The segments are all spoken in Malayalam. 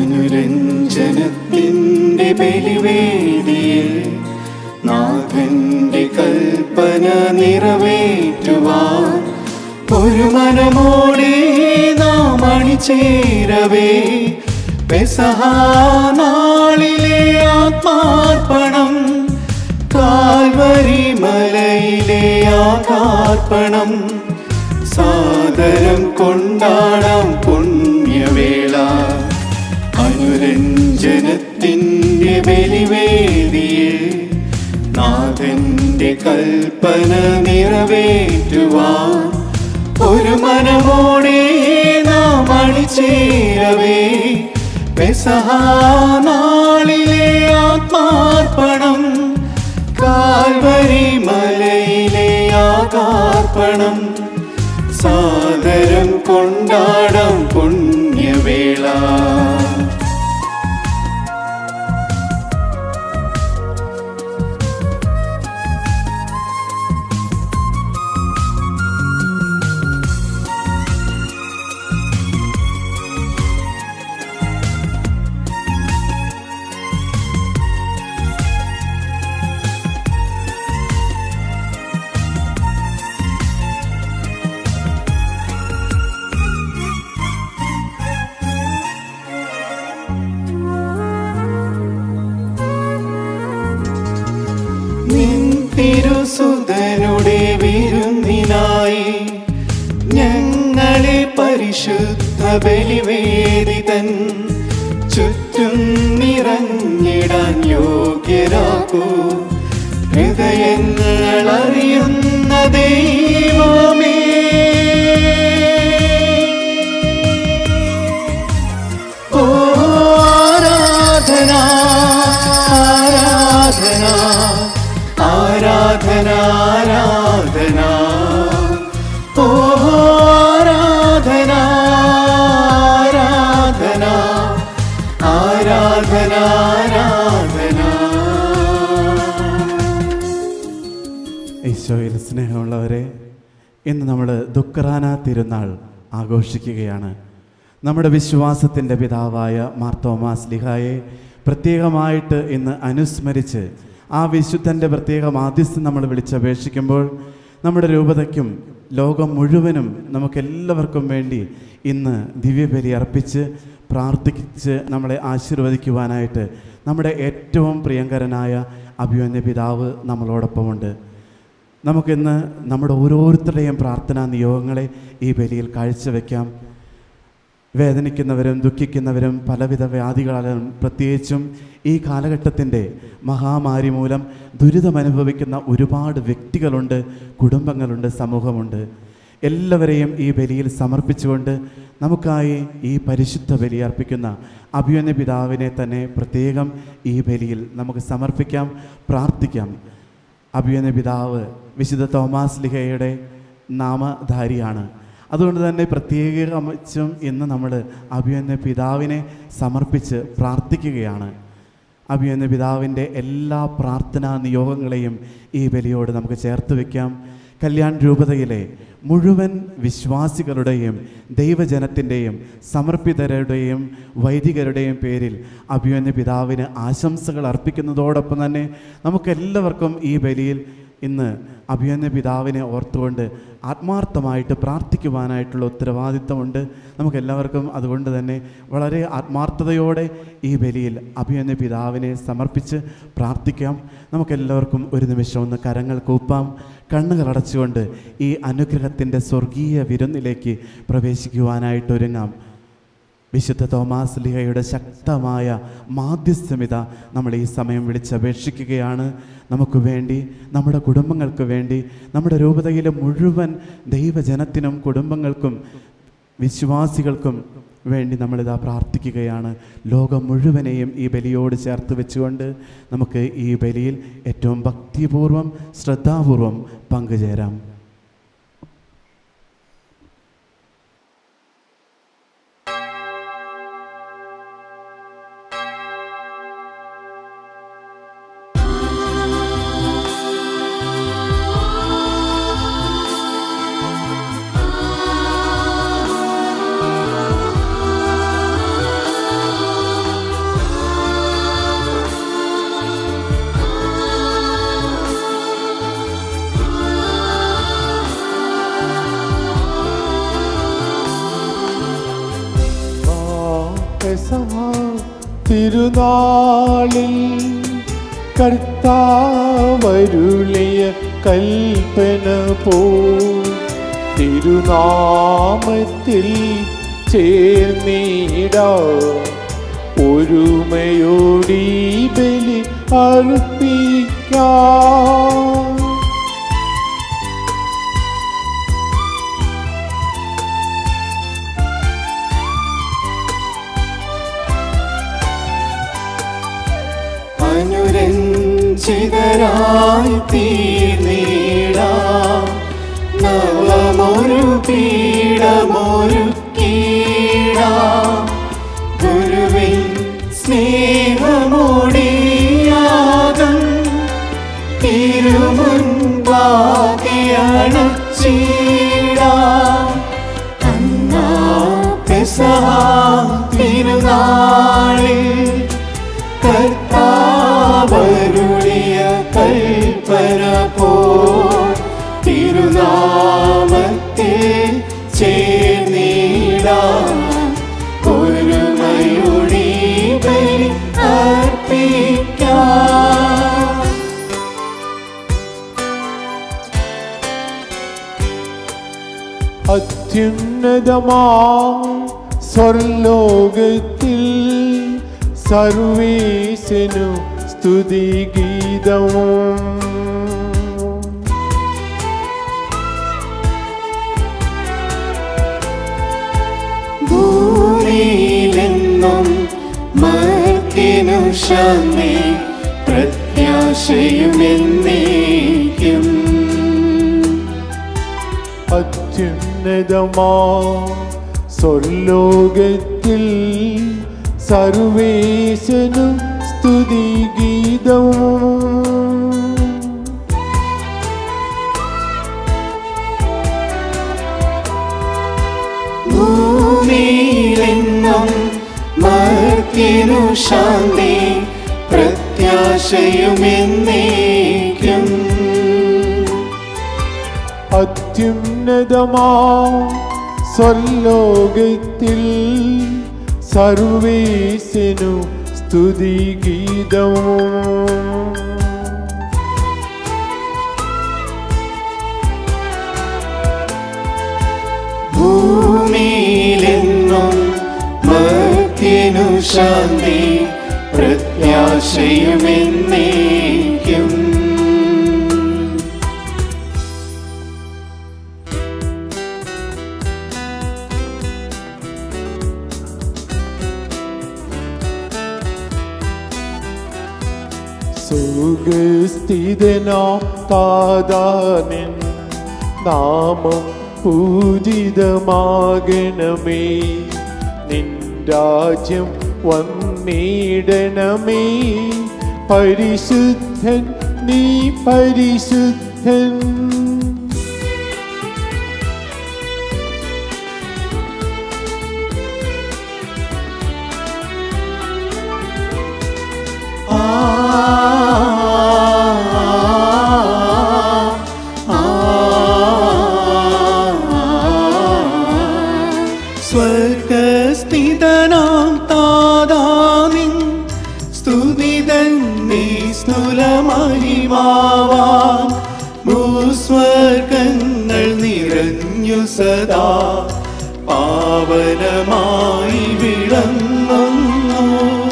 അനുരഞ്ജനത്തിൻ്റെ ബലിവേദിയിൽ നാഥന്റെ കൽപ്പന നിറവേറ്റുവാൻ ഒരു മനമോടെ നാം അണിചേരവേ പെസഹാനാളിലെ ആത്മാർപ്പണം കാൽവരി മലയിലെ ആകാർപ്പണം സാദരം കൊണ്ടാടാം പുണ്യവേള അനുരഞ്ജനത്തിൻ്റെ ബലിവേദിയിൽ നാഥന്റെ കൽപ്പന നിറവേറ്റുവാൻ ഒരു മനമോടെ നാം അണിചേരവേ പെസഹാനാളിലെ ആത്മാർപ്പണം കാൽവരി മലയിലെ ആകാർപ്പണം സാദരം കൊണ്ടാടാം പുണ്യവേള തിരുസുതനുടെ വിരുന്നിനായി ഞങ്ങളെ പരിശുദ്ധ ബലിവേദി തൻ ചുറ്റും നിറഞ്ഞിടാൻ യോഗ്യരാക്കൂ ഹൃദയങ്ങൾ അറിയുന്ന ദൈവമേ ഓ ആരാധന ആരാധന ആരാധന ആരാധന ഓ ആരാധന ആരാധന ആരാധന ആരാധന. ഈശോയിൽ സ്നേഹമുള്ളവരെ, ഇന്ന് നമ്മൾ ദുഃഖറാന തിരുനാൾ ആഘോഷിക്കുകയാണ്. നമ്മുടെ വിശ്വാസത്തിൻ്റെ പിതാവായ മാർ തോമാസ് ശ്ലീഹായെ പ്രത്യേകമായിട്ട് ഇന്ന് അനുസ്മരിച്ച് ആ വിശുദ്ധൻ്റെ പ്രത്യേക മാധ്യസ്ഥം നമ്മൾ വിളിച്ചപേക്ഷിക്കുമ്പോൾ നമ്മുടെ രൂപതയ്ക്കും ലോകം മുഴുവനും നമുക്കെല്ലാവർക്കും വേണ്ടി ഇന്ന് ദിവ്യബലി അർപ്പിച്ച് പ്രാർത്ഥിച്ച് നമ്മളെ ആശീർവദിക്കുവാനായിട്ട് നമ്മുടെ ഏറ്റവും പ്രിയങ്കരനായ അഭിമന്യ പിതാവ് നമ്മളോടൊപ്പമുണ്ട്. നമുക്കിന്ന് നമ്മുടെ ഓരോരുത്തരുടെയും പ്രാർത്ഥനാ നിയോഗങ്ങളെ ഈ ബലിയിൽ കാഴ്ചവെക്കാം. വേദനിക്കുന്നവരും ദുഃഖിക്കുന്നവരും പലവിധ വ്യാധികളാലും പ്രത്യേകിച്ചും ഈ കാലഘട്ടത്തിൻ്റെ മഹാമാരി മൂലം ദുരിതമനുഭവിക്കുന്ന ഒരുപാട് വ്യക്തികളുണ്ട്, കുടുംബങ്ങളുണ്ട്, സമൂഹമുണ്ട്. എല്ലാവരെയും ഈ ബലിയിൽ സമർപ്പിച്ചുകൊണ്ട് നമുക്കായി ഈ പരിശുദ്ധ ബലി അർപ്പിക്കുന്ന അഭിമന്യ പിതാവിനെ തന്നെ പ്രത്യേകം ഈ ബലിയിൽ നമുക്ക് സമർപ്പിക്കാം, പ്രാർത്ഥിക്കാം. അഭിമന്യ പിതാവ് വിശുദ്ധ തോമാസ് ശ്ലീഹയുടെ നാമധാരിയാണ്. അതുകൊണ്ട് തന്നെ പ്രത്യേകിച്ചും ഇന്ന് നമ്മൾ അഭിമന്യ പിതാവിനെ സമർപ്പിച്ച് പ്രാർത്ഥിക്കുകയാണ്. അഭിമന്യ പിതാവിൻ്റെ എല്ലാ പ്രാർത്ഥനാ നിയോഗങ്ങളെയും ഈ ബലിയോട് നമുക്ക് ചേർത്ത് വയ്ക്കാം. കല്യാൺ രൂപതയിലെ മുഴുവൻ വിശ്വാസികളുടെയും ദൈവജനത്തിൻ്റെയും സമർപ്പിതരുടെയും വൈദികരുടെയും പേരിൽ അഭിമന്യ പിതാവിന് ആശംസകൾ അർപ്പിക്കുന്നതോടൊപ്പം തന്നെ നമുക്കെല്ലാവർക്കും ഈ ബലിയിൽ ഇന്ന് അഭിമന്യ പിതാവിനെ ഓർത്തുകൊണ്ട് ആത്മാർത്ഥമായിട്ട് പ്രാർത്ഥിക്കുവാനായിട്ടുള്ള ഉത്തരവാദിത്തമുണ്ട് നമുക്കെല്ലാവർക്കും. അതുകൊണ്ട് തന്നെ വളരെ ആത്മാർത്ഥതയോടെ ഈ ബലിയിൽ അഭിമന്യ പിതാവിനെ സമർപ്പിച്ച് പ്രാർത്ഥിക്കാം. നമുക്കെല്ലാവർക്കും ഒരു നിമിഷം ഒന്ന് കരങ്ങൾ കൂപ്പാം, കണ്ണുകൾ അടച്ചുകൊണ്ട് ഈ അനുഗ്രഹത്തിൻ്റെ സ്വർഗീയ വിരുന്നിലേക്ക് പ്രവേശിക്കുവാനായിട്ടൊരുങ്ങാം. വിശുദ്ധ തോമാസ് ശ്ലീഹയുടെ ശക്തമായ മാധ്യസ്ഥമിത നമ്മൾ ഈ സമയം വിളിച്ചപേക്ഷിക്കുകയാണ്. നമുക്ക് വേണ്ടി, നമ്മുടെ കുടുംബങ്ങൾക്ക് വേണ്ടി, നമ്മുടെ രൂപതയിലെ മുഴുവൻ ദൈവജനത്തിനും കുടുംബങ്ങൾക്കും വിശ്വാസികൾക്കും വേണ്ടി നമ്മളിതാ പ്രാർത്ഥിക്കുകയാണ്. ലോകം മുഴുവനെയും ഈ ബലിയോട് ചേർത്ത് വെച്ചുകൊണ്ട് നമുക്ക് ഈ ബലിയിൽ ഏറ്റവും ഭക്തിപൂർവം ശ്രദ്ധാപൂർവം പങ്കുചേരാം. തിരുനാളിൽ കർത്താവരുളിയ കൽപ്പന പോ തിരുനാമത്തിൽ ചേർന്നിടാം ഒരുമയോടി ബലി അർപ്പിക്കാം. അനുരഞ്ജിതരായി തീർന്നിടാം നവമൊരു പീഠമൊരുക്കിടാം ഗുരുവിൻ സ്നേഹമോടിയാകം തിരുമുൻപാകെ അണച്ചിടാം. അന്നാ പെസഹ തിരുനാളിൽ കർത്താവരുളിയ കൽപ്പന പോ തിരുനാമത്തിൽ ചേർന്നിടാം ഒരുമയോടി ബലി അർപ്പിക്കാം. അത്യുന്നതമാ സ്വർലോകത്തിൽ സർവീസിനു സ്തുതിഗീതവും ഭൂമിയിലെന്നും മർത്യനു ശാന്തി പ്രത്യാശയുമെന്നേക്കും. അത്യുന്നതമാ സ്വർലോകത്തിൽ സർവേശനു സ്തുതിഗീതവും ഭൂമിയിലെന്നും മർത്യനു ശാന്തി പ്രത്യാശയുമെന്നേക്കും. അത്യുന്നതമാ സ്വർലോകത്തിൽ സർവേശനു സ്തുതിഗീതവും ഭൂമിയിലെന്നും മർത്യനു ശാന്തി പ്രത്യാശയുമെന്നേക്കും. സുഖസ്ഥിതനാം താതാനിൻ നാമം പൂജിതമാകണമേ നിൻ രാജ്യം വന്നിടണമേ പരിശുദ്ധൻ നീ പരിശുദ്ധൻ സ്വർഗസ്ഥിതനാം താതാനിൻ സ്തുതിതൻ നീ സ്തുലമഹിമാവാം ഭൂസ്വർഗങ്ങൾ നിറഞ്ഞു സദാ പാവനമായി വിളങ്ങുന്നു.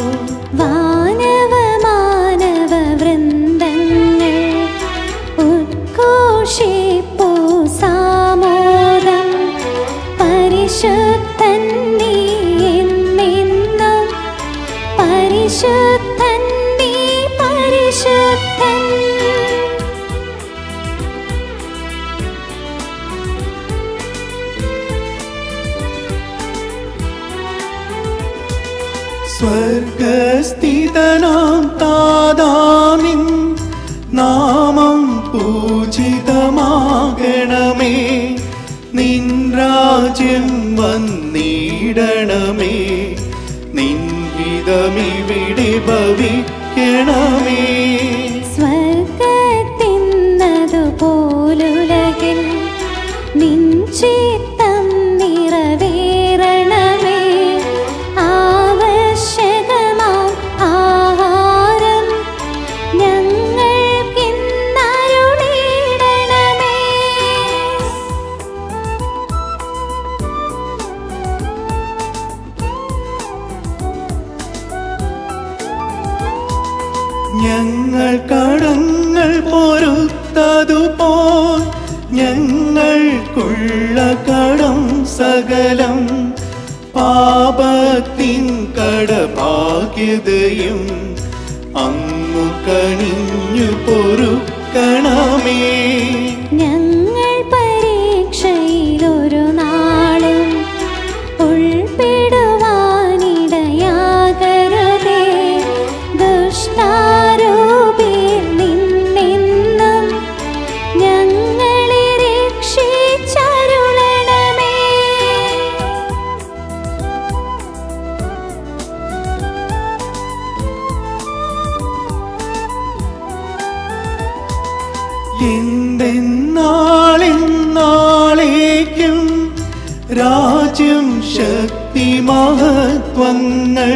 പരിശുദ്ധൻ നീ എന്നെന്നും പരിശുദ്ധൻ നീ പരിശുദ്ധൻ. സ്വർഗസ്ഥിതനാം താതാനിൻ നാമം പൂജിതമാകണമേ നിൻ രാജ്യം വന്നിടണമേ നിൻ ഹിതമിവിടെ ഭവിക്കണമേ. സ്വർഗത്തിന്നതുപോലുലകിൽ നിൻ ചിത്തം നിറവേറണമേ ആവശ്യക ഞങ്ങൾ കടങ്ങൾ പൊറുത്തതുപോൽ ഞങ്ങൾക്കുള്ള കടം സകലം പാപത്തിൻ കടഭാഗ്യതയും അങ്ങു കനിഞ്ഞു പൊറുക്കണമേ. ഞങ്ങൾ പരീക്ഷയിലൊരു നാളും ഉൾപ്പെടുവാനിടയാകരുതേ. ദുഷ്ടാരൂപിയിൽ നിന്നെന്നും ഞങ്ങളെ രക്ഷിച്ചരുളണമേ. എന്തെന്നാളെന്നാളേക്കും രാജ്യം ശക്തി മഹത്വങ്ങൾ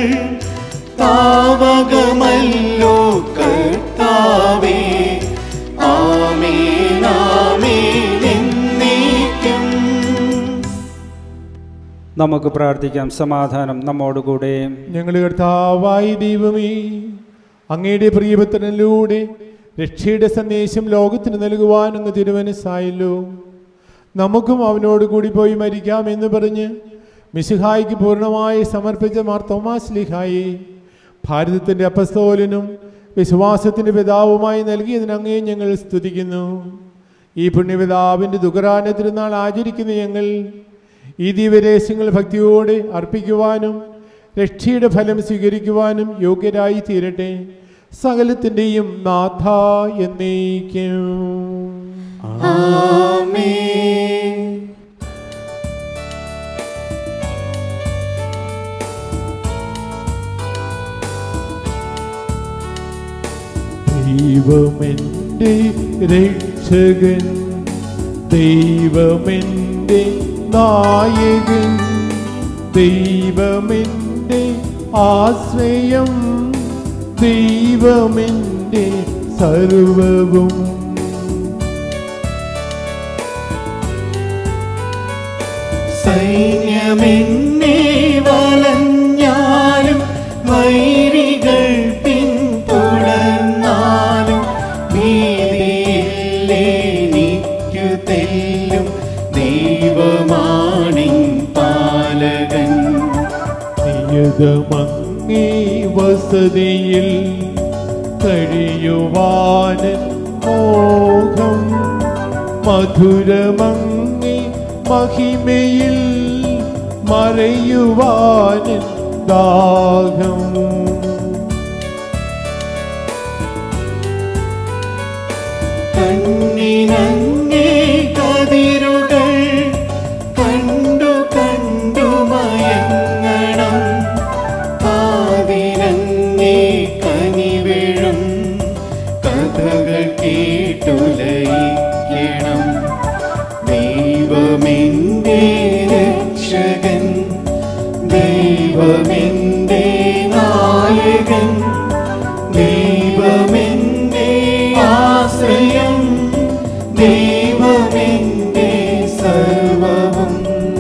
താവകമല്ലോ കർത്താവേ. ആമേൻ ആമേൻ എന്നേക്കും. നമുക്ക് പ്രാർത്ഥിക്കാം. സമാധാനം നമ്മോടുകൂടെ. ഞങ്ങളുടെ കർത്താവായ ദൈവമേ, അങ്ങയുടെ പ്രിയപുത്രനിലൂടെ രക്ഷയുടെ സന്ദേശം ലോകത്തിന് നൽകുവാൻ അങ്ങ് തിരുമനസ്സായല്ലോ. നമുക്കും അവനോട് കൂടി പോയി മരിക്കാമെന്ന് പറഞ്ഞ് മിശിഹായിക്ക് പൂർണ്ണമായി സമർപ്പിച്ച മാർ തോമാസ് ശ്ലീഹായെ ഭാരതത്തിൻ്റെ അപ്പസ്തോലനും വിശ്വാസത്തിൻ്റെ പിതാവുമായി നൽകിയതിന് അങ്ങേ ഞങ്ങൾ സ്തുതിക്കുന്നു. ഈ പുണ്യപിതാവിൻ്റെ ദുഃഖറാന തിരുനാൾ ആചരിക്കുന്ന ഞങ്ങൾ ഈ ദിവ്യരഹസ്യങ്ങൾ ഭക്തിയോടെ അർപ്പിക്കുവാനും രക്ഷയുടെ ഫലം സ്വീകരിക്കുവാനും യോഗ്യരായി തീരട്ടെ. സകലത്തിൻ്റെയും നാഥ എന്നേക്കും. ആമേൻ. ദൈവമെൻ്റെ രക്ഷകൻ, ദൈവമെൻ്റെ നായകൻ, ദൈവമെൻ്റെ ആശ്രയം, ദൈവമെൻ്റെ സർവവും. സൈന്യമെന്നെ വലഞ്ഞാലും വൈരികൾ പിന്തുടർന്നാലും ഭീതിയില്ലെനിക്കു തെല്ലും ദൈവമാണിൻ പാലകൻ. നിയതമങ്ങേ വസതിയിൽ കഴിയുവാൻ മോഹം, മധുരമങ്ങേ മഹിമയിൽ മറയുവാൻ ദാഹം. കണ്ണിനങ്ങേ കതിരുകൾ കണ്ടു കണ്ടു മയങ്ങണം, കാതിരങ്ങേ കനിവിഴും കഥകൾ കേട്ടുലയിക്കണം. ദൈവമെൻ്റെ രക്ഷകൻ, ദൈവമെൻ്റെ നായകൻ, ദൈവമെൻ്റെ ആശ്രയം, ദൈവമെൻ്റെ സർവവും.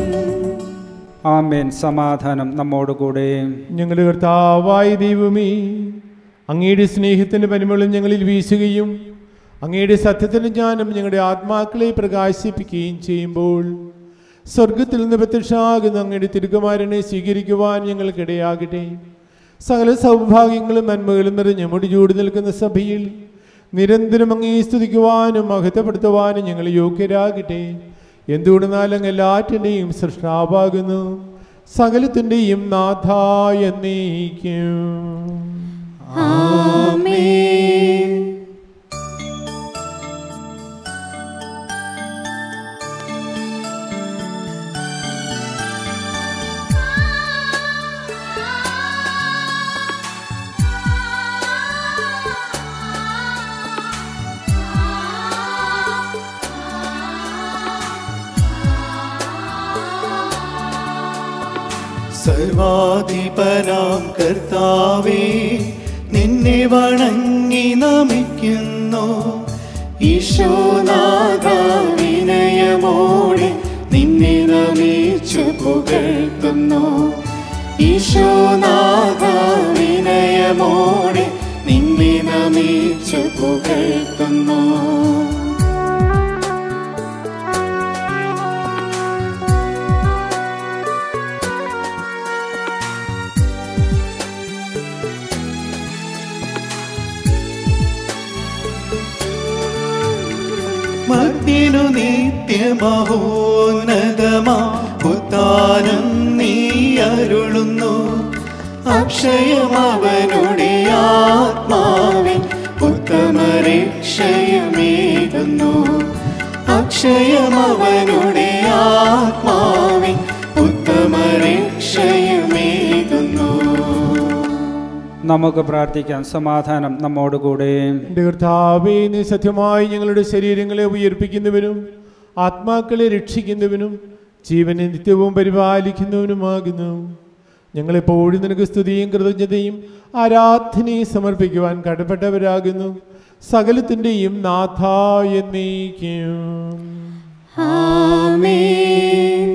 ആമേൻ. സമാധാനം നമ്മോടുകൂടെ. ഞങ്ങളുടെ കർത്താവായ ദൈവമേ, അങ്ങയുടെ സ്നേഹത്തിൻ്റെ പരിമളം ഞങ്ങളിൽ വീശുകയും അങ്ങയുടെ സത്യത്തിൻ്റെ ജ്ഞാനം ഞങ്ങളുടെ ആത്മാക്കളെ പ്രകാശിപ്പിക്കുകയും ചെയ്യുമ്പോൾ സ്വർഗത്തിൽ നിന്ന് പ്രത്യക്ഷമാകുന്ന അങ്ങയുടെ തിരുക്കുമാരനെ സ്വീകരിക്കുവാൻ ഞങ്ങൾക്കിടയാകട്ടെ. സകല സൗഭാഗ്യങ്ങളും നന്മകളും നിറഞ്ഞ് മുടിചൂടി നിൽക്കുന്ന സഭയിൽ നിരന്തരം അങ്ങേ സ്തുതിക്കുവാനും മഹത്വപ്പെടുത്തുവാനും ഞങ്ങൾ യോഗ്യരാകട്ടെ. എന്തുകൊണ്ടെന്നാൽ അങ്ങ് എല്ലാറ്റിൻ്റെയും സൃഷ്ടാവാകുന്നു, സകലത്തിൻ്റെയും നാഥ എന്നേക്കും. ആമേൻ. സർവാധിപനാം കർത്താവേ, നിന്നെ വണങ്ങി നമിക്കുന്നു. ഈശോനാഥ വിനയമോടെ നിന്നെ നമിച്ചു പുകഴ്ത്തുന്നു. ഈശോനാഥ വിനയമോടെ നിന്നെ പുകഴ്ത്തുന്നു. മർത്യനു നിത്യമഹോന്നതമാ ഉത്താനം നീ അരുളുന്നു. അക്ഷയമവനുടെ ആത്മാവിൻ ഉത്തമരക്ഷയമേകുന്നു. അക്ഷയമവനുടെ ആത്മാവിൻ ഉത്തമരക്ഷയമേകുന്നു. നമുക്ക് പ്രാർത്ഥിക്കാം. സമാധാനം നമ്മോടുകൂടെ. എൻ്റെ കർത്താവേ, നീ സത്യമായി ഞങ്ങളുടെ ശരീരങ്ങളെ ഉയർപ്പിക്കുന്നവനും ആത്മാക്കളെ രക്ഷിക്കുന്നവനും ജീവനെ നിത്യവും പരിപാലിക്കുന്നവനുമാകുന്നു. ഞങ്ങളെപ്പോഴും നിനക്ക് സ്തുതിയും കൃതജ്ഞതയും ആരാധനയും സമർപ്പിക്കുവാൻ കടപ്പെട്ടവരാകുന്നു. സകലത്തിൻ്റെയും നാഥ എന്നേക്കും. ആമേൻ.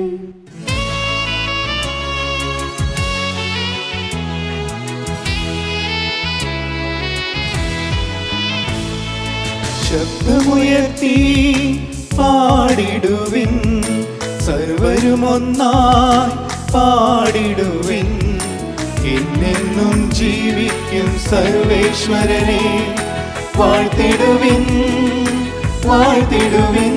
ശബ്ദമുയർത്തി പാടിടുവിൻ, സർവരുമൊന്നായി പാടിടുവിൻ. എന്നെന്നും ജീവിക്കും സർവേശ്വരനെ വാഴ്ത്തിടുവിൻ, വാഴ്ത്തിടുവിൻ.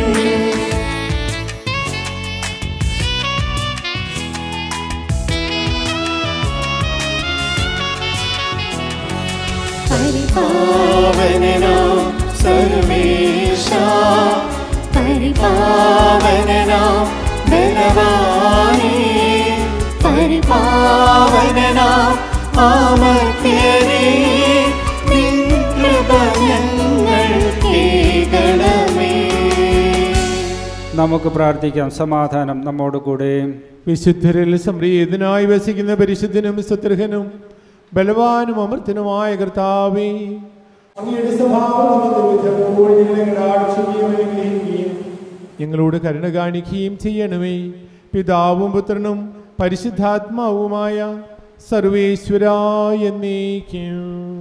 പരിപാവനനാം സർവേശാ, പരിപാവനനാം ബലവാനേ, പരിപാവനനാം അമർത്യനേ, നിൻ കൃപ ഞങ്ങൾ കേൾക്കണമേ. നമുക്ക് പ്രാർത്ഥിക്കാം. സമാധാനം നമ്മോടുകൂടെ. വിശുദ്ധരിൽ സംപ്രീതനായി വസിക്കുന്ന പരിശുദ്ധനും സ്തുത്യർഹനും ബലവാനും അമർത്തനുമായ കർത്താവേ, അങ്ങയുടെ ഞങ്ങളോട് കരുണ കാണിക്കുകയും ചെയ്യണമേ. പിതാവും പുത്രനും പരിശുദ്ധാത്മാവുമായ സർവേശ്വരായ എന്നേക്കും.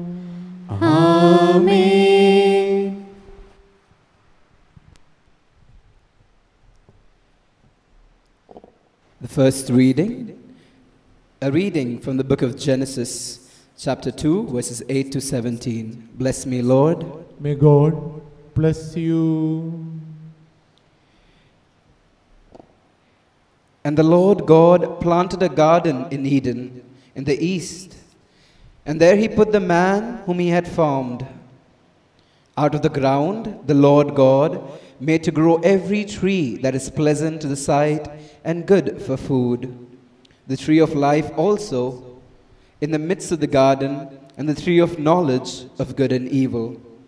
ആമേൻ. The first reading, a reading from the book of Genesis, chapter 2, verses 8 to 17. Bless me, Lord. May God bless you. And the Lord God planted a garden in Eden in the east, and there he put the man whom he had formed. Out of the ground the Lord God made to grow every tree that is pleasant to the sight and good for food, the tree of life also in the midst of the garden, and the tree of knowledge of good and evil.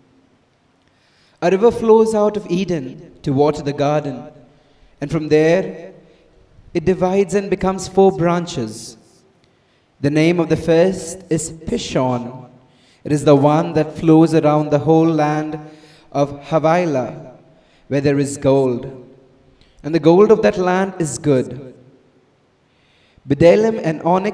A river flows out of Eden to water the garden, and from there it divides and becomes 4 branches. The name of the first is Pishon. It is the one that flows around the whole land of Havilah, where there is gold, and the gold of that land is good. Bdellium and onyx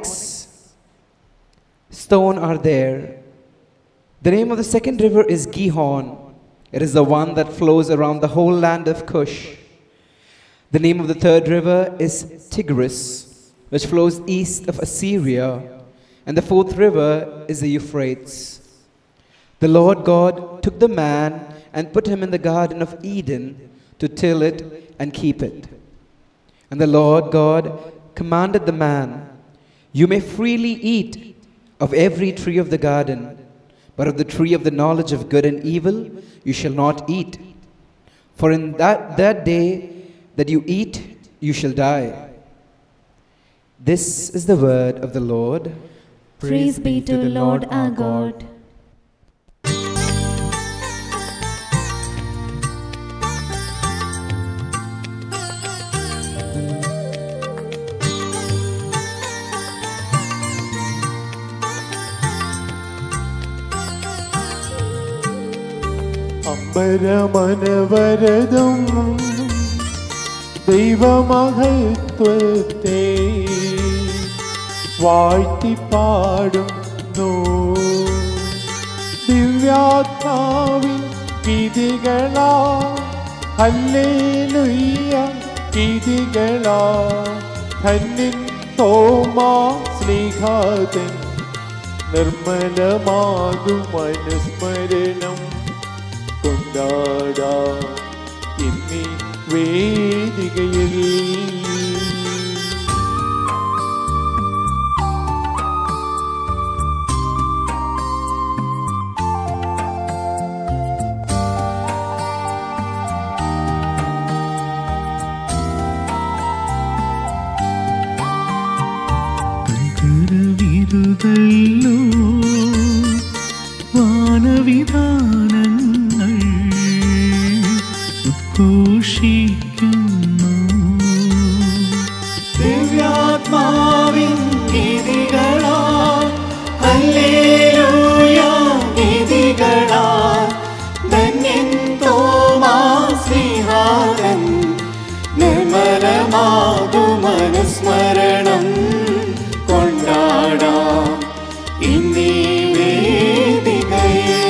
stone are there. The name of the second river is Gihon. It is the one that flows around the whole land of Cush. The name of the third river is Tigris, which flows east of Assyria. And the fourth river is the Euphrates. The Lord God took the man and put him in the Garden of Eden to till it and keep it. And the Lord God commanded the man, "You may freely eat of every tree of the garden, but of the tree of the knowledge of good and evil you shall not eat. For in that day that you eat, you shall die." This is the word of the Lord. Praise be to the Lord our God. അമ്പരമനവരതം ദൈവമഹത്വത്തെ വാഴ്ത്തിപ്പാടുന്നു. ദിവ്യാരാധന ദിവ്യാത്മാവിൻ ഗീതികളാ ഹല്ലേലൂയ ഗീതികളാ ധന്യൻ തോമാ ശ്ലീഹാതൻ നിർമ്മലമാകും അനുസ്മരണം കൊണ്ടാടാം ഇന്നീ വേദികയിൽ. വിരുതല്ലോ വാനവിധാനങ്ങൾ ഉദ്ഘോഷിക്കുന്നു. ദിവ്യാത്മാവിൻ ഗീതികളാൽ ഹല്ലേലൂയ ഗീതികളാൽ ധന്യൻ തോമാ ശ്ലീഹാതൻ നിർമ്മലമാകും അനുസ്മരണം കൊണ്ടാടാം ഇന്നീ വേദികയിൽ.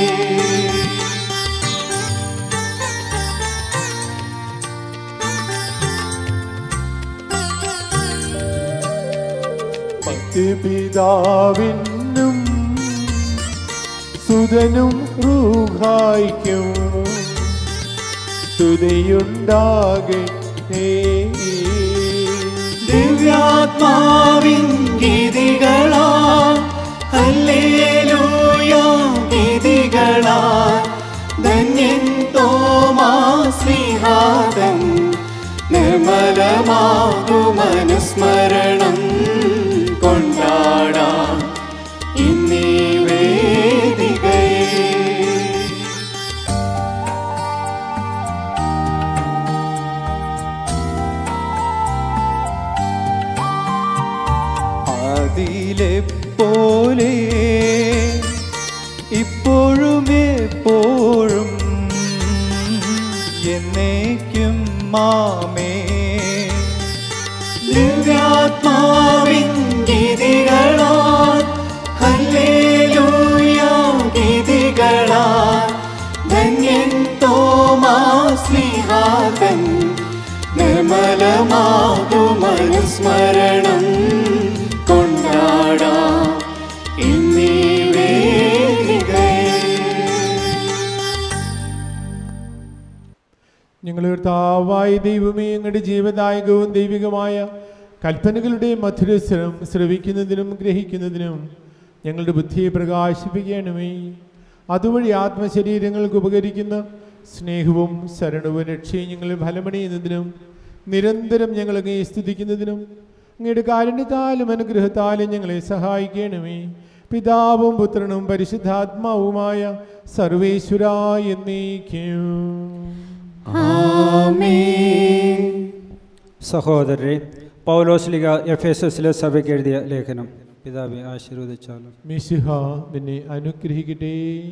പിതാവിനും സുതനും റൂഹായ്ക്കും സ്തുതിയുണ്ടാകട്ടെ. ദിവ്യാത്മാവിൻ ഗീതികളാൽ ഹല്ലേലൂയ ഗീതികളാൽ ധന്യൻ തോമാ ശ്ലീഹാതൻ നിർമ്മലമാകും അനുസ്മരണം കൊണ്ടാടാം ഇന്നീ വേദികയിൽ. അതിലെപ്പോലെ ഇപ്പോഴും എപ്പോഴും എന്നേക്കും മാമേ. ദിവ്യാത്മാവിൻ ഗീതികളാൽ ഹല്ലേലൂയ ഗീതികളാൽ ധന്യൻ തോമാ ശ്ലീഹാതൻ നിർമ്മലമാകും അനുസ്മരണം കൊണ്ടാടാം ഇന്നീ വേദികയിൽ. ഞങ്ങളുടെ കർത്താവായ ദൈവമേ, ഞങ്ങളുടെ ജീവദായകവും ദൈവികമായ കൽപ്പനകളുടെ മധുരസ്വരം ശ്രവിക്കുന്നതിനും ഗ്രഹിക്കുന്നതിനും ഞങ്ങളുടെ ബുദ്ധിയെ പ്രകാശിപ്പിക്കണമേ. അതുവഴി ആത്മശരീരങ്ങൾക്ക് ഉപകരിക്കുന്ന സ്നേഹവും ശരണവും രക്ഷയും ഞങ്ങളെ ഫലമണിയുന്നതിനും നിരന്തരം ഞങ്ങളെ സ്തുതിക്കുന്നതിനും അങ്ങയുടെ കാരുണ്യത്താലും അനുഗ്രഹത്താലും ഞങ്ങളെ സഹായിക്കണമേ. പിതാവും പുത്രനും പരിശുദ്ധാത്മാവുമായ സർവേശ്വരായ എന്നേക്കും. ആമേൻ. സഹോദരരെ, പൗലോസ്ലിഹ എഫേസസിലെ സഭയ്ക്ക് എഴുതിയ ലേഖനം. പിതാവേ ആശീർവദിച്ചാലും. മിശിഹ നിന്നെ അനുഗ്രഹിക്കട്ടെ.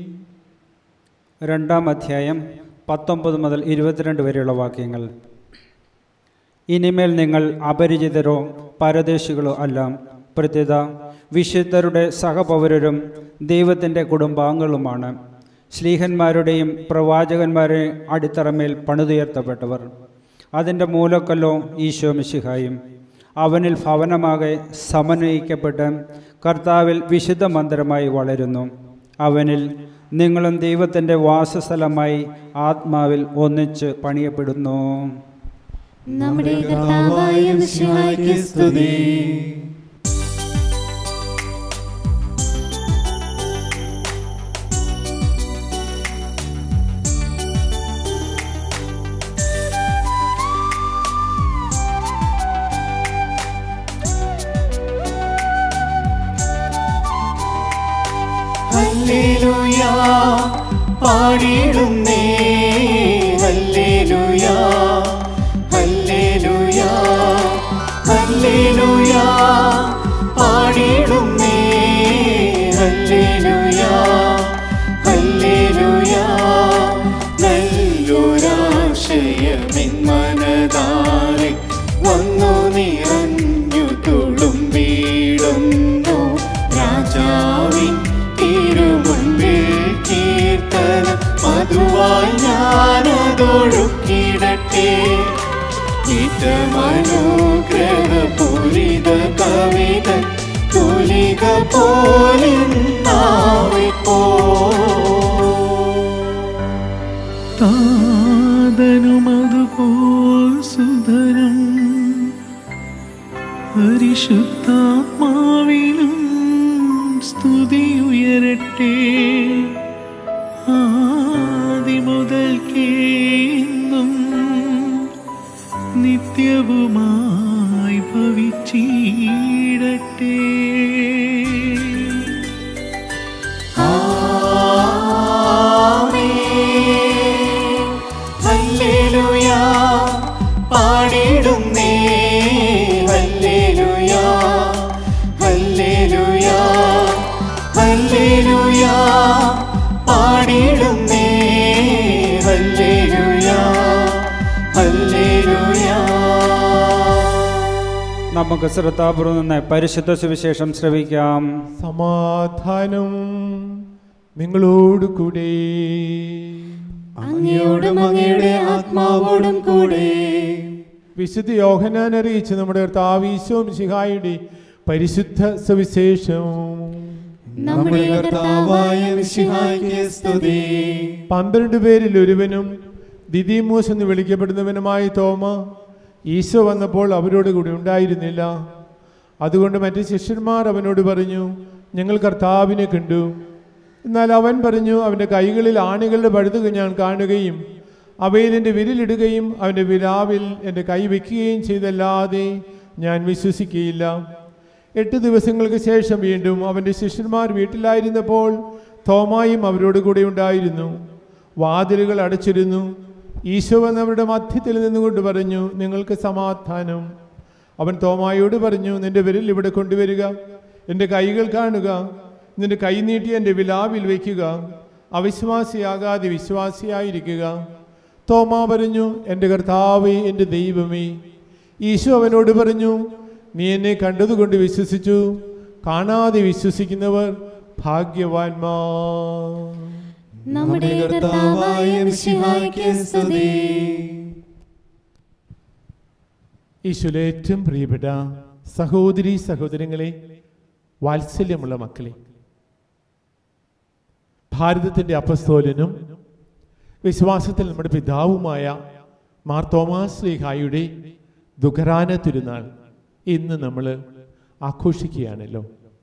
2-ാം അധ്യായം 19 മുതൽ 22 വരെയുള്ള വാക്യങ്ങൾ. ഇനിമേൽ നിങ്ങൾ അപരിചിതരോ പരദേശികളോ അല്ല, പ്രത്യേക വിശുദ്ധരുടെ സഹപൗരരും ദൈവത്തിൻ്റെ കുടുംബാംഗങ്ങളുമാണ്. ശ്ലീഹന്മാരുടെയും പ്രവാചകന്മാരുടെയും അടിത്തറമേൽ പണിതുയർത്തപ്പെട്ടവർ. അതിൻ്റെ മൂലക്കല്ലോ ഈശോ മിശിഹായും. അവനിൽ ഭവനമാകെ സമന്വയിക്കപ്പെട്ട് കർത്താവിൽ വിശുദ്ധ മന്ദിരമായി വളരുന്നു. അവനിൽ നിങ്ങളും ദൈവത്തിൻ്റെ വാസസ്ഥലമായി ആത്മാവിൽ ഒന്നിച്ച് പണിയപ്പെടുന്നു. നമ്മുടെ കർത്താവായ മിശിഹായ്ക്ക് സ്തുതി. ഹല്ലേലൂയ പാടിടുന്നേ, ഹല്ലേലൂയ ഹല്ലേലൂയ ഹല്ലേലൂയ പാടിടുന്നേ, ഹല്ലേലൂയ ഹല്ലേലൂയ. നല്ലൊരാശയമെൻ മനതാലെ വന്നു നിറഞ്ഞു തുളുമ്പിടുന്നു രാജാവിൻ തിരുമുൻപിൽ കീർത്തനം ഉയരട്ടെ. നിത്യമനുഗ്രഹപൂരിത കവിത തുലിക പോലിന്നാവിപ്പോ. താതനുമതുപോൽ സുതരം പരിശുദ്ധാത്മാവിനും സ്തുതി ഉയരട്ടെ. ആദിമുതൽക്കേ എന്നും നിത്യവുമായി ഭവിച്ചിടട്ടെ. ആമേൻ. ഹല്ലേലൂയ പാടിടുന്നേ. ഹല്ലേലൂയ ഹല്ലേലൂയ ഹല്ലേലൂയ പാടിടുന്നേ. ഹല്ലേലൂയ ഹല്ലേലൂയ. നമുക്ക് ശ്രദ്ധാപൂർവം നിന്ന് പരിശുദ്ധ സുവിശേഷം ശ്രവിക്കാം. സമാധാനം നിങ്ങളോട് കൂടെ. അങ്ങയോടും അങ്ങയുടെ ആത്മാവോടും കൂടെ. വിശുദ്ധ യോഹന്നാൻ അറിയിച്ച നമ്മുടെ കർത്താവ് ഈശോ മിശിഹായുടെ പരിശുദ്ധ സുവിശേഷം. നമ്മുടെ കർത്താവായ മിശിഹായ്ക്ക് സ്തുതി. 12 പേരിൽ ഒരുവനും ദിദിമോസ് എന്ന് വിളിക്കപ്പെടുന്നവനുമായ തോമ ഈശോ വന്നപ്പോൾ അവരോട് കൂടി ഉണ്ടായിരുന്നില്ല. അതുകൊണ്ട് മറ്റ് ശിഷ്യന്മാർ അവനോട് പറഞ്ഞു, ഞങ്ങൾ കർത്താവിനെ കണ്ടു. എന്നാൽ അവൻ പറഞ്ഞു, അവൻ്റെ കൈകളിൽ ആണികളുടെ പഴുതുകൾ ഞാൻ കാണുകയും അവയിൽ എൻ്റെ വിരലിടുകയും അവൻ്റെ വിലാവിൽ എൻ്റെ കൈ വയ്ക്കുകയും ചെയ്തല്ലാതെ ഞാൻ വിശ്വസിക്കുകയില്ല. 8 ദിവസങ്ങൾക്ക് ശേഷം വീണ്ടും അവൻ്റെ ശിഷ്യന്മാർ വീട്ടിലായിരുന്നപ്പോൾ തോമായും അവരോട് കൂടെ ഉണ്ടായിരുന്നു. വാതിലുകൾ അടച്ചിരുന്നു. ഈശോ വന്നവരുടെ മധ്യത്തിൽ നിന്നുകൊണ്ട് പറഞ്ഞു, നിങ്ങൾക്ക് സമാധാനം. അവൻ തോമായോട് പറഞ്ഞു, നിന്റെ വിരൽ ഇവിടെ കൊണ്ടുവരിക, എൻ്റെ കൈകൾ കാണുക, നിന്റെ കൈ നീട്ടി എൻ്റെ വിലാവിൽ വയ്ക്കുക. അവിശ്വാസിയാകാതെ വിശ്വാസിയായിരിക്കുക. തോമാ പറഞ്ഞു, എൻ്റെ കർത്താവേ, എൻ്റെ ദൈവമേ. ഈശോ അവനോട് പറഞ്ഞു, നീ എന്നെ കണ്ടതുകൊണ്ട് വിശ്വസിച്ചു, കാണാതെ വിശ്വസിക്കുന്നവർ ഭാഗ്യവാന്മാർ. നമ്മുടെ കർത്താവായ മിശിഹായ്ക്ക് സ്തുതി. ഈശോയിലെ ഏറ്റവും പ്രിയപ്പെട്ട സഹോദരി സഹോദരങ്ങളെ, വാത്സല്യമുള്ള മക്കളെ, ഭാരതത്തിൻ്റെ അപ്പസ്തോലനും വിശ്വാസത്തിൽ നമ്മുടെ പിതാവുമായ മാർ തോമാസ് ശ്ലീഹായുടെ ദുഃഖറാന തിരുനാൾ ഇന്ന് നമ്മൾ ആഘോഷിക്കുകയാണല്ലോ.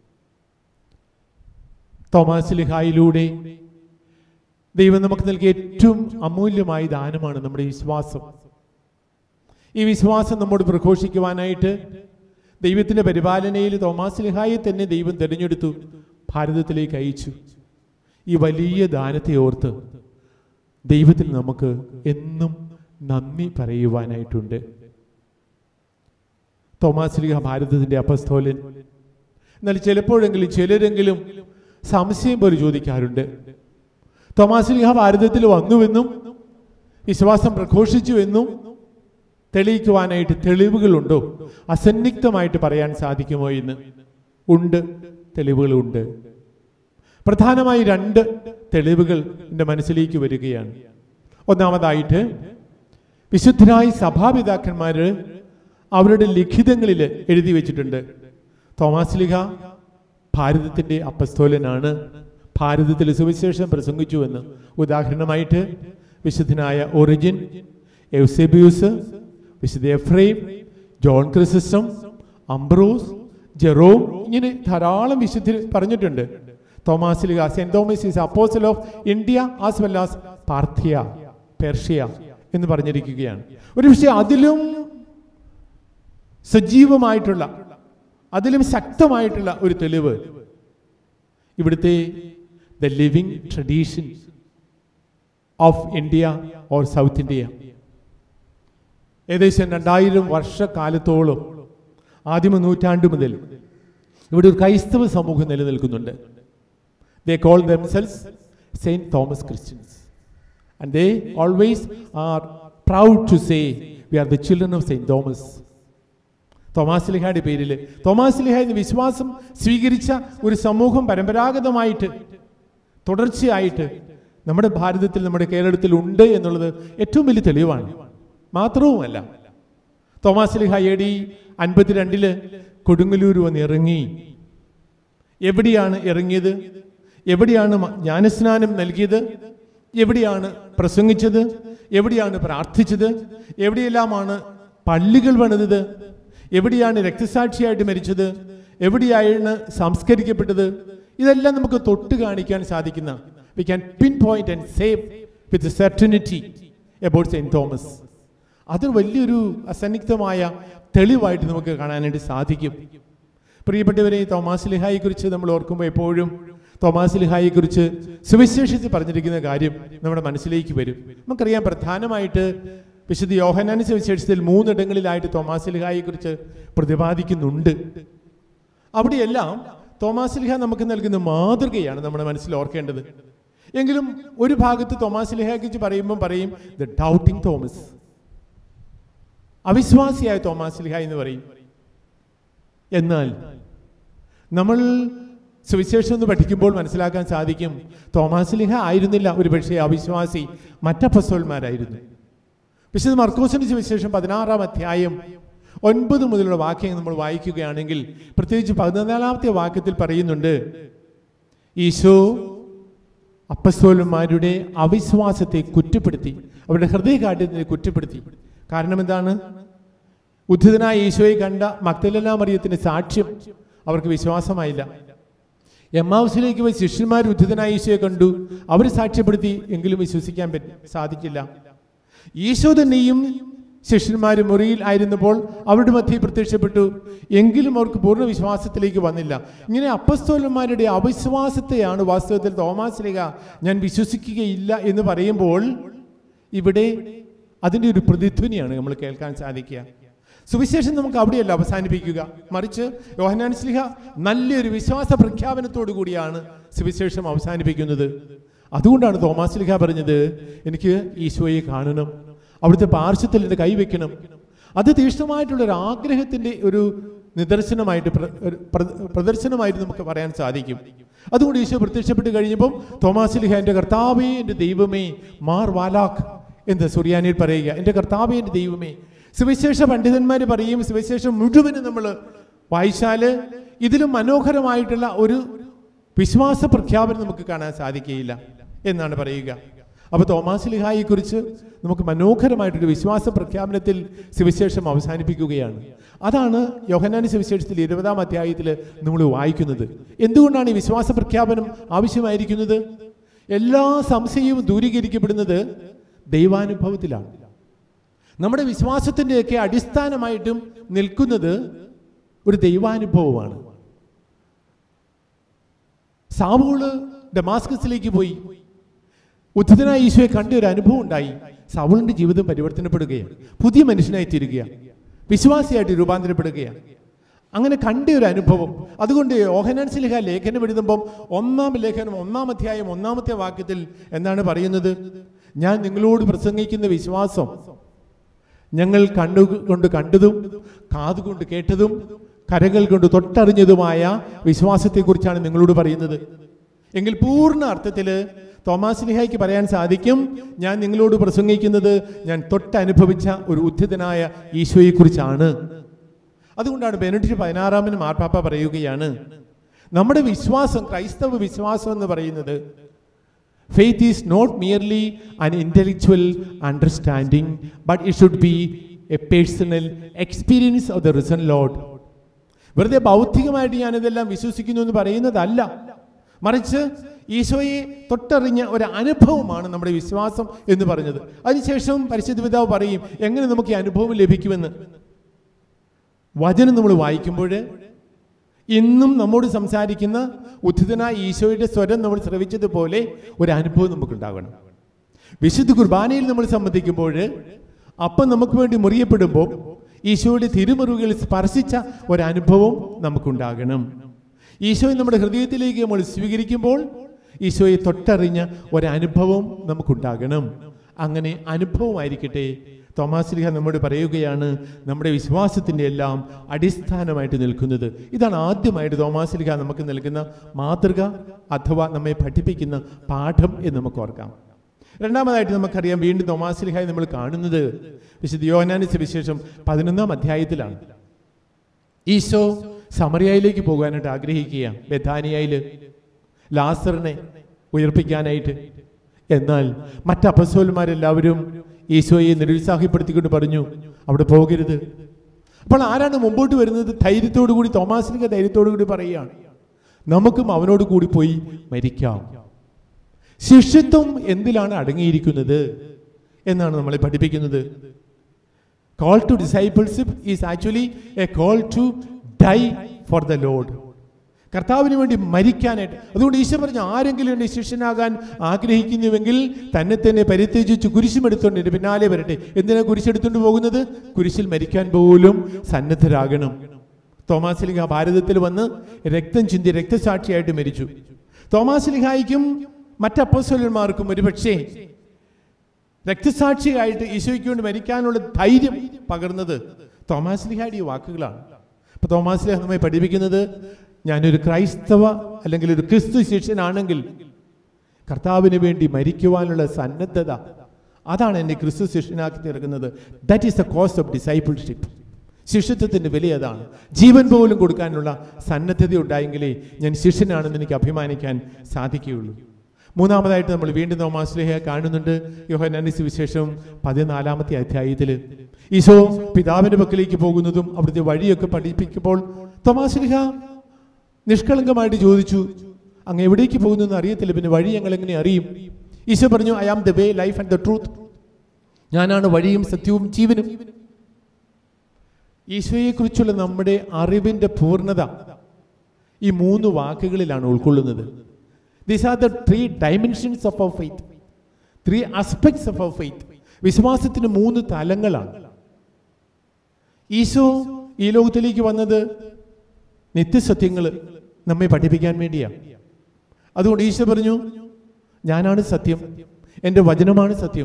തോമാസ് ശ്ലീഹായിലൂടെ ദൈവം നമുക്ക് നൽകിയ ഏറ്റവും അമൂല്യമായ ദാനമാണ് നമ്മുടെ വിശ്വാസം. ഈ വിശ്വാസം നമ്മോട് പ്രഘോഷിക്കുവാനായിട്ട് ദൈവത്തിൻ്റെ പരിപാലനയിൽ തോമാസ് ശ്ലീഹായെ തന്നെ ദൈവം തിരഞ്ഞെടുത്തു, ഭാരതത്തിലേക്ക് അയച്ചു. ഈ വലിയ ദാനത്തെ ഓർത്ത് ദൈവത്തിന് നമുക്ക് എന്നും നന്ദി പറയുവാനായിട്ടുണ്ട്. തോമാസ് ശ്ലീഹ ഭാരതത്തിൻ്റെ അപ്പസ്തോലൻ. എന്നാൽ ചിലരെങ്കിലും സംശയം പോലെ ചോദിക്കാറുണ്ട്, തോമാസ് ശ്ലീഹ ഭാരതത്തിൽ വന്നുവെന്നും വിശ്വാസം പ്രഘോഷിച്ചുവെന്നും തെളിയിക്കുവാനായിട്ട് തെളിവുകളുണ്ടോ, അസന്നിഗ്ധമായിട്ട് പറയാൻ സാധിക്കുമോ എന്ന്? ഉണ്ട്, തെളിവുകളുണ്ട്. പ്രധാനമായി 2 തെളിവുകൾ എൻ്റെ മനസ്സിലേക്ക് വരികയാണ്. ഒന്നാമതായിട്ട്, വിശുദ്ധരായ സഭാപിതാക്കന്മാർ അവരുടെ ലിഖിതങ്ങളിൽ എഴുതി വെച്ചിട്ടുണ്ട്, തോമാസ് ശ്ലീഹ ഭാരതത്തിൻ്റെ അപ്പസ്തോലനാണ്, ഭാരതത്തിൽ സുവിശേഷം പ്രസംഗിച്ചുവെന്ന്. ഉദാഹരണമായിട്ട് വിശുദ്ധനായ ഒറിജിൻ, എവ്സേബിയൂസ്, വിശുദ്ധ Ephrem, John Chrysostom, Ambrose, Jerome, ഇങ്ങനെ ധാരാളം വിശുദ്ധർ പറഞ്ഞിട്ടുണ്ട്. തോമാസ് ശ്ലീഹ Saint Thomas is apostle of India as well as Parthia, Persia എന്ന് പറഞ്ഞിരിക്കുകയാണ്. ഒരു പക്ഷേ അതിലും സജീവമായിട്ടുള്ള, അതിലും ശക്തമായിട്ടുള്ള ഒരു തെളിവ് ഇവിടുത്തെ the living tradition of India or South India. ഏകദേശം 2000 വർഷക്കാലത്തോളം, ആദിമ നൂറ്റാണ്ട് മുതൽ ഇവിടെ ഒരു ക്രൈസ്തവ സമൂഹം നിലനിൽക്കുന്നുണ്ട്. They call themselves Saint Thomas Christians, and they always are proud to say we are the children of Saint Thomas. Thomas ശ്ലീഹയുടെ പേരിൽ, തോമാസ് ശ്ലീഹ എന്ന വിശ്വാസം സ്വീകരിച്ച ഒരു സമൂഹം പരമ്പരാഗതമായിട്ട് തുടർച്ചയായിട്ട് നമ്മുടെ ഭാരതത്തിൽ, നമ്മുടെ കേരളത്തിൽ ഉണ്ട് എന്നുള്ളത് ഏറ്റവും വലിയ തെളിവാണ്. മാത്രവുമല്ല, തോമാശ്ലീഹ AD 52 കൊടുങ്ങല്ലൂർ വന്ന് ഇറങ്ങി. എവിടെയാണ് ഇറങ്ങിയത്? എവിടെയാണ് ജ്ഞാനസ്നാനം നൽകിയത്? എവിടെയാണ് പ്രസംഗിച്ചത്? എവിടെയാണ് പ്രാർത്ഥിച്ചത്? എവിടെയെല്ലാമാണ് പള്ളികൾ പണിതത്? എവിടെയാണ് രക്തസാക്ഷിയായിട്ട് മരിച്ചത്? എവിടെയാണ് സംസ്കരിക്കപ്പെട്ടത്? ഇതെല്ലാം നമുക്ക് തൊട്ട് കാണിക്കാൻ സാധിക്കുന്ന, we can pinpoint and say with certainty about Saint Thomas. അത് വലിയൊരു അസന്നിഗ്ധമായ തെളിവായിട്ട് നമുക്ക് കാണാനായിട്ട് സാധിക്കും. പ്രിയപ്പെട്ടവരെ, തോമാശ്ലീഹായെ കുറിച്ച് നമ്മൾ ഓർക്കുമ്പോൾ എപ്പോഴും തോമാശ്ലീഹായെ കുറിച്ച് സുവിശേഷത്തിൽ പറഞ്ഞിരിക്കുന്ന കാര്യം നമ്മുടെ മനസ്സിലേക്ക് വരും. നമുക്കറിയാം, പ്രധാനമായിട്ട് വിശുദ്ധ യോഹന്നാന്റെ സുവിശേഷത്തിൽ 3 ഇടങ്ങളിലായിട്ട് തോമാശ്ലീഹായെ കുറിച്ച് പ്രതിപാദിക്കുന്നുണ്ട്. അവിടെയെല്ലാം തോമാശ്ലീഹ നമുക്ക് നൽകുന്ന മാതൃകയാണ് നമ്മുടെ മനസ്സിൽ ഓർക്കേണ്ടത്. എങ്കിലും ഒരു ഭാഗത്ത് തോമാശ്ലീഹയെ കുറിച്ച് പറയുമ്പോൾ പറയും ദ ഡൗട്ടിംഗ് തോമസ്, അവിശ്വാസിയായ തോമാശ്ലീഹ എന്ന് പറയും. എന്നാൽ നമ്മൾ സുവിശേഷം എന്ന് പഠിക്കുമ്പോൾ മനസ്സിലാക്കാൻ സാധിക്കും, തോമാശ്ലീഹ ആയിരുന്നില്ല ഒരുപക്ഷെ അവിശ്വാസി, മറ്റപ്പസ്തോലന്മാരായിരുന്നു. വിശുദ്ധ മർക്കോസിന്റെ സുവിശേഷം 16-ാം അധ്യായം 9 മുതലുള്ള വാക്യം നമ്മൾ വായിക്കുകയാണെങ്കിൽ, പ്രത്യേകിച്ച് 14-ാമത്തെ വാക്യത്തിൽ പറയുന്നുണ്ട്, ഈശോ അപ്പസ്തോലന്മാരുടെ അവിശ്വാസത്തെ കുറ്റപ്പെടുത്തി, അവരുടെ ഹൃദയകാഠിന്യത്തെ കുറ്റപ്പെടുത്തി. കാരണം എന്താണ്? ഉദ്ധിതനായ ഈശോയെ കണ്ട മഗ്ദലേന മറിയത്തിന്റെ സാക്ഷ്യം അവർക്ക് വിശ്വാസമായില്ല. എമ്മാവുസിലേക്ക് പോയി ശിഷ്യന്മാർ ഉദ്ധിതനായ ഈശോയെ കണ്ടു, അവർ സാക്ഷ്യപ്പെടുത്തി, എങ്കിലും വിശ്വസിക്കാൻ സാധിച്ചില്ല. ഈശോ തന്നെയും ശിഷ്യന്മാർ മുറിയിൽ ആയിരുന്നപ്പോൾ അവരുടെ മധ്യേ പ്രത്യക്ഷപ്പെട്ടു, എങ്കിലും അവർക്ക് പൂർണ്ണ വിശ്വാസത്തിലേക്ക് വന്നില്ല. ഇങ്ങനെ അപ്പസ്തോലന്മാരുടെ അവിശ്വാസത്തെയാണ് വാസ്തവത്തിൽ തോമാശ്ലീഹ ഞാൻ വിശ്വസിക്കുകയില്ല എന്ന് പറയുമ്പോൾ ഇവിടെ അതിൻ്റെ ഒരു പ്രതിധ്വനിയാണ് നമ്മൾ കേൾക്കാൻ സാധിക്കുക. സുവിശേഷം നമുക്ക് അവിടെയല്ല അവസാനിപ്പിക്കുക, മറിച്ച് യോഹന്നാൻ ശ്ലീഹ നല്ലൊരു വിശ്വാസ പ്രഖ്യാപനത്തോടു കൂടിയാണ് സുവിശേഷം അവസാനിപ്പിക്കുന്നത്. അതുകൊണ്ടാണ് തോമാശ്ലീഹ പറഞ്ഞത്, എനിക്ക് ഈശോയെ കാണണം, അവിടുത്തെ പാർശ്വത്തിൽ എൻ്റെ കൈവയ്ക്കണം. അത് തീക്ഷ്ണമായിട്ടുള്ളൊരു ആഗ്രഹത്തിൻ്റെ ഒരു നിദർശനമായിട്ട് പ്രദർശനമായിട്ട് നമുക്ക് പറയാൻ സാധിക്കും. അതുകൊണ്ട് ഈശോ പ്രത്യക്ഷപ്പെട്ട് കഴിഞ്ഞപ്പം തോമാശ്ലീഹ എൻ്റെ കർത്താവേ എൻ്റെ ദൈവമേ, മാർ വാലാഖ് എന്ന് സുറിയാനിയിൽ പറയുക, എൻ്റെ കർത്താവേ എൻ്റെ ദൈവമേ. സുവിശേഷ പണ്ഡിതന്മാർ പറയും, സുവിശേഷം മുഴുവനും നമ്മൾ വായിച്ചാൽ ഇതിലും മനോഹരമായിട്ടുള്ള ഒരു വിശ്വാസ പ്രഖ്യാപനം നമുക്ക് കാണാൻ സാധിക്കുകയില്ല എന്നാണ് പറയുക. അപ്പോൾ തോമാശ്ലീഹായെ കുറിച്ച് നമുക്ക് മനോഹരമായിട്ടൊരു വിശ്വാസ പ്രഖ്യാപനത്തിൽ സുവിശേഷം അവസാനിപ്പിക്കുകയാണ്. അതാണ് യോഹന്നാന്റെ സുവിശേഷത്തിൽ 20-ാം അധ്യായത്തിൽ നമ്മൾ വായിക്കുന്നത്. എന്തുകൊണ്ടാണ് ഈ വിശ്വാസ പ്രഖ്യാപനം ആവശ്യമായിരിക്കുന്നത്? എല്ലാ സംശയവും ദൂരീകരിക്കപ്പെടുന്നത് ദൈവാനുഭവത്തിലാണ്. നമ്മുടെ വിശ്വാസത്തിൻ്റെയൊക്കെ അടിസ്ഥാനമായിട്ടും നിൽക്കുന്നത് ഒരു ദൈവാനുഭവമാണ്. സാവൂള് ഡമാസ്കസിലേക്ക് പോയി ഉദ്ധിതനായ ഈശോയെ കണ്ട ഒരു അനുഭവം ഉണ്ടായി. സൗളിന്റെ ജീവിതം പരിവർത്തനപ്പെടുകയാണ്, പുതിയ മനുഷ്യനായി തീരുകയാണ്, വിശ്വാസിയായിട്ട് രൂപാന്തരപ്പെടുകയാണ്. അങ്ങനെ കണ്ട ഒരു അനുഭവം. അതുകൊണ്ട് യോഹന്നാൻ ശ്ലീഹ ലേഖനം എഴുതുമ്പം 1-ാം ലേഖനം 1-ാം അധ്യായം 1-ാമത്തെ വാക്യത്തിൽ എന്താണ് പറയുന്നത്? ഞാൻ നിങ്ങളോട് പ്രസംഗിക്കുന്ന വിശ്വാസം ഞങ്ങൾ കണ്ണുകൊണ്ട് കണ്ടതും കാതുകൊണ്ട് കേട്ടതും കരങ്ങൾ കൊണ്ട് തൊട്ടറിഞ്ഞതുമായ വിശ്വാസത്തെക്കുറിച്ചാണ് നിങ്ങളോട് പറയുന്നത്. എങ്കിൽ പൂർണ്ണ അർത്ഥത്തിൽ തോമാശ്ലീഹയ്ക്ക് പറയാൻ സാധിക്കും, ഞാൻ നിങ്ങളോട് പ്രസംഗിക്കുന്നത് ഞാൻ തൊട്ടനുഭവിച്ച ഒരു ഉദ്ധിതനായ ഈശോയെക്കുറിച്ചാണ്. അതുകൊണ്ടാണ് ബെനഡിക്ട് 16-ാമന് മാർപ്പാപ്പ പറയുകയാണ്, നമ്മുടെ വിശ്വാസം, ക്രൈസ്തവ വിശ്വാസം എന്ന് പറയുന്നത്, faith is not merely an intellectual understanding, but it should be a personal experience of the risen Lord. വെറുതെ ഭൗതികമായിട്ട് ഞാനിതെല്ലാം വിശ്വസിക്കുന്നു എന്ന് പറയുന്നതല്ല, മറിച്ച് ഈശോയെ തൊട്ടറിഞ്ഞ ഒരു അനുഭവമാണ് നമ്മുടെ വിശ്വാസം എന്ന് പറഞ്ഞത്. അതിനുശേഷം പരിശുദ്ധ പിതാവ് പറയും എങ്ങനെ നമുക്ക് ഈ അനുഭവം ലഭിക്കുമെന്ന്. വചനം നമ്മൾ വായിക്കുമ്പോൾ ഇന്നും നമ്മോട് സംസാരിക്കുന്ന ഉദ്ധിതനായ ഈശോയുടെ സ്വരം നമ്മൾ ശ്രവിച്ചതുപോലെ ഒരു അനുഭവം നമുക്കുണ്ടാകണം. വിശുദ്ധ കുർബാനയിൽ നമ്മൾ സംബന്ധിക്കുമ്പോൾ അപ്പം നമുക്ക് വേണ്ടി മുറിയപ്പെടുമ്പോൾ ഈശോയുടെ തിരുമുറിവുകളിൽ സ്പർശിച്ച ഒരനുഭവം നമുക്കുണ്ടാകണം. ഈശോയെ നമ്മുടെ ഹൃദയത്തിലേക്ക് നമ്മൾ സ്വീകരിക്കുമ്പോൾ ഈശോയെ തൊട്ടറിഞ്ഞ ഒരനുഭവം നമുക്കുണ്ടാകണം. അങ്ങനെ അനുഭവമായിരിക്കട്ടെ. തോമാശ്ലീഹ നമ്മോട് പറയുകയാണ് നമ്മുടെ വിശ്വാസത്തിൻ്റെ എല്ലാം അടിസ്ഥാനമായിട്ട് നിൽക്കുന്നത്. ഇതാണ് ആദ്യമായിട്ട് തോമാശ്ലീഹ നമുക്ക് നൽകുന്ന മാതൃക അഥവാ നമ്മെ പഠിപ്പിക്കുന്ന പാഠം എന്ന് നമുക്ക് ഓർക്കാം. രണ്ടാമതായിട്ട് നമുക്കറിയാം, വീണ്ടും തോമാശ്ലീഹായെ നമ്മൾ കാണുന്നത് വിശുദ്ധ യോഹന്നാന്റെ സുവിശേഷം 11-ാം അധ്യായത്തിലാണ്. ഈശോ സമറിയയിലേക്ക് പോകാനായിട്ട് ആഗ്രഹിക്കുക, ബെഥാനിയയിൽ ലാസറിനെ ഉയർപ്പിക്കാനായിട്ട്. എന്നാൽ മറ്റ് അപ്പസ്തോലന്മാരെല്ലാവരും ഈശോയെ നിരുത്സാഹപ്പെടുത്തിക്കൊണ്ട് പറഞ്ഞു, അവിടെ പോകരുത്. അപ്പോൾ ആരാണ് മുമ്പോട്ട് വരുന്നത്? ധൈര്യത്തോടു കൂടി തോമാശ്ലീഹ ധൈര്യത്തോടു കൂടി പറയുകയാണ്, നമുക്കും അവനോട് കൂടി പോയി മരിക്കാം. ശിഷ്യത്വം എന്തിലാണ് അടങ്ങിയിരിക്കുന്നത് എന്നാണ് നമ്മളെ പഠിപ്പിക്കുന്നത്. Call to discipleship is actually a call to die for the Lord. കർത്താവിന് വേണ്ടി മരിക്കാനായിട്ട്. അതുകൊണ്ട് ഈശോ പറഞ്ഞു, ആരെങ്കിലും എൻ്റെ ശിഷ്യനാകാൻ ആഗ്രഹിക്കുന്നുവെങ്കിൽ തന്നെ തന്നെ പരിത്യജിച്ച് കുരിശുമെടുത്തോണ്ട് എൻ്റെ പിന്നാലെ വരട്ടെ. എന്തിനാ കുരിശെടുത്തോണ്ട് പോകുന്നത്? കുരിശിൽ മരിക്കാൻ പോലും സന്നദ്ധരാകണം. തോമാശ്ലീഹ ഭാരതത്തിൽ വന്ന് രക്തം ചിന്തി രക്തസാക്ഷിയായിട്ട് മരിച്ചു. തോമാശ്ലീഹായ്ക്കും മറ്റ് അപ്പോസ്തലന്മാർക്കും ഒരുപക്ഷേ രക്തസാക്ഷിയായിട്ട് ഈശോയ്ക്ക് വേണ്ടി മരിക്കാനുള്ള ധൈര്യം പകർന്നത് തോമാശ്ലീഹയുടെ ഈ വാക്കുകളാണ്. അപ്പൊ തോമാശ്ലീഹ നമ്മെ പഠിപ്പിക്കുന്നത്, ഞാനൊരു ക്രൈസ്തവ അല്ലെങ്കിൽ ഒരു ക്രിസ്തു ശിഷ്യനാണെങ്കിൽ കർത്താവിന് വേണ്ടി മരിക്കുവാനുള്ള സന്നദ്ധത, അതാണ് എന്നെ ക്രിസ്തു ശിഷ്യനാക്കി തീർക്കുന്നത്. That is the cost of discipleship. ശിഷ്യത്വത്തിൻ്റെ വില അതാണ്. ജീവൻ പോലും കൊടുക്കാനുള്ള സന്നദ്ധത ഉണ്ടായെങ്കിലേ ഞാൻ ശിഷ്യനാണെന്ന് എനിക്ക് അഭിമാനിക്കാൻ സാധിക്കുകയുള്ളൂ. മൂന്നാമതായിട്ട് നമ്മൾ വീണ്ടും തോമാശ്ലീഹയെ കാണുന്നുണ്ട്. യോഹന്നാന്റെ സുവിശേഷം 14-ാമത്തെ അധ്യായത്തിൽ ഈശോ പിതാവിന്റെ പക്കലേക്ക് പോകുന്നതും അവിടുത്തെ വഴിയൊക്കെ പഠിപ്പിക്കുമ്പോൾ തോമാശ്ലീഹ നിഷ്കളങ്കമായിട്ട് ചോദിച്ചു, അങ്ങ് എവിടേക്ക് പോകുന്നു എന്ന് അറിയത്തില്ല, പിന്നെ വഴി ഞങ്ങൾ എങ്ങനെ അറിയും? ഈശോ പറഞ്ഞു, I am the way, life and the truth. ഞാനാണ് വഴിയും സത്യവും ജീവനും. ഈശോയെക്കുറിച്ചുള്ള നമ്മുടെ അറിവിന്റെ പൂർണ്ണത ഈ 3 വാക്കുകളിലാണ് ഉൾക്കൊള്ളുന്നത്. These are the 3 dimensions of our faith, 3 aspects of our faith. വിശ്വാസത്തിന് 3 തലങ്ങളാണ്. ഈശോ ഈ ലോകത്തിലേക്ക് വന്നത് നിത്യസത്യങ്ങൾ നമ്മെ പഠിപ്പിക്കാൻ വേണ്ടിയാണ്. അതുകൊണ്ട് ഈശോ പറഞ്ഞു, ഞാനാണ് സത്യം, എൻ്റെ വചനമാണ് സത്യം.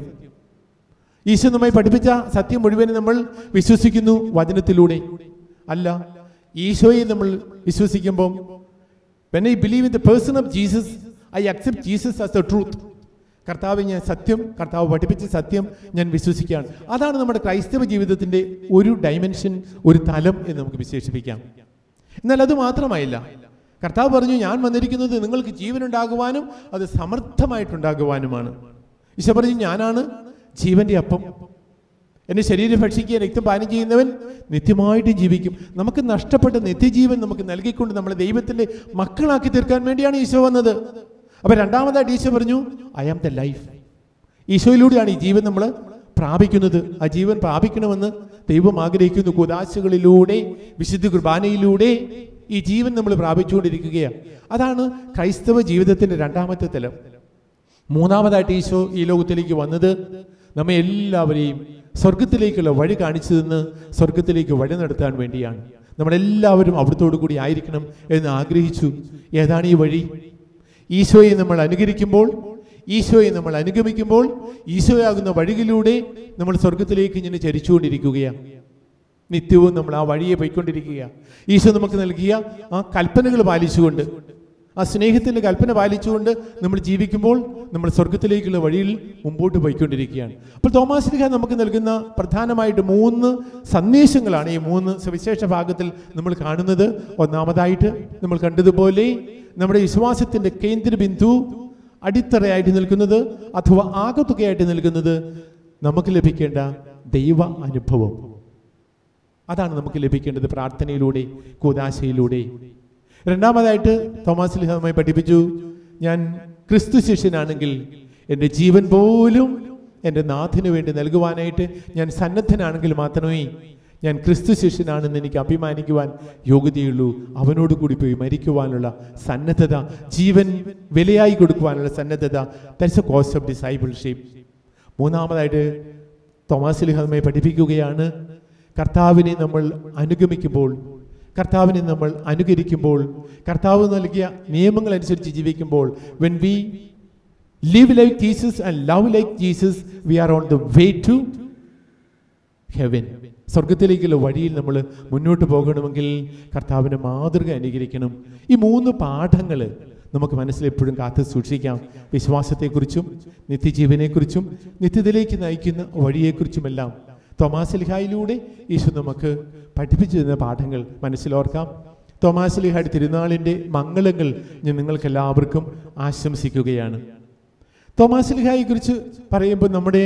ഈശോ നമ്മെ പഠിപ്പിച്ച സത്യം മുഴുവൻ നമ്മൾ വിശ്വസിക്കുന്നു വചനത്തിലൂടെ അല്ല. ഈശോയെ നമ്മൾ വിശ്വസിക്കുമ്പോൾ, when I believe in the person of Jesus, I accept Jesus as the truth. കർത്താവ് ഞാൻ സത്യം, കർത്താവ് പഠിപ്പിച്ച സത്യം ഞാൻ വിശ്വസിക്കുകയാണ്. അതാണ് നമ്മുടെ ക്രൈസ്തവ ജീവിതത്തിൻ്റെ ഒരു ഡൈമെൻഷൻ, ഒരു തലം എന്ന് നമുക്ക് വിശേഷിപ്പിക്കാം. എന്നാൽ അത് മാത്രമായില്ല. കർത്താവ് പറഞ്ഞു, ഞാൻ വന്നിരിക്കുന്നത് നിങ്ങൾക്ക് ജീവനുണ്ടാകുവാനും അത് സമർത്ഥമായിട്ടുണ്ടാകുവാനുമാണ്. ഈശോ പറഞ്ഞു, ഞാനാണ് ജീവന്റെ അപ്പം. എൻ്റെ ശരീരം ഭക്ഷിക്കുക, രക്തം പാനം ചെയ്യുന്നവൻ നിത്യമായിട്ട് ജീവിക്കും. നമുക്ക് നഷ്ടപ്പെട്ട നിത്യജീവൻ നമുക്ക് നൽകിക്കൊണ്ട് നമ്മളെ ദൈവത്തിൻ്റെ മക്കളാക്കി തീർക്കാൻ വേണ്ടിയാണ് ഈശോ വന്നത്. അപ്പൊ രണ്ടാമതായിട്ട് ഈശോ പറഞ്ഞു, ഐ ആം ദ ലൈഫ്. ഈശോയിലൂടെയാണ് ഈ ജീവൻ നമ്മൾ പ്രാപിക്കുന്നത്. ആ ജീവൻ പ്രാപിക്കണമെന്ന് ദൈവം ആഗ്രഹിക്കുന്നു. കൂദാശകളിലൂടെ, വിശുദ്ധ കുർബാനയിലൂടെ ഈ ജീവൻ നമ്മൾ പ്രാപിച്ചുകൊണ്ടിരിക്കുകയാണ്. അതാണ് ക്രൈസ്തവ ജീവിതത്തിന്റെ രണ്ടാമത്തെ തലം. മൂന്നാമതായിട്ട് ഈശോ ഈ ലോകത്തിലേക്ക് വന്നത് നമ്മെ എല്ലാവരെയും സ്വർഗത്തിലേക്കുള്ള വഴി കാണിച്ചു തന്ന് സ്വർഗത്തിലേക്ക് വഴി നടത്താൻ വേണ്ടിയാണ്. നമ്മളെല്ലാവരും അവിടത്തോടു കൂടി ആയിരിക്കണം എന്ന് ആഗ്രഹിച്ചു. ഏതാണ് ഈ വഴി? ഈശോയെ നമ്മൾ അനുകരിക്കുമ്പോൾ, ഈശോയെ നമ്മൾ അനുഗമിക്കുമ്പോൾ, ഈശോയാകുന്ന വഴിയിലൂടെ നമ്മൾ സ്വർഗത്തിലേക്ക് ഇങ്ങനെ ചരിച്ചുകൊണ്ടിരിക്കുകയാണ്. നിത്യവും നമ്മൾ ആ വഴിയെ പോയിക്കൊണ്ടിരിക്കുക. ഈശോ നമുക്ക് നൽകിയ ആ കൽപ്പനകൾ പാലിച്ചുകൊണ്ട്, ആ സ്നേഹത്തിൻ്റെ കൽപ്പന പാലിച്ചുകൊണ്ട് നമ്മൾ ജീവിക്കുമ്പോൾ നമ്മൾ സ്വർഗത്തിലേക്കുള്ള വഴിയിൽ മുമ്പോട്ട് പോയിക്കൊണ്ടിരിക്കുകയാണ്. അപ്പോൾ തോമാശ്ലീഹ നമുക്ക് നൽകുന്ന പ്രധാനമായിട്ട് 3 സന്ദേശങ്ങളാണ് ഈ 3 സവിശേഷ ഭാഗത്തിൽ നമ്മൾ കാണുന്നത്. ഒന്നാമതായിട്ട് നമ്മൾ കണ്ടതുപോലെ നമ്മുടെ വിശ്വാസത്തിൻ്റെ കേന്ദ്രബിന്ദു, അടിത്തറയായിട്ട് നിൽക്കുന്നത് അഥവാ ആകത്തുകയായിട്ട് നിൽക്കുന്നത് നമുക്ക് ലഭിക്കേണ്ട ദൈവ അനുഭവം. അതാണ് നമുക്ക് ലഭിക്കേണ്ടത് പ്രാർത്ഥനയിലൂടെ, കൂദാശയിലൂടെ. രണ്ടാമതായിട്ട് തോമാശ്ലീഹ നമ്മെ പഠിപ്പിച്ചു, ഞാൻ ക്രിസ്തു ശിഷ്യനാണെങ്കിൽ എൻ്റെ ജീവൻ പോലും എൻ്റെ നാഥന് വേണ്ടി നൽകുവാനായിട്ട് ഞാൻ സന്നദ്ധനാണെങ്കിൽ മാത്രമേ ഞാൻ ക്രിസ്തു ശിഷ്യനാണെന്ന് എനിക്ക് അഭിമാനിക്കുവാൻ യോഗ്യതയുള്ളൂ. അവനോട് കൂടി പോയി മരിക്കുവാനുള്ള സന്നദ്ധത, ജീവൻ വിലയായി കൊടുക്കുവാനുള്ള സന്നദ്ധത, that's a cost of discipleship. മൂന്നാമതായിട്ട് തോമാശ്ലീഹ നമ്മെ പഠിപ്പിക്കുകയാണ്, കർത്താവിനെ നമ്മൾ അനുഗമിക്കുമ്പോൾ, കർത്താവിനെ നമ്മൾ അനുകരിക്കുമ്പോൾ, കർത്താവ് നൽകിയ നിയമങ്ങൾ അനുസരിച്ച് ജീവിക്കുമ്പോൾ, when we live like Jesus and love like Jesus, we are on the way to heaven. സ്വർഗത്തിലേക്കുള്ള വഴിയിൽ നമ്മൾ മുന്നോട്ട് പോകണമെങ്കിൽ കർത്താവിൻ്റെ മാതൃക അനുകരിക്കണം. ഈ 3 പാഠങ്ങൾ നമുക്ക് മനസ്സിൽ എപ്പോഴും കാത്തു സൂക്ഷിക്കാം. വിശ്വാസത്തെക്കുറിച്ചും നിത്യജീവനെക്കുറിച്ചും നിത്യത്തിലേക്ക് നയിക്കുന്ന വഴിയെക്കുറിച്ചുമെല്ലാം തോമാശ്ലീഹായിലൂടെ ഈശോ നമുക്ക് പഠിപ്പിച്ചു തരുന്ന പാഠങ്ങൾ മനസ്സിലോർക്കാം. തോമാശ്ലീഹായുടെ തിരുനാളിൻ്റെ മംഗളങ്ങൾ ഞാൻ നിങ്ങൾക്കെല്ലാവർക്കും ആശംസിക്കുകയാണ്. തോമാശ്ലീഹായെക്കുറിച്ച് പറയുമ്പോൾ നമ്മുടെ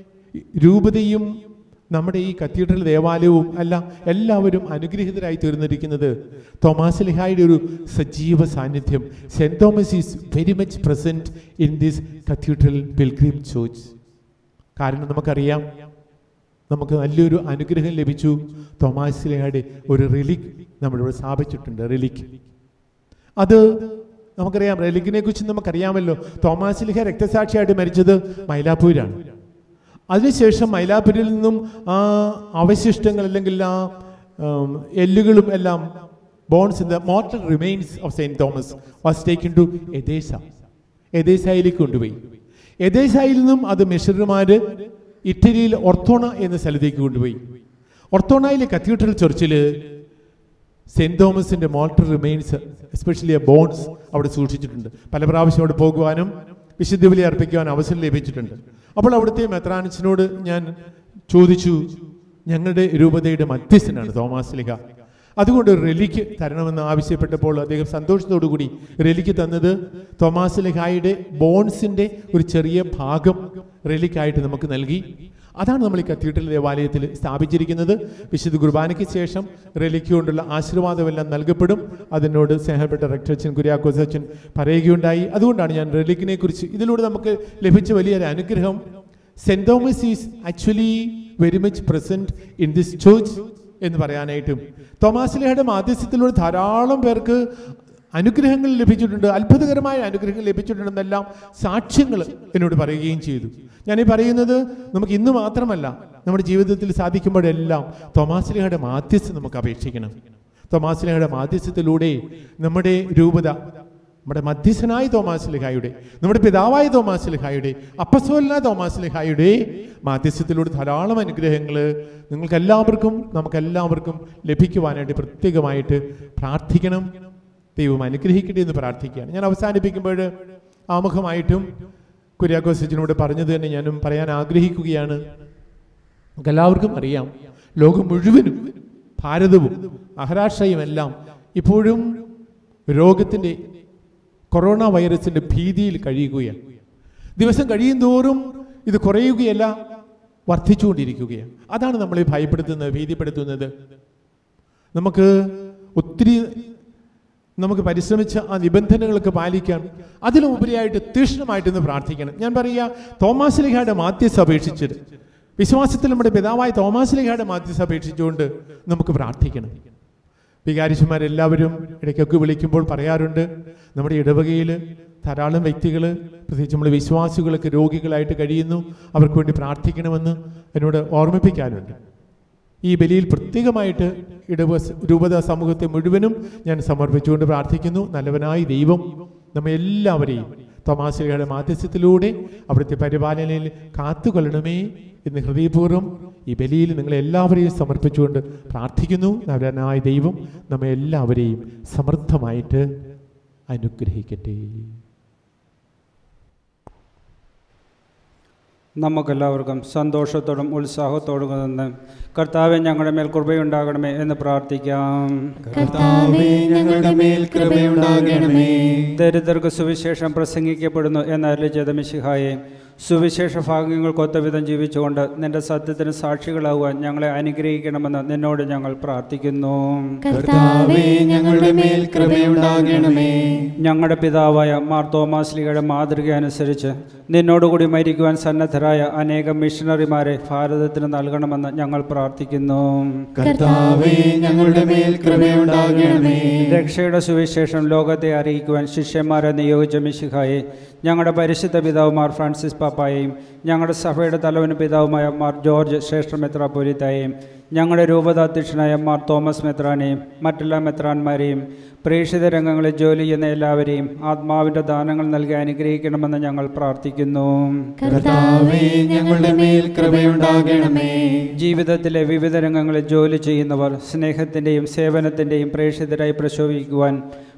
രൂപതയും നമ്മുടെ ഈ കത്തീഡ്രൽ ദേവാലയവും എല്ലാവരും അനുഗ്രഹീതരായി തീർന്നിരിക്കുന്നത് തോമാശ്ലീഹായുടെ ഒരു സജീവ സാന്നിധ്യം. Saint Thomas is very much present in this cathedral pilgrim church. കാരണം നമുക്കറിയാം, നമുക്ക് നല്ലൊരു അനുഗ്രഹം ലഭിച്ചു. തോമാശ്ലീഹായുടെ ഒരു റിലിക് നമ്മളിവിടെ സ്ഥാപിച്ചിട്ടുണ്ട്. റിലിക് അത് നമുക്കറിയാം. റിലിക്കിനെ കുറിച്ച് നമുക്കറിയാമല്ലോ. തോമാശ്ലീഹ രക്തസാക്ഷിയായിട്ട് മരിച്ചത് മൈലാപ്പൂരാണ്. അതിനുശേഷം മൈലാപ്പൂരിൽ നിന്നും ആ അവശിഷ്ടങ്ങൾ അല്ലെങ്കിൽ ആ എല്ലുകളും എല്ലാം bones in the mortal remains of Saint Thomas was taken to എദേസയിലേക്ക് കൊണ്ടുപോയി. എദേസയിൽ നിന്നും അത് മിഷണറിമാർ ഇറ്റലിയിൽ ഒർത്തോണ എന്ന സ്ഥലത്തേക്ക് കൊണ്ടുപോയി. ഒർത്തോണയിലെ കത്തീഡ്രൽ ചർച്ചിൽ സെന്റ് തോമസിന്റെ മോർട്ടൽ റിമെയിൻസ്, എസ്പെഷ്യലി ബോൺസ് അവിടെ സൂക്ഷിച്ചിട്ടുണ്ട്. പല പ്രാവശ്യം അവിടെ പോകുവാനും വിശുദ്ധ ബലി അർപ്പിക്കുവാൻ അവസരം ലഭിച്ചിട്ടുണ്ട്. അപ്പോൾ അവിടുത്തെ മെത്രാനിസിനോട് ഞാൻ ചോദിച്ചു, ഞങ്ങളുടെ രൂപതയുടെ മധ്യസ്ഥനാണ് തോമാശ്ലീഹ, അതുകൊണ്ട് റെലിക്ക് തരണമെന്ന് ആവശ്യപ്പെട്ടപ്പോൾ അദ്ദേഹം സന്തോഷത്തോടു കൂടി റെലിക്ക് തന്നത് തോമാശ്ലീഹായുടെ ബോൺസിന്റെ ഒരു ചെറിയ ഭാഗം റെലിക്കായിട്ട് നമുക്ക് നൽകി. അതാണ് നമ്മൾ ഈ കത്തീഡ്രൽ ദേവാലയത്തിൽ സ്ഥാപിച്ചിരിക്കുന്നത്. വിശുദ്ധ കുർബാനയ്ക്ക് ശേഷം റെലിക്ക് കൊണ്ടുള്ള ആശീർവാദമെല്ലാം നൽകപ്പെടും. അതിനോട് സ്നേഹപ്പെട്ട റക്ടറച്ചൻ കുര്യാക്കോസ് അച്ഛൻ പറയുകയുണ്ടായി. അതുകൊണ്ടാണ് ഞാൻ റെലിക്കിനെ കുറിച്ച്, ഇതിലൂടെ നമുക്ക് ലഭിച്ച വലിയൊരു അനുഗ്രഹം, Saint Thomas is actually very much present in this church എന്ന് പറയാനായിട്ടും തോമാശ്ലീഹയുടെ മാധ്യസ്ഥത്തിലൂടെ ധാരാളം പേർക്ക് അനുഗ്രഹങ്ങൾ ലഭിച്ചിട്ടുണ്ട്, അത്ഭുതകരമായ അനുഗ്രഹങ്ങൾ ലഭിച്ചിട്ടുണ്ടെന്നെല്ലാം സാക്ഷ്യങ്ങൾ എന്നോട് പറയുകയും ചെയ്തു. ഞാനീ പറയുന്നത് നമുക്ക് ഇന്ന് മാത്രമല്ല, നമ്മുടെ ജീവിതത്തിൽ സാധിക്കുമ്പോഴെല്ലാം തോമാശ്ലീഹയുടെ മാധ്യസ്ഥം നമുക്ക് അപേക്ഷിക്കണം. തോമാശ്ലീഹയുടെ മാധ്യസ്ഥത്തിലൂടെ നമ്മുടെ രൂപത, നമ്മുടെ മധ്യസ്ഥനായ തോമാശ്ലീഹായുടെ, നമ്മുടെ പിതാവായ തോമാശ്ലീഹായുടെ, അപ്പസ്തോലനായ തോമാശ്ലീഹായുടെ മാധ്യസ്ഥത്തിലൂടെ ധാരാളം അനുഗ്രഹങ്ങൾ നിങ്ങൾക്കെല്ലാവർക്കും നമുക്കെല്ലാവർക്കും ലഭിക്കുവാനായിട്ട് പ്രത്യേകമായിട്ട് പ്രാർത്ഥിക്കണം. ദൈവം അനുഗ്രഹിക്കട്ടെ എന്ന് പ്രാർത്ഥിക്കുകയാണ്. ഞാൻ അവസാനിപ്പിക്കുമ്പോൾ ആമുഖമായിട്ടും കുര്യാക്കോസ് അച്ഛനോട് പറഞ്ഞത് തന്നെ ഞാനും പറയാൻ ആഗ്രഹിക്കുകയാണ്. നമുക്കെല്ലാവർക്കും അറിയാം, ലോകം മുഴുവനും ഭാരതവും മഹാരാഷ്ട്രയും എല്ലാം ഇപ്പോഴും രോഗത്തിൻ്റെ, കൊറോണ വൈറസിന്റെ ഭീതിയിൽ കഴിയുകയാണ്. ദിവസം കഴിയും തോറും ഇത് കുറയുകയല്ല, വർദ്ധിച്ചുകൊണ്ടിരിക്കുകയാണ്. അതാണ് നമ്മളെ ഭയപ്പെടുത്തുന്നത്, ഭീതിപ്പെടുത്തുന്നത്. നമുക്ക് പരിശ്രമിച്ച ആ നിബന്ധനകളൊക്കെ പാലിക്കാൻ, അതിലുപരിയായിട്ട് തീക്ഷ്ണമായിട്ടൊന്ന് പ്രാർത്ഥിക്കണം. ഞാൻ പറയുക, തോമാശ്ലീഹയുടെ മാധ്യസ്ഥ അപേക്ഷിച്ചത്, വിശ്വാസത്തിൽ നമ്മുടെ പിതാവായ തോമാശ്ലീഹയുടെ മാധ്യസ്ഥ അപേക്ഷിച്ചുകൊണ്ട് നമുക്ക് പ്രാർത്ഥിക്കണം. വികാരിച്ചന്മാരെല്ലാവരും ഇടയ്ക്കൊക്കെ വിളിക്കുമ്പോൾ പറയാറുണ്ട്, നമ്മുടെ ഇടവകയിൽ ധാരാളം വ്യക്തികൾ, പ്രത്യേകിച്ച് നമ്മൾ വിശ്വാസികളൊക്കെ രോഗികളായിട്ട് കഴിയുന്നു, അവർക്ക് വേണ്ടി പ്രാർത്ഥിക്കണമെന്ന് എന്നോട് ഓർമ്മിപ്പിക്കാറുണ്ട്. ഈ ബലിയിൽ പ്രത്യേകമായിട്ട് രൂപത സമൂഹത്തെ മുഴുവനും ഞാൻ സമർപ്പിച്ചുകൊണ്ട് പ്രാർത്ഥിക്കുന്നു. നല്ലവനായ ദൈവം നമ്മെ എല്ലാവരെയും തോമാശ്ലീഹയുടെ മാധ്യസ്ഥത്തിലൂടെ അവിടുത്തെ പരിപാലനയിൽ കാത്തുകൊള്ളണമേ എന്ന് ഹൃദയപൂർവ്വം ഈ ബലിയിൽ നിങ്ങളെല്ലാവരെയും സമർപ്പിച്ചുകൊണ്ട് പ്രാർത്ഥിക്കുന്നു. നല്ലവനായ ദൈവം നമ്മെ എല്ലാവരെയും സമൃദ്ധമായിട്ട് അനുഗ്രഹിക്കട്ടെ. നമുക്കെല്ലാവർക്കും സന്തോഷത്തോടും ഉത്സാഹത്തോടും നിന്ന് കർത്താവേ ഞങ്ങളുടെ മേൽ കൃപയുണ്ടാകണമേ എന്ന് പ്രാർത്ഥിക്കാം. കർത്താവേ ഞങ്ങളുടെ മേൽ കൃപയുണ്ടാകണമേ. ദരിദ്രർക്ക് സുവിശേഷം പ്രസംഗിക്കപ്പെടുന്നു എന്നരുളി ചെയ്ത മിശിഹായെ, സുവിശേഷ ഭാഗ്യങ്ങൾക്കൊത്തവിധം ജീവിച്ചുകൊണ്ട് നിന്റെ സത്യത്തിന് സാക്ഷികളാകുവാൻ ഞങ്ങളെ അനുഗ്രഹിക്കണമെന്ന് നിന്നോട് ഞങ്ങൾ പ്രാർത്ഥിക്കുന്നു. കർത്താവേ ഞങ്ങളുടെ മേൽ കൃപയുണ്ടാകണമേ. ഞങ്ങളുടെ പിതാവായ മാർ തോമാശ്ലീഹയുടെ മാതൃക അനുസരിച്ച് നിന്നോടുകൂടി മരിക്കുവാൻ സന്നദ്ധരായ അനേകം മിഷണറിമാരെ ഭാരതത്തിന് നൽകണമെന്ന് ഞങ്ങൾ പ്രാർത്ഥിക്കുന്നു. കർത്താവേ ഞങ്ങളുടെ മേൽ കൃപയുണ്ടാകണമേ. രക്ഷയുടെ സുവിശേഷം ലോകത്തെ അറിയിക്കുവാൻ ശിഷ്യന്മാരെ നിയോഗിച്ച മിശിഹായെ, ഞങ്ങളുടെ പരിശുദ്ധ പിതാവ് മാർ ഫ്രാൻസിസ് പാപ്പായെയും ഞങ്ങളുടെ സഭയുടെ തലവന് പിതാവുമായ മാർ ജോർജ് ശ്രേഷ്ഠ മെത്രാപ്പൊലീത്തായെയും ഞങ്ങളുടെ രൂപതാധ്യക്ഷനായ മാർ തോമസ് മെത്രാനെയും മറ്റെല്ലാ മെത്രാന്മാരെയും പ്രേക്ഷിത രംഗങ്ങളിൽ ജോലി ചെയ്യുന്ന എല്ലാവരെയും ആത്മാവിൻ്റെ ദാനങ്ങൾ നൽകി അനുഗ്രഹിക്കണമെന്ന് ഞങ്ങൾ പ്രാർത്ഥിക്കുന്നു. കർത്താവേ ഞങ്ങളുടെ മേൽ കൃപയുണ്ടാകണമേ. ജീവിതത്തിലെ വിവിധ രംഗങ്ങളിൽ ജോലി ചെയ്യുന്നവർ സ്നേഹത്തിൻ്റെയും സേവനത്തിൻ്റെയും പ്രേക്ഷിതരായി പ്രശോഭിക്കുവാൻ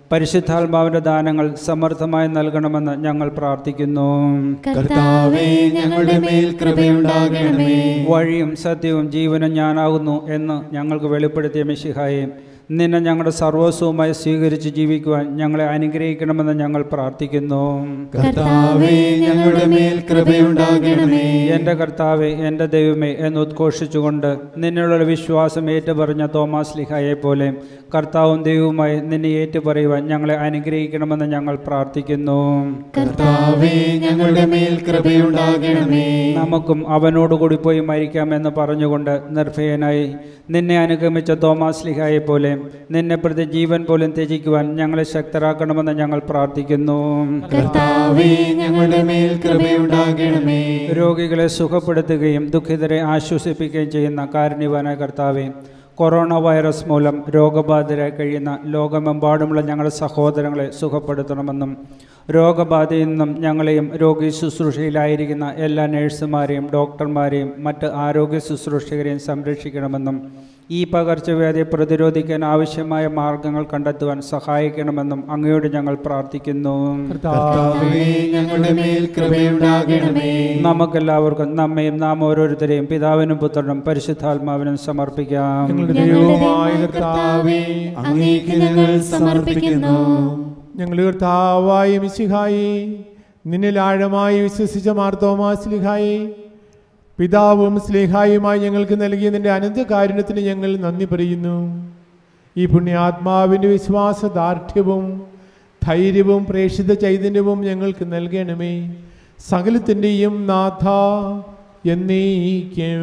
പരിശുദ്ധാത്മാവിൻ്റെ ദാനങ്ങൾ സമർത്ഥമായി നൽകണമെന്ന് ഞങ്ങൾ പ്രാർത്ഥിക്കുന്നു. കർത്താവേ, ഞങ്ങളുടെ മേൽ കൃപയുണ്ടാകണമേ. വഴിയും സത്യവും ജീവനും ഞാനാകുന്നു എന്ന് ഞങ്ങൾക്ക് വെളിപ്പെടുത്തിയ മിശിഹായെ, നിന്നെ ഞങ്ങളുടെ സർവസ്വവുമായി സ്വീകരിച്ച് ജീവിക്കുവാൻ ഞങ്ങളെ അനുഗ്രഹിക്കണമെന്ന് ഞങ്ങൾ പ്രാർത്ഥിക്കുന്നു. കർത്താവേ, ഞങ്ങളുടെ മേൽ കൃപയുണ്ടാകണമേ. എൻ്റെ കർത്താവേ, എൻ്റെ ദൈവമേ എന്ന് ഉദ്ഘോഷിച്ചുകൊണ്ട് നിന്നുള്ള വിശ്വാസം ഏറ്റുപറഞ്ഞ തോമാസ് ലീഹായെ പോലെ കർത്താവും ദൈവവുമായി നിന്നെ ഏറ്റുപറയുവാൻ ഞങ്ങളെ അനുഗ്രഹിക്കണമെന്ന് ഞങ്ങൾ പ്രാർത്ഥിക്കുന്നു. കർത്താവേ, ഞങ്ങളുടെ മേൽ കൃപയുണ്ടാകണമേ. നമുക്കും അവനോടുകൂടി പോയി മരിക്കാമെന്ന് പറഞ്ഞുകൊണ്ട് നിർഭയനായി നിന്നെ അനുഗമിച്ച തോമാസ് ലീഹായെ പോലെ നിന്നെ പ്രതി ജീവൻ പോലും ത്യജിക്കുവാൻ ഞങ്ങളെ ശക്തരാക്കണമെന്ന് ഞങ്ങൾ പ്രാർത്ഥിക്കുന്നു. കർത്താവേ, ഞങ്ങളുടെ മേൽ കൃപയുണ്ടാകണമേ. രോഗികളെ സുഖപ്പെടുത്തുകയും ദുഃഖിതരെ ആശ്വസിപ്പിക്കുകയും ചെയ്യുന്ന കാരുണ്യവാനായ കർത്താവേ, കൊറോണ വൈറസ് മൂലം രോഗബാധിതരായി കഴിയുന്ന ലോകമെമ്പാടുമുള്ള ഞങ്ങളുടെ സഹോദരങ്ങളെ സുഖപ്പെടുത്തണമെന്നും രോഗബാധയിൽ നിന്നും ഞങ്ങളെയും രോഗി ശുശ്രൂഷയിലായിരിക്കുന്ന എല്ലാ നഴ്സുമാരെയും ഡോക്ടർമാരെയും മറ്റ് ആരോഗ്യ ശുശ്രൂഷകരെയും സംരക്ഷിക്കണമെന്നും ഈ പകർച്ചവ്യാധിയെ പ്രതിരോധിക്കാൻ ആവശ്യമായ മാർഗങ്ങൾ കണ്ടെത്തുവാൻ സഹായിക്കണമെന്നും അങ്ങയോട് ഞങ്ങൾ പ്രാർത്ഥിക്കുന്നു. കർത്താവേ, ഞങ്ങളുടെ മേൽ കൃപയുണ്ടാകണമേ. നമുക്കെല്ലാവർക്കും നമ്മയും നാം ഓരോരുത്തരെയും പിതാവിനും പുത്രനും പരിശുദ്ധാത്മാവിനും സമർപ്പിക്കാം. ദൈവമായ കർത്താവേ, അങ്ങേക്ക് ഞങ്ങൾ സമർപ്പിക്കുന്നു. ഞങ്ങളുടെ കർത്താവായ മിശിഹായേ, നിന്നിൽ ആഴമായി വിശ്വസിച്ച മാർ തോമാസ് സ്ലീഹായേ, പിതാവും സ്ലീഹായുമായി ഞങ്ങൾക്ക് നൽകിയ നിന്റെ അനന്തകാരുണ്യത്തിന് ഞങ്ങൾ നന്ദി പറയുന്നു. ഈ പുണ്യാത്മാവിൻ്റെ വിശ്വാസദാർഢ്യവും ധൈര്യവും പ്രേക്ഷിത ചൈതന്യവും ഞങ്ങൾക്ക് നൽകണമേ. സകലത്തിൻ്റെയും നാഥ എന്നേക്കും.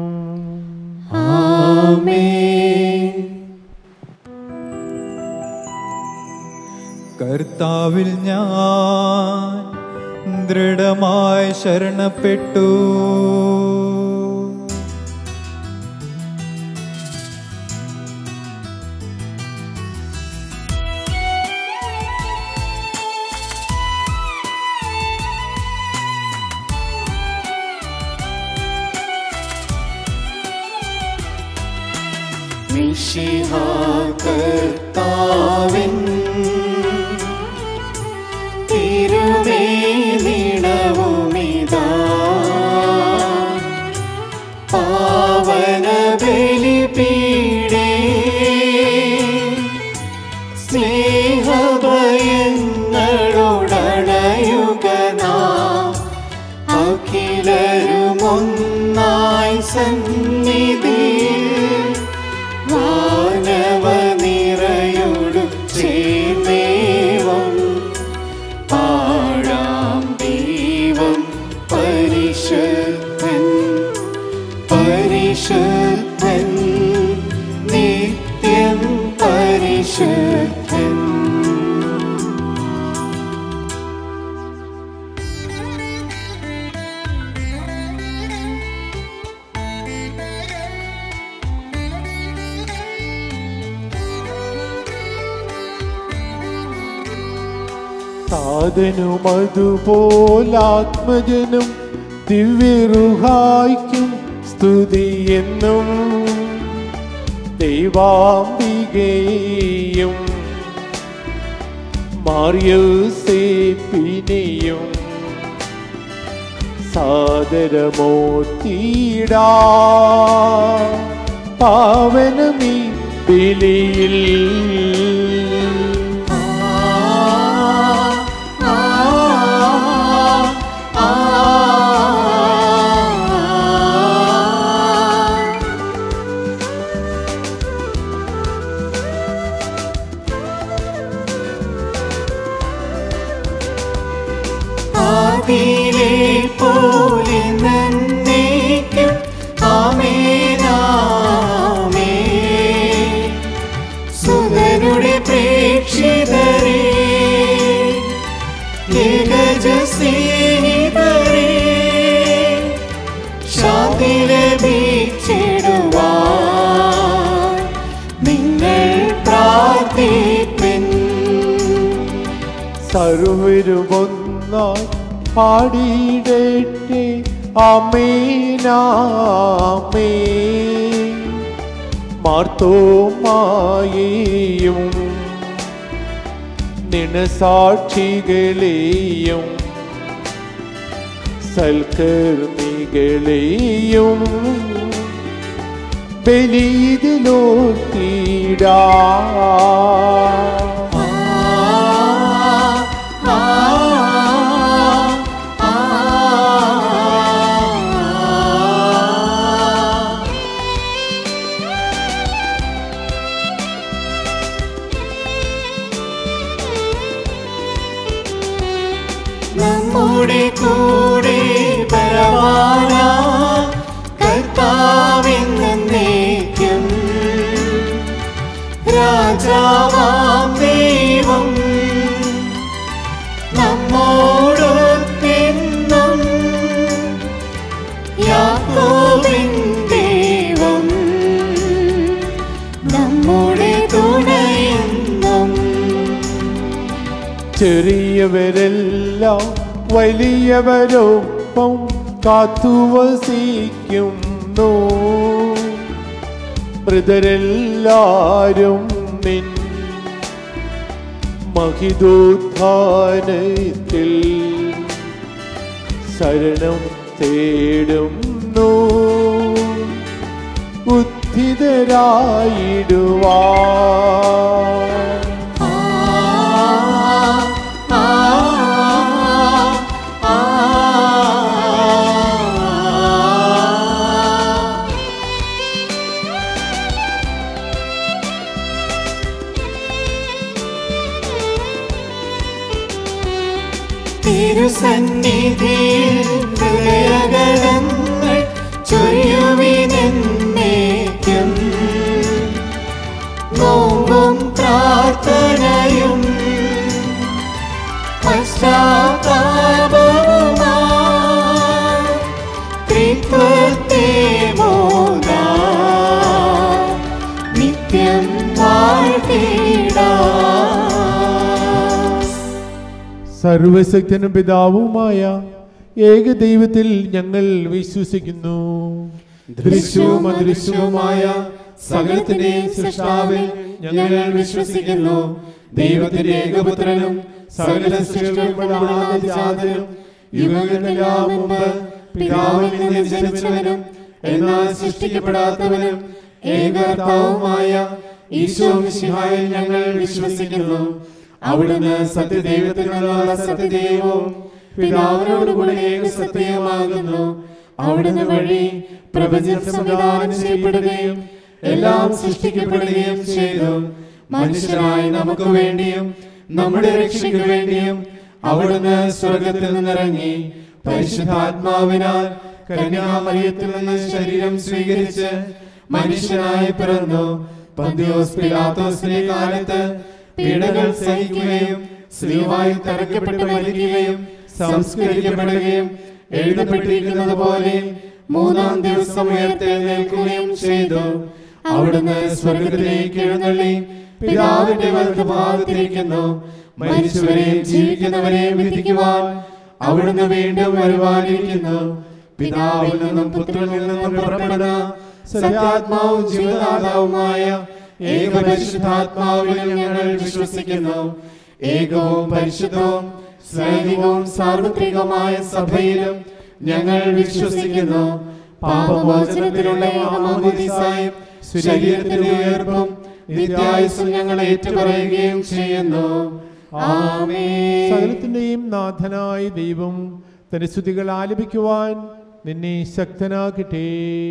ആമേൻ. കർത്താവിൽ ഞാൻ ദൃഢമായി ശരണപ്പെട്ടു. മിശിഹാ കർത്താവിൻ തിരുമേനിടവുമിതാ, പാവന ബലിപീഠേ സ്നേഹഭയങ്ങളോടണയുക നാം അഖിലരുമൊന്നായി സന്നിധിയിൽ വാനവനിരയോടു ചേർന്നേവം പാഴാം ദൈവം പരിശുദ്ധൻ പരിശുദ്ധൻ നിത്യം പരിശുദ്ധൻ. താതനും അതുപോലാത്മജനും ദിവ്യറുഹായ്ക്കും സ്തുതിയെന്നും ദൈവാംബികയെയും മാർയോസേപ്പിനെയും സാദരമോർത്തിടാ. പാവനമീ ബലിയിൽ പോലെ നന്നേക്കും ആമേനാമേൻ. സുതനുടെ പ്രേക്ഷിതരേ, ഏകജ സ്നേഹിതരേ, ശാന്തി ലഭിച്ചിടുവാൻ നിങ്ങൾ പ്രാർത്ഥിപ്പിൻ. സർവരുമൊന്നായി പാടിയിടട്ടെ ആമേനാമേൻ. മാർത്തോമായെയും നിണസാക്ഷികളെയും സൽക്കർമ്മികളെയും ബലിയിതിലോർത്തിടാ. നമ്മുടെ കൂടെ ബലവാനാം കർത്താവെന്നേക്കും രാജാവാം ദൈവം നമ്മോടൊത്തെന്നും യാക്കോബിൻ ദൈവം നമ്മുടെ തുണയെന്നും. ചെറിയവരെല്ലാം വലിയവരൊപ്പം കാത്തുവസിക്കുന്നു. മൃതരെല്ലാരും നിൻ മഹിതോത്ഥാനത്തിൽ ശരണം തേടുന്നു. ഉദ്ധിതരായിടുവാൻ തിരുസന്നിധിയിൽ ഹൃദയഗണങ്ങൾ ചൊരിയുവിനെന്നേക്കും നോമ്പും പ്രാർത്ഥനയും പശ്ചാത്താപവുമായി ത്രിത്വത്തെ മോദാം നിത്യം വാഴ്ത്തിടാം. സർവശക്തനും പിതാവുമായ ഏകദൈവത്തിൽ ഞങ്ങൾ വിശ്വസിക്കുന്നു. ദൃശ്യവും അദൃശ്യവുമായ സകലത്തിന്റെയും സൃഷ്ടാവിൽ ഞങ്ങൾ വിശ്വസിക്കുന്നു. ദൈവത്തിന്റെ ഏകപുത്രനും സകല സൃഷ്ടികൾക്കും യുഗങ്ങൾക്കെല്ലാം മുമ്പ് പിതാവിൽ നിന്ന് ജനിച്ചവനും എന്നാൽ സൃഷ്ടിക്കപ്പെടാത്തവനും ഏകകർത്താവുമായ ഈശോ മിശിഹായിൽ ഞങ്ങൾ വിശ്വസിക്കുന്നു. അവിടുന്ന് സത്യദൈവത്തിനുള്ള സത്യദൈവവും പിതാവിനോടുകൂടെ ഏകസത്യമാകുന്നു. അവിടുന്ന് വഴി പ്രപഞ്ചം സംവിധാനം ചെയ്യപ്പെടുകയും എല്ലാം സൃഷ്ടിക്കപ്പെടുകയും ചെയ്തു. മനുഷ്യരായ നമുക്ക് വേണ്ടിയും നമ്മുടെ രക്ഷയ്ക്ക് വേണ്ടിയും അവിടുന്ന് സ്വർഗത്തിൽ നിന്നിറങ്ങി പരിശുദ്ധാത്മാവിനാൽ കന്യാമറിയത്തിൽ നിന്ന് ശരീരം സ്വീകരിച്ച് മനുഷ്യനായി പിറന്നു. പന്തിയോസ് പിലാത്തോസിന്റെ കാലത്ത് പീഡകൾ സഹിക്കുകയും സ്ലീവായിൽ തറയ്ക്കപ്പെട്ട് മരിക്കുകയും സംസ്കരിക്കപ്പെടുകയും എഴുതപ്പെട്ടിരിക്കുന്നത് പോലെ മൂന്നാം ദിവസം ഉയർത്തെഴുന്നേൽക്കുകയും ചെയ്തു. അവിടുന്ന് സ്വർഗത്തിലേക്ക് എഴുന്നള്ളി പിതാവിന്റെ വലതുഭാഗത്തിരിക്കുന്നു. മരിച്ചവരെയും ജീവിക്കുന്നവരെയും വിധിക്കുവാൻ അവിടുന്ന് വീണ്ടും വരുവാനിരിക്കുന്നു. പിതാവിൽ നിന്നും പുത്രനിൽ നിന്നും പുറപ്പെടുന്ന സത്യാത്മാവും ജീവദാതാവുമായ ഏകപരിശുദ്ധാത്മാവിൽ ഞങ്ങൾ വിശ്വസിക്കുന്നു. ഏകവും പരിശുദ്ധവും സ്നേഹികവും സാർവത്രികമായ സഭയിലും ഞങ്ങൾ വിശ്വസിക്കുന്നു. പാപമോചനത്തിനുള്ള മാമോദീസായും ശരീരത്തിന്റെ ഉയർപ്പും നിത്യായുസ്സും ഞങ്ങൾ ഏറ്റുപറയുകയും ചെയ്യുന്നു. ആമേൻ. സകലത്തിന്റെയും നാഥനായ ദൈവം തന്റെ സ്തുതികൾ ആലപിക്കുവാൻ നിന്നെ ശക്തനാക്കട്ടെ.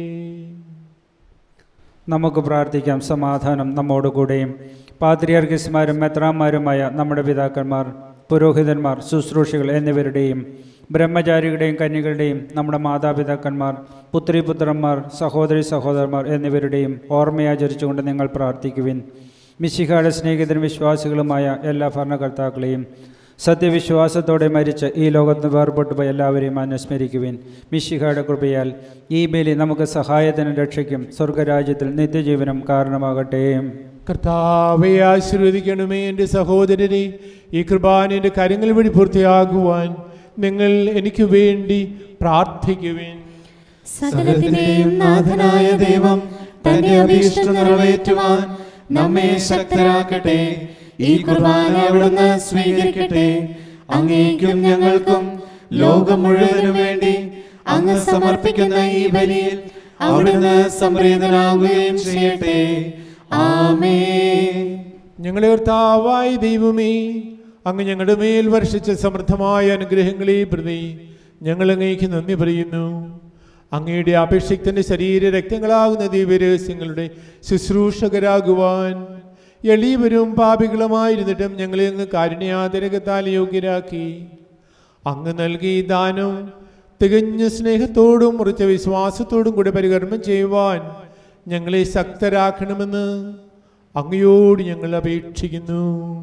നമുക്ക് പ്രാർത്ഥിക്കാം. സമാധാനം നമ്മോടുകൂടെയും. പാത്രിയാർക്കീസുമാരും മെത്രാന്മാരുമായ നമ്മുടെ പിതാക്കന്മാർ, പുരോഹിതന്മാർ, ശുശ്രൂഷികൾ എന്നിവരുടെയും ബ്രഹ്മചാരികളുടെയും കന്യകളുടെയും നമ്മുടെ മാതാപിതാക്കന്മാർ, പുത്രിപുത്രന്മാർ, സഹോദരി സഹോദരന്മാർ എന്നിവരുടെയും ഓർമ്മയാചരിച്ചുകൊണ്ട് നിങ്ങൾ പ്രാർത്ഥിക്കുവിൻ. മിശിഹായുടെ സ്നേഹിതരും വിശ്വാസികളുമായ എല്ലാ ഭരണകർത്താക്കളെയും സത്യവിശ്വാസത്തോടെ മരിച്ച് ഈ ലോകത്ത് വേർപെട്ടു പോയ എല്ലാവരെയും അനുസ്മരിക്കുവിൻ. മിശിഹായുടെ കൃപയാൽ ഈ ബലി നമുക്ക് സഹായത്തിനും രക്ഷയ്ക്കും സ്വർഗരാജ്യത്തിൽ നിത്യജീവനം കാരണമാകട്ടെ. കർത്താവെ ആശീർവദിക്കണമേ. എൻ്റെ സഹോദരനെ, ഈ കൃപാനിൻ്റെ കാര്യങ്ങൾ വഴി പൂർത്തിയാകുവാൻ നിങ്ങൾ എനിക്ക് വേണ്ടി പ്രാർത്ഥിക്കുവിൻ. സകലത്തിന്റെയും നാഥനായ ദൈവം തന്റെ അഭീഷ്ടം നിറവേറ്റുവാൻ നമ്മെ ശക്തരാക്കട്ടെ. ഈ കുർബാന അവിടുന്ന് സ്വീകരിക്കട്ടെ. അങ്ങേക്കും ഞങ്ങൾക്കും ലോകം മുഴുവനും വേണ്ടി അങ്ങ് സമർപ്പിക്കുന്ന ഈ ബലിയിൽ അവിടുന്ന് സംപ്രീതനാകുകയും ചെയ്യട്ടെ. ആമേൻ. ഞങ്ങളെ കർത്താവായ ദൈവമേ, അങ്ങ് ഞങ്ങളുടെ മേൽ വർഷിച്ച സമൃദ്ധമായ അനുഗ്രഹങ്ങളെ പ്രതി ഞങ്ങൾ അങ്ങേക്ക് നന്ദി പറയുന്നു. അങ്ങയുടെ അഭിഷിക്തന്റെ ശരീര രക്തങ്ങളാകുന്ന ദിവ്യരഹസ്യങ്ങളുടെ ശുശ്രൂഷകരാകുവാൻ എളിയവരും പാപികളുമായിരുന്നിട്ടും ഞങ്ങളെ അങ്ങ് കാരുണ്യാതിരകത്താൽ യോഗ്യരാക്കി. അങ്ങ് നൽകി ദാനം തികഞ്ഞ സ്നേഹത്തോടും ഉറച്ച വിശ്വാസത്തോടും കൂടെ പരികർമ്മം ചെയ്യുവാൻ ഞങ്ങളെ ശക്തരാക്കണമെന്ന് അങ്ങയോട് ഞങ്ങൾ അപേക്ഷിക്കുന്നു.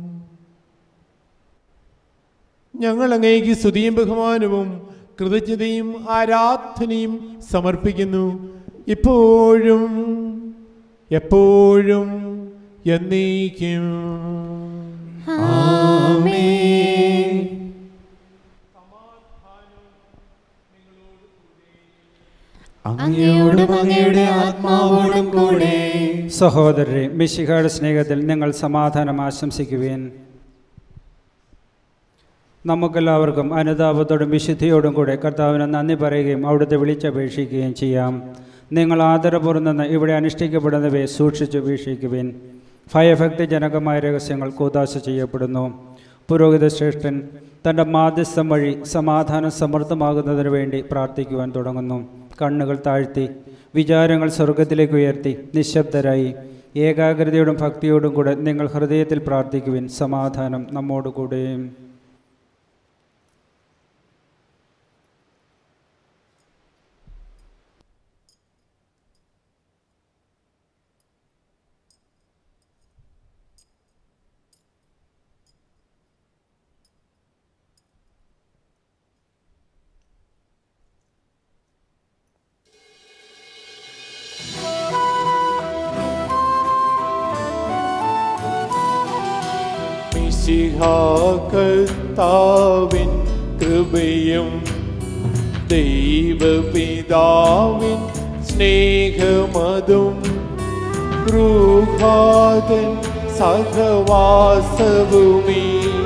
ഞങ്ങൾ അങ്ങേക്ക് സ്തുതിയും ബഹുമാനവും കൃതജ്ഞതയും ആരാധനയും സമർപ്പിക്കുന്നു, ഇപ്പോഴും എപ്പോഴും എന്നേക്കും. ആമേൻ. അങ്ങയോടും അങ്ങയുടെ ആത്മാവോടും കൂടെ. സഹോദരരെ, മിശിഹായുടെ സ്നേഹത്തിൽ നിങ്ങൾ സമാധാനം ആശംസിക്കുവേൻ. നമുക്കെല്ലാവർക്കും അനുതാപത്തോടും വിശുദ്ധിയോടും കൂടെ കർത്താവിന് നന്ദി പറയുകയും അവിടുത്തെ വിളിച്ചപേക്ഷിക്കുകയും ചെയ്യാം. നിങ്ങൾ ആദരപൂർവ്വം നിന്ന് ഇവിടെ അനുഷ്ഠിക്കപ്പെടുന്നവയെ സൂക്ഷിച്ചു വീക്ഷിക്കുവിൻ. ഭയഭക്തിജനകമായ രഹസ്യങ്ങൾ കൂദാശ ചെയ്യപ്പെടുന്നു. പുരോഹിത ശ്രേഷ്ഠൻ തൻ്റെ മാധ്യസ്ഥം വഴി സമാധാനം സമൃദ്ധമാകുന്നതിന് വേണ്ടി പ്രാർത്ഥിക്കുവാൻ തുടങ്ങുന്നു. കണ്ണുകൾ താഴ്ത്തി വിചാരങ്ങൾ സ്വർഗത്തിലേക്ക് ഉയർത്തി നിശബ്ദരായി ഏകാഗ്രതയോടും ഭക്തിയോടും കൂടെ നിങ്ങൾ ഹൃദയത്തിൽ പ്രാർത്ഥിക്കുവിൻ. സമാധാനം നമ്മോടുകൂടെ. കർത്താവിൻ കൃപയും ദൈവപിതാവിൻ സ്നേഹമതും റൂഹാതൻ സഹവാസവുമേ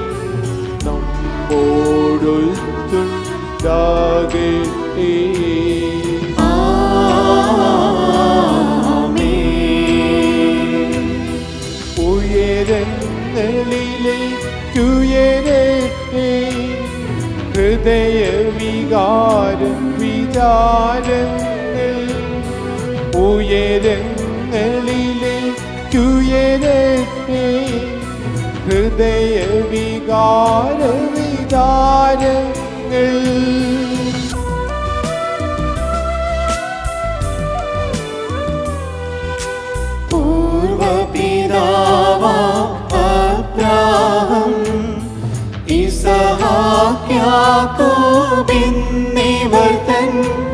നമ്മോടൊത്തുണ്ടാകട്ടെ. ഉയരങ്ങളിലേക്കുയരട്ടെ ഹൃദയവികാരം വിചാരങ്ങൾ. ഉയരങ്ങളിലേക്കുയരട്ടെ ഹൃദയവികാര വിചാരങ്ങൾ. അബ്രാഹം ഇസഹാക്ക് യാക്കോബ് എന്നിവർ തൻ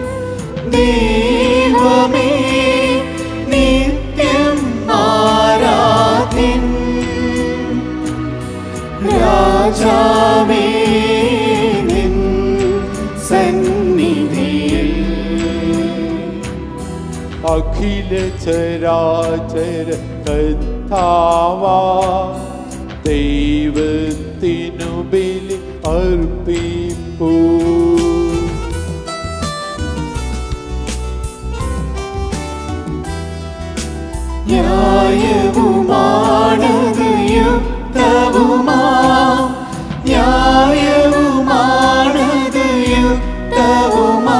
ദൈവമേ നിത്യം ആരാധ്യൻ. രാജാവേ നിൻ സന്നിധിയിൽ അഖില ചരാചര കർത്താവാ ദൈവത്തിനു ബലി അർപ്പിപ്പൂ. ന്യായവുമാണത് യുക്തവുമാ, ന്യായവുമാണത് യുക്തവുമാ,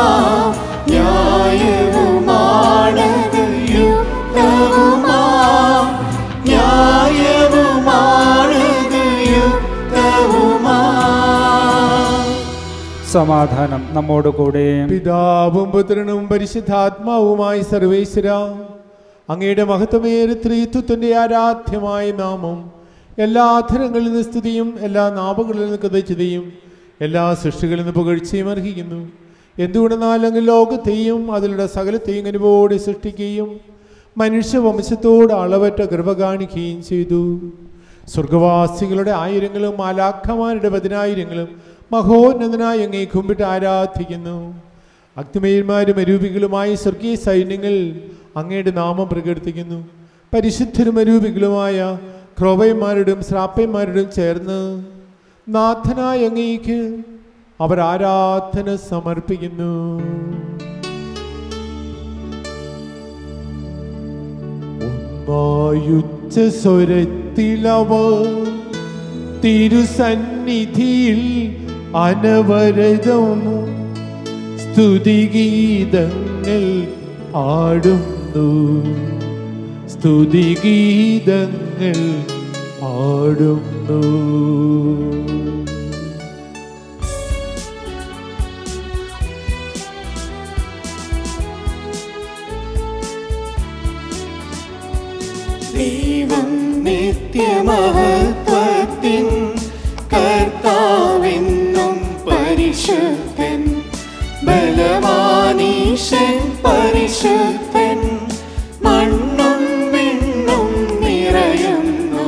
ന്യായവുമാണത് യുക്തവുമാ, ന്യായവുമാണത് യുക്തവുമാ. സമാധാനം നമ്മോടുകൂടെ. പിതാവും പുത്രനും പരിശുദ്ധാത്മാവുമായി സർവേശ്വര അങ്ങയുടെ മഹത്വമേറിയ ത്രിത്വത്തിന്റെ ആരാധ്യമായ നാമം എല്ലാ അധരങ്ങളിൽ നിന്ന് സ്തുതിയും എല്ലാ നാമങ്ങളിൽ നിന്ന് കൃതജ്ഞതയും എല്ലാ സൃഷ്ടികളിൽ നിന്ന് പുകഴ്ചയും അർഹിക്കുന്നു. എന്തുകൊണ്ടെന്നാൽ അങ്ങ് ലോകത്തെയും അതിലുള്ള സകലത്തെയും അനുഭവോടെ സൃഷ്ടിക്കുകയും മനുഷ്യവംശത്തോട് അളവറ്റ കൃപ കാണിക്കുകയും ചെയ്തു. സ്വർഗവാസികളുടെ ആയിരങ്ങളും മാലാഖമാരുടെ 10,000 മഹോന്നതനായി അങ്ങേ കുമ്പിട്ട് ആരാധിക്കുന്നു. അഗ്നിമയന്മാരും അരൂപികളുമായി സ്വർഗീയ സൈന്യങ്ങൾ അങ്ങയുടെ നാമം പ്രകീർത്തിക്കുന്നു. പരിശുദ്ധരും അരൂപികളുമായ ക്രോവന്മാരോടും ശ്രാപ്പന്മാരോടും ചേർന്ന് നാഥനായ അങ്ങേക്ക് അവർ ആരാധന സമർപ്പിക്കുന്നു. ഒന്നായുച്ച സ്വരത്തിലവർ തിരുസന്നിധിയിൽ അനവരതം സ്തുതിഗീതങ്ങൾ പാടുന്നു, സ്തുതിഗീതങ്ങൾ പാടുന്നു. ദൈവം നിത്യമഹത്വത്തിൻ കർത്താവെന്നും പരിശുദ്ധൻ, ബലവാനീശൻ പരിശുദ്ധൻ, മണ്ണും വിണ്ണും നിറയുന്നു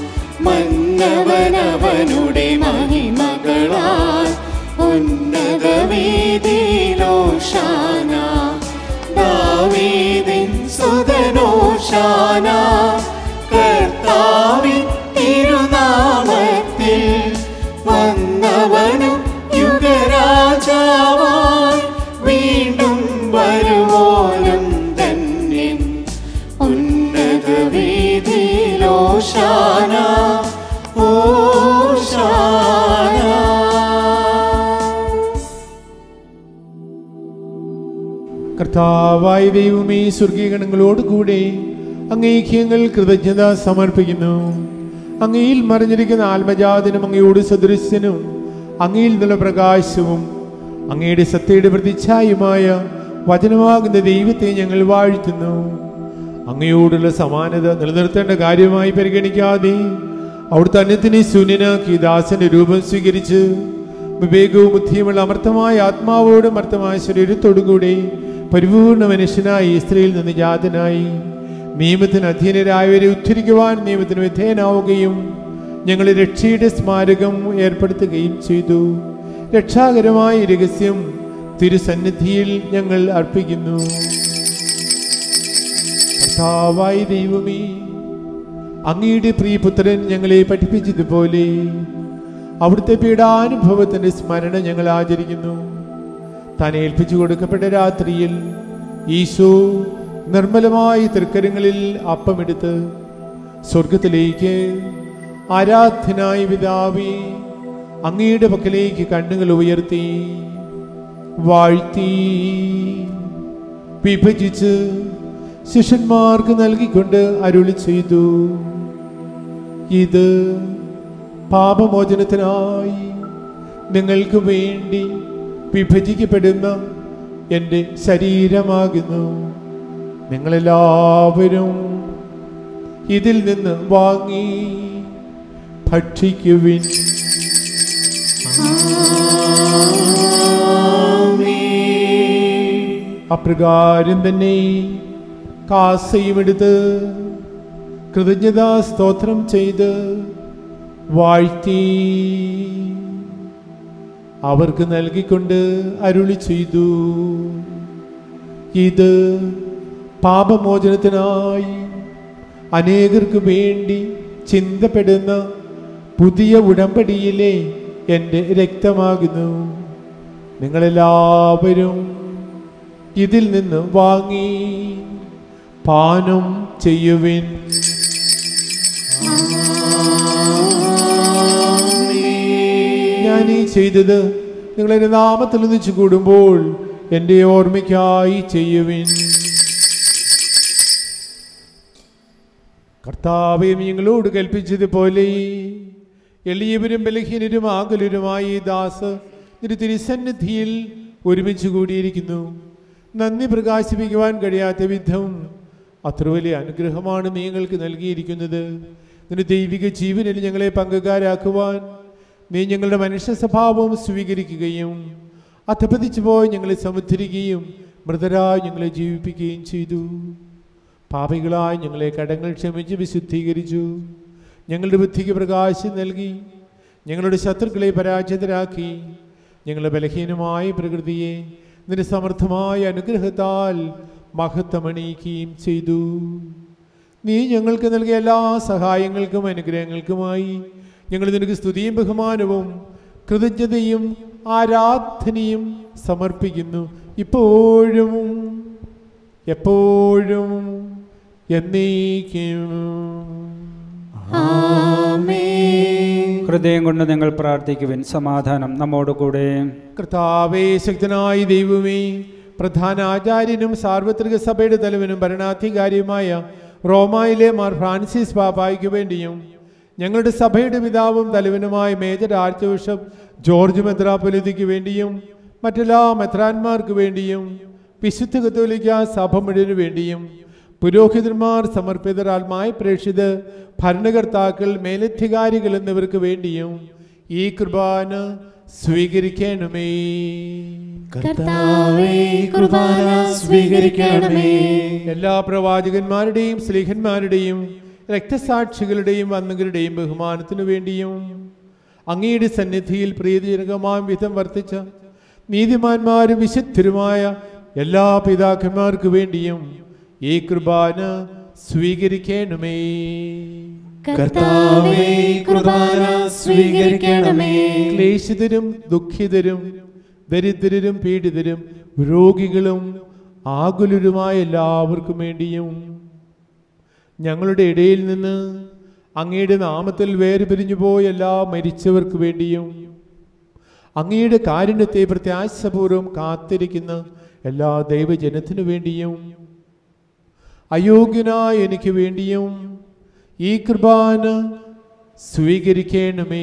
മന്നവനവനുടെ മഹിമകളാൽ. ഉന്നത വീതിയിലോശാന, ദാവീദിൻ സുതനോശാന. കർത്താവിൻ തിരുനാമത്തിൽ വന്നവനും യുഗരാജാവായി വീണ്ടും വരുവോനും ധന്യൻ. ഉന്നത വീതിയിലോശാന, ഓശാന. കർത്താവായ ദൈവമേ, സ്വർഗീയഗണങ്ങളോട് കൂടെ അങ്ങേക്ക് ഞങ്ങൾ കൃതജ്ഞത സമർപ്പിക്കുന്നു. അങ്ങയിൽ മറിഞ്ഞിരിക്കുന്ന ആത്മജാതനും അങ്ങയോട് സദൃശ്യനും അങ്ങയിൽ നിന്നുള്ള പ്രകാശവും അങ്ങയുടെ സത്യയുടെ പ്രതിച്ഛായുമായ വചനമാകുന്ന ദൈവത്തെ ഞങ്ങൾ വാഴ്ത്തുന്നു. അങ്ങയോടുള്ള സമാനത നിലനിർത്തേണ്ട കാര്യമായി പരിഗണിക്കാതെ അവിടുത്തെ അന്യത്തിനെ ശൂന്യനാക്കി ദാസന്റെ രൂപം സ്വീകരിച്ച് വിവേകവും ബുദ്ധിയുമുള്ള അമർത്തമായ ആത്മാവോടും അമർത്തമായ ശരീരത്തോടുകൂടി പരിപൂർണ മനുഷ്യനായി സ്ത്രീയിൽ നിന്ന് ജാതനായി നിയമത്തിന് അധീനരായവരെ ഉദ്ധരിക്കുവാൻ നിയമത്തിന് വിധേയനാവുകയും ഞങ്ങളെ രക്ഷയുടെ സ്മാരകം ഏർപ്പെടുത്തുകയും ചെയ്തു. രക്ഷാകരമായ രഹസ്യം തിരുസന്നിധിയിൽ ഞങ്ങൾ അർപ്പിക്കുന്നു. കർത്താവായ ദൈവമേ, അങ്ങയുടെ പ്രിയപുത്രൻ ഞങ്ങളെ പഠിപ്പിച്ചതുപോലെ അവിടുത്തെ പീഡാനുഭവത്തിന്റെ സ്മരണ ഞങ്ങൾ ആചരിക്കുന്നു. താൻ ഏൽപ്പിച്ചു കൊടുക്കപ്പെട്ട രാത്രിയിൽ ഈശോ നിർമ്മലമായ തൃക്കരങ്ങളിൽ അപ്പമെടുത്ത് സ്വർഗത്തിലേക്ക് ആരാധനായ പിതാവേ അങ്ങയുടെ പക്കലേക്ക് കണ്ണുകൾ ഉയർത്തി വാഴ്ത്തി വിഭജിച്ച് ശിഷ്യന്മാർക്ക് നൽകിക്കൊണ്ട് അരുളി ചെയ്തു, ഇത് പാപമോചനത്തിനായി നിങ്ങൾക്ക് വേണ്ടി വിഭജിക്കപ്പെടുന്ന എൻ്റെ ശരീരമാകുന്നു. നിങ്ങളെല്ലാവരും ഇതിൽ നിന്ന് വാങ്ങി ഭക്ഷിക്കുവിൻ. അപ്രകാരം തന്നെ കാസയുമെടുത്ത് കൃതജ്ഞതാ സ്തോത്രം ചെയ്ത് വാഴ്ത്തി അവർക്ക് നൽകിക്കൊണ്ട് അരുളി ചെയ്തു, ഇത് പാപമോചനത്തിനായി അനേകർക്ക് വേണ്ടി ചിന്തപ്പെടുന്ന പുതിയ ഉടമ്പടിയിലെ എൻ്റെ രക്തമാകുന്നു. നിങ്ങളെല്ലാവരും ഇതിൽ നിന്ന് വാങ്ങി പാനം ചെയ്യുവിൻ. ഞാനീ ചെയ്തത് നിങ്ങളെൻ്റെ നാമത്തിൽ ഒന്നിച്ചു കൂടുമ്പോൾ എൻ്റെ ഓർമ്മയ്ക്കായി ചെയ്യുവിൻ. കർത്താവേ, ഞങ്ങളോട് കൽപ്പിച്ചതുപോലെ എളിയവരും ബലഹീനരും ആകുലരുമായി ദാസ് നിന്റെ തിരുസന്നിധിയിൽ ഒരുമിച്ച് കൂടിയിരിക്കുന്നു. നന്ദി പ്രകാശിപ്പിക്കുവാൻ കഴിയാത്ത വിധം അത്ര വലിയ അനുഗ്രഹമാണ് നിങ്ങൾക്ക് നൽകിയിരിക്കുന്നത്. നിന്റെ ദൈവിക ജീവനിൽ ഞങ്ങളെ പങ്കുകാരാക്കുവാൻ നീ ഞങ്ങളുടെ മനുഷ്യ സ്വഭാവം സ്വീകരിക്കുകയും അധപതിച്ചു പോയി ഞങ്ങളെ സമുദ്ധരിക്കുകയും മൃതരായി ഞങ്ങളെ ജീവിപ്പിക്കുകയും ചെയ്തു. പാപികളായി ഞങ്ങളെ കടങ്ങൾ ക്ഷമിച്ച് വിശുദ്ധീകരിച്ചു. ഞങ്ങളുടെ ബുദ്ധിക്ക് പ്രകാശം നൽകി ഞങ്ങളുടെ ശത്രുക്കളെ പരാജിതരാക്കി. ഞങ്ങളുടെ ബലഹീനമായ പ്രകൃതിയെ നിന്റെ സമർത്ഥമായ അനുഗ്രഹത്താൽ മഹത്വമണിയിക്കുകയും ചെയ്തു. നീ ഞങ്ങൾക്ക് നൽകിയ എല്ലാ സഹായങ്ങൾക്കും അനുഗ്രഹങ്ങൾക്കുമായി ഞങ്ങൾ നിനക്ക് സ്തുതിയും ബഹുമാനവും കൃതജ്ഞതയും ആരാധനയും സമർപ്പിക്കുന്നു, ഇപ്പോഴും എപ്പോഴും എന്നേക്കും. ഹൃദയം കൊണ്ട് നിങ്ങൾ പ്രാർത്ഥിക്കുവിൻ. സമാധാനം നമ്മോട് കൂടെ. കർത്താവേ, ശക്തനായ ദൈവമേ, പ്രധാന ആചാര്യനും സാർവത്രിക സഭയുടെ തലവനും ഭരണാധികാരിയുമായ റോമായിലെ മാർ ഫ്രാൻസിസ് പാപ്പായ്ക്ക് വേണ്ടിയും ഞങ്ങളുടെ സഭയുടെ പിതാവും തലവനുമായ മേജർ ആർച്ച് ബിഷപ്പ് ജോർജ് മെത്രാപ്പൊലീത്തയ്ക്ക് വേണ്ടിയും മറ്റെല്ലാ മെത്രാന്മാർക്ക് വേണ്ടിയും വിശുദ്ധ കത്തോലിക്ക സഭ മുഴുവനു വേണ്ടിയും പുരോഹിതന്മാർ, സമർപ്പിതരാത്മായ പ്രേക്ഷിതർ, ഭരണകർത്താക്കൾ, മേലധികാരികൾ എന്നിവർക്ക് വേണ്ടിയും ഈ കുർബാന സ്വീകരിക്കണമേ. കർത്താവേ, കുർബാന സ്വീകരിക്കണമേ. എല്ലാ പ്രവാചകന്മാരുടെയും സ്ലീഹന്മാരുടെയും രക്തസാക്ഷികളുടെയും വന്ദകരുടെയും ബഹുമാനത്തിനു വേണ്ടിയും അങ്ങയുടെ സന്നിധിയിൽ പ്രീതിജനകമായ വിധം വർത്തിച്ച നീതിമാന്മാരും വിശുദ്ധരുമായ എല്ലാ പിതാക്കന്മാർക്ക് വേണ്ടിയും ഈ കുർബാന സ്വീകരിക്കണമേ. കർത്താവേ, കുർബാന സ്വീകരിക്കണമേ. ക്ലേശിതരും ദുഃഖിതരും ദരിദ്രരും പീഡിതരും രോഗികളും ആകുലരുമായ എല്ലാവർക്കും വേണ്ടിയും ഞങ്ങളുടെ ഇടയിൽ നിന്ന് അങ്ങയുടെ നാമത്തിൽ വേർപിരിഞ്ഞു പോയ എല്ലാ മരിച്ചവർക്ക് വേണ്ടിയും അങ്ങയുടെ കാരുണ്യത്തെ പ്രത്യാശപൂർവ്വം കാത്തിരിക്കുന്ന എല്ലാ ദൈവജനത്തിനു വേണ്ടിയും അയോഗ്യനായ എനിക്ക് വേണ്ടിയും ഈ കുർബാന സ്വീകരിക്കണമേ.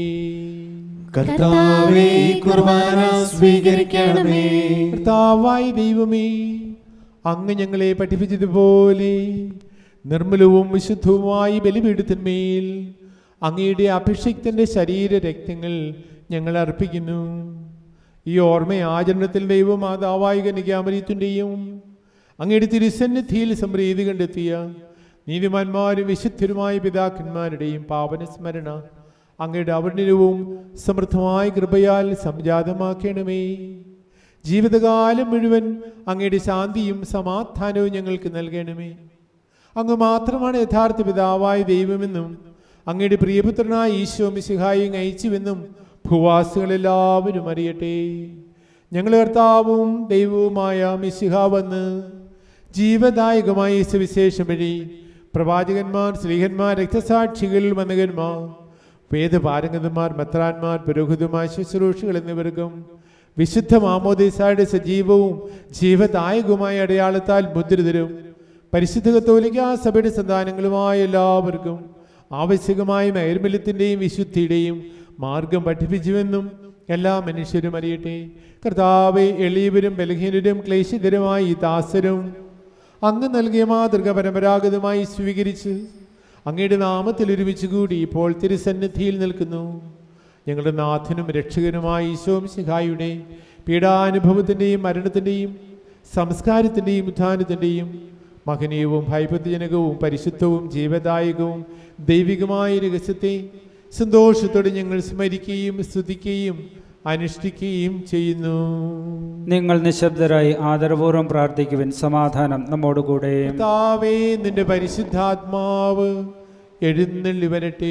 കർത്താവേ, കുർബാന സ്വീകരിക്കണമേ. കർത്താവായ ദൈവമേ, അങ്ങ് ഞങ്ങളെ പഠിപ്പിച്ചതുപോലെ നിർമ്മലവും വിശുദ്ധവുമായ ബലിപീഠത്തിന്മേൽ അങ്ങയുടെ അഭിഷിക്തന്റെ ശരീര രക്തങ്ങൾ ഞങ്ങൾ അർപ്പിക്കുന്നു. ഈ ഓർമ്മയാചരണത്തിൽ ദൈവമാതാവായ കന്യകാമറിയത്തിൻ്റെയും അങ്ങയുടെ തിരുസന്നിധിയിൽ സംപ്രീതി കണ്ടെത്തിയ നീതിമാന്മാരും വിശുദ്ധരുമായ പിതാക്കന്മാരുടെയും പാവന സ്മരണ അങ്ങയുടെ അവർണ്ണനവും സമൃദ്ധമായ കൃപയാൽ സംജാതമാക്കണമേ. ജീവിതകാലം മുഴുവൻ അങ്ങയുടെ ശാന്തിയും സമാധാനവും ഞങ്ങൾക്ക് നൽകണമേ. അങ്ങ് മാത്രമാണ് യഥാർത്ഥ പിതാവായ ദൈവമെന്നും അങ്ങയുടെ പ്രിയപുത്രനായ ഈശോ മിശിഹായെ അയച്ചുവെന്നും ഭൂവാസികളെല്ലാവരും അറിയട്ടെ. ഞങ്ങളുടെ കർത്താവും ദൈവവുമായ മിശിഹ വന്ന് ജീവദായകമായ സുവിശേഷം വഴി പ്രവാചകന്മാർ, സ്ലീഹന്മാർ, രക്തസാക്ഷികൾ, വന്ദകന്മാർ, വേദപാരംഗതന്മാർ, മെത്രാന്മാർ, പുരോഹിതന്മാർ, ശുശ്രൂഷകൾ എന്നിവർക്കും വിശുദ്ധ മാമോദീസായുടെ സജീവവും ജീവദായകവുമായ അടയാളത്താൽ മുദ്രിതരും പരിശുദ്ധ കത്തോലിക്ക സഭയുടെ സന്താനങ്ങളുമായ എല്ലാവർക്കും ആവശ്യകമായ നൈർമല്യത്തിൻ്റെയും വിശുദ്ധിയുടെയും മാർഗം പഠിപ്പിച്ചുവെന്നും എല്ലാ മനുഷ്യരും അറിയട്ടെ. കർത്താവേ, എളിയവരും ബലഹീനരും ക്ലേശിതരുമായ ഈ ദാസരും അങ്ങ് നൽകിയ മാതൃക പരമ്പരാഗതമായി സ്വീകരിച്ച് അങ്ങയുടെ നാമത്തിൽ ഒരുമിച്ച് കൂടി ഇപ്പോൾ തിരുസന്നിധിയിൽ നിൽക്കുന്നു. ഞങ്ങളുടെ നാഥനും രക്ഷകനുമായ ഈശോ മിശിഹായുടെ പീഡാനുഭവത്തിൻ്റെയും മരണത്തിൻ്റെയും സംസ്കാരത്തിൻ്റെയും ഉത്ഥാനത്തിൻ്റെയും മഹനീയവും ഭയഭക്തിജനകവും പരിശുദ്ധവും ജീവദായകവും ദൈവികമായ രഹസ്യത്തെ സന്തോഷത്തോടെ ഞങ്ങൾ സ്മരിക്കുകയും സ്തുതിക്കുകയും അനുഷ്ഠിക്കുകയും ചെയ്യുന്നു. നിങ്ങൾ നിശബ്ദരായി ആദരപൂർവ്വം പ്രാർത്ഥിക്കുവിൻ. സമാധാനം നമ്മോട് കൂടെ. കർത്താവേ, നിന്റെ പരിശുദ്ധാത്മാവ് എഴുന്നള്ളി വരട്ടെ.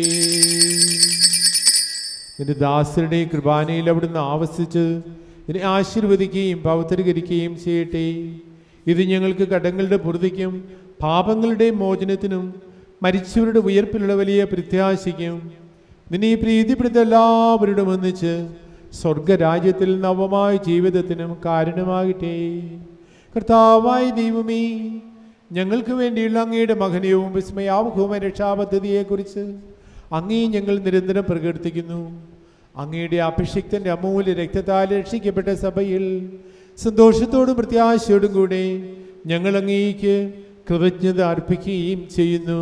നിന്റെ ദാസരുടെ കൃപാനയിൽ അവിടുന്ന് ആവസിച്ച് ഇതിനെ ആശീർവദിക്കുകയും പവിത്രീകരിക്കുകയും ചെയ്യട്ടെ. ഇത് ഞങ്ങൾക്ക് കടങ്ങളുടെ പൂർത്തിക്കും പാപങ്ങളുടെ മോചനത്തിനും മരിച്ചവരുടെ ഉയർപ്പിലുള്ള വലിയ പ്രത്യാശയ്ക്കും നിന്നെ പ്രീതിപ്പെടുത്ത എല്ലാവരോടും ഒന്നിച്ച് സ്വർഗരാജ്യത്തിൽ നവമായ ജീവിതത്തിനും കാരണമാകട്ടെ. കർത്താവായ ദൈവമേ, ഞങ്ങൾക്ക് വേണ്ടിയുള്ള അങ്ങയുടെ മഹനീയവും വിസ്മയാവഹവുമായ രക്ഷാപദ്ധതിയെക്കുറിച്ച് അങ്ങേ ഞങ്ങൾ നിരന്തരം പ്രകീർത്തിക്കുന്നു. അങ്ങയുടെ അഭിഷിക്തന്റെ അമൂല്യ രക്തത്താൽ രക്ഷിക്കപ്പെട്ട സഭയിൽ സന്തോഷത്തോടും പ്രത്യാശയോടും കൂടെ ഞങ്ങൾ അങ്ങേക്ക് കൃതജ്ഞത അർപ്പിക്കുകയും ചെയ്യുന്നു.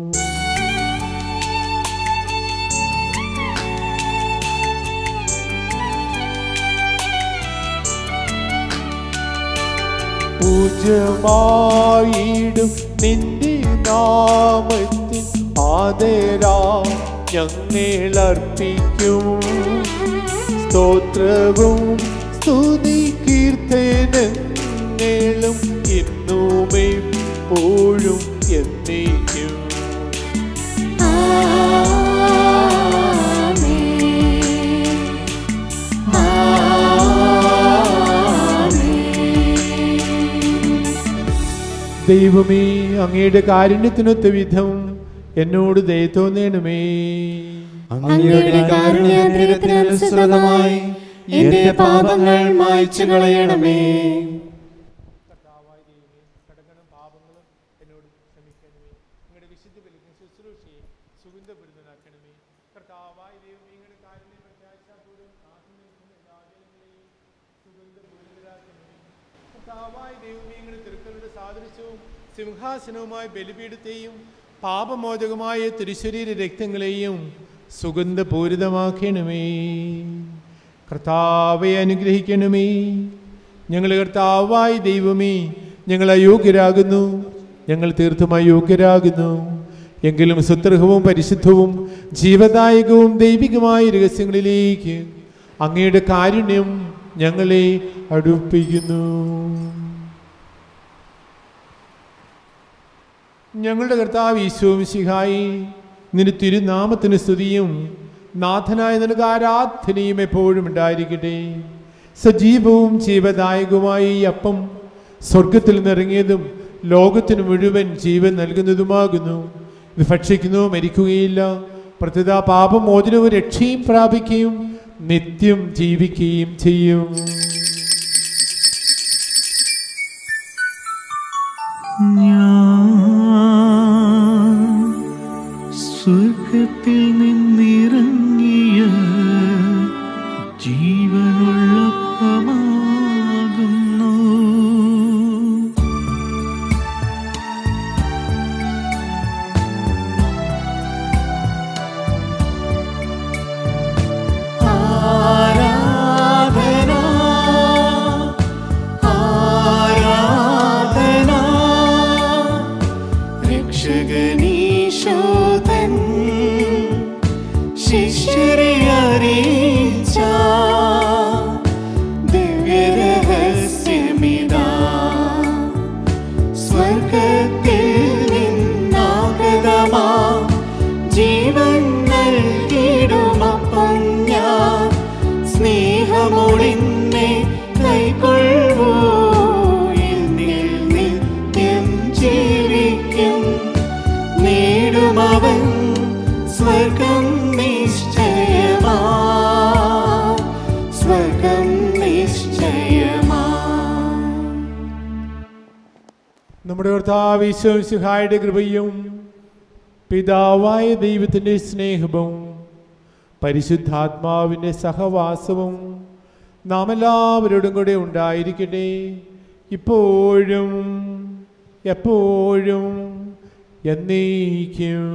പൂജ്യമായിടും നിന്റെ നാമത്തിൽ ആദരാ ഞങ്ങളർപ്പിക്കും. സ്തോത്രവും സ്തുതി കീർത്തനങ്ങളും ഇന്നും എപ്പോഴും എന്നേക്കും. ദൈവമേ, അങ്ങയുടെ കാരുണ്യത്തിനൊത്ത വിധം എന്നോട് ദയ തോന്നണമേ. അങ്ങയുടെ കാരുണ്യാതിരത്തിനനുസൃതമായി എന്റെ പാപങ്ങൾ മായ്ച്ചു കളയണമേ. സിംഹാസനവുമായ ബലിപീഠത്തെയും പാപമോചകമായ തിരുശരീര രക്തങ്ങളെയും സുഗന്ധപൂരിതമാക്കണമേ. കർത്താവെ അനുഗ്രഹിക്കണമേ. ഞങ്ങൾ കർത്താവായ ദൈവമേ, ഞങ്ങൾ അയോഗ്യരാകുന്നു, ഞങ്ങൾ തീർത്തും അയോഗ്യരാകുന്നു. എങ്കിലും സുത്രഹവും പരിശുദ്ധവും ജീവദായകവും ദൈവികമായ രഹസ്യങ്ങളിലേക്ക് അങ്ങയുടെ കാരുണ്യം ഞങ്ങളെ അടുപ്പിക്കുന്നു. ഞങ്ങളുടെ കർത്താവ് ഈശോ മിശിഹായി, നിന്റെ തിരുനാമത്തിന് സ്തുതിയും നാഥനായ നിനക്ക് ആരാധനയും എപ്പോഴും ഉണ്ടായിരിക്കട്ടെ. സജീവവും ജീവദായകവുമായ ഈ അപ്പം സ്വർഗത്തിൽ നിന്നിറങ്ങിയതും ലോകത്തിന് മുഴുവൻ ജീവൻ നൽകുന്നതുമാകുന്നു. ഇത് ഭക്ഷിക്കുന്നു മരിക്കുകയില്ല, പ്രത്യുത പാപമോചനവും രക്ഷയും പ്രാപിക്കുകയും നിത്യം ജീവിക്കുകയും ചെയ്യും. സ്വർഗത്തിൽ നിന്നിറങ്ങിയ ജീവനുള്ളപ്പമാകുന്നു. ആരാധന ആരാധന രക്ഷകനീശോതൻ ശിഷ്യരെ അറിയിച്ച ദിവ്യരഹസ്യമിതാ. സ്വർഗത്തിൽ നിന്നാഗതമാ ജീവൻ നൽകിടുമപ്പം ഞാൻ സ്നേഹമോടിന്നെ കൈക്കൊള്ളൂ. എന്നിൽ നിത്യം ജീവിക്കും, നേടുമവൻ സ്വർഗം നിശ്ചയമാ, സ്വർഗം നിശ്ചയമാ. നമ്മുടെ കർത്താവ് ഈശോ മിശിഹായുടെ കൃപയും പിതാവായ ദൈവത്തിൻ്റെ സ്നേഹവും പരിശുദ്ധാത്മാവിൻ്റെ സഹവാസവും നാം എല്ലാവരോടും കൂടെ ഉണ്ടായിരിക്കട്ടെ, ഇപ്പോഴും എപ്പോഴും എന്നേക്കും.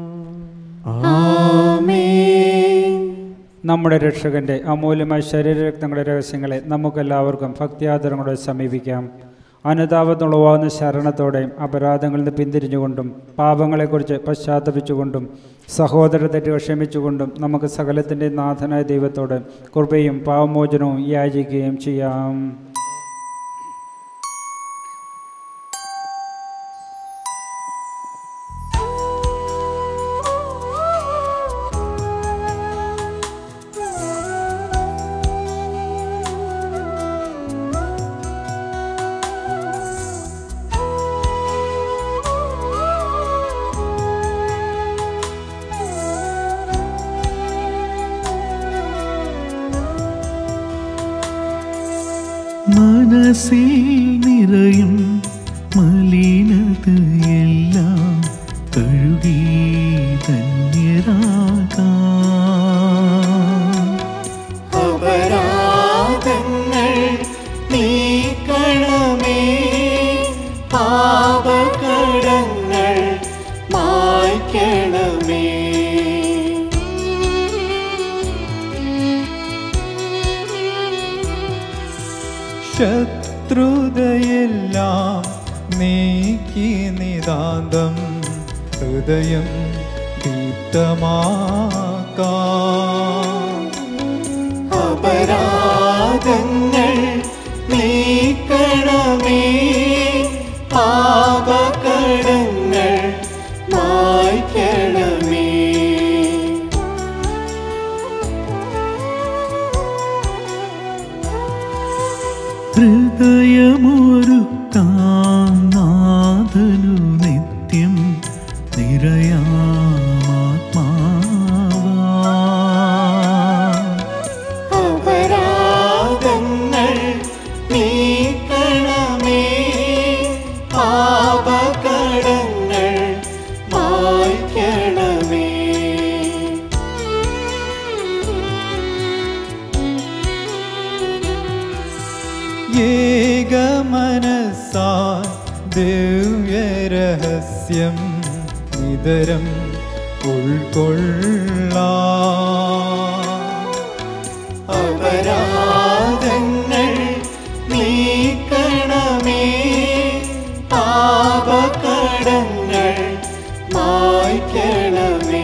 ആമേൻ. നമ്മുടെ രക്ഷകന്റെ അമൂല്യമായ ശരീരരക്തങ്ങളുടെ രഹസ്യങ്ങളെ നമുക്കെല്ലാവർക്കും ഭക്തിയാദരങ്ങളോടെ സമീപിക്കാം. അനുതാപത്തുളവാകുന്ന ശരണത്തോടെയും അപരാധങ്ങളിൽ നിന്ന് പിന്തിരിഞ്ഞുകൊണ്ടും പാപങ്ങളെക്കുറിച്ച് പശ്ചാത്തപിച്ചുകൊണ്ടും സഹോദര തെറ്റുകൾ ക്ഷമിച്ചുകൊണ്ടും നമുക്ക് സകലത്തിൻ്റെ നാഥനായ ദൈവത്തോട് കൃപയും പാപമോചനവും യാചിക്കുകയും ചെയ്യാം. മനസ്സിൽ നിറയും മലിനതയെല്ലാം കഴുകി ധന്യരാകാം. അപരാധങ്ങൾ നീക്കണമേ, പാപകടങ്ങൾ മായ്ക്കണമേ. ശത്രുതയെല്ലാം നീക്കി നിതാന്തം ഹൃദയം ദീപ്തമാക്കാം. അപരാധങ്ങൾ നീക്കണമേ, പാപകടങ്ങൾ മായ്ക്കണമേ. ഹൃദയമൊരുക്കാം നാഥ നാഥനു നിത്യം നിറയാമാത്മാവാ. അപരാധങ്ങൾ നീക്കണമേ, പാപകടങ്ങൾ മായ്ക്കണമേ. ഏകമനസാ ദിവ്യരഹസ്യം നിതരം ഉൾക്കൊള്ളാം. അപരാധങ്ങൾ നീക്കണമേ, പാപകടങ്ങൾ മായ്ക്കണമേ.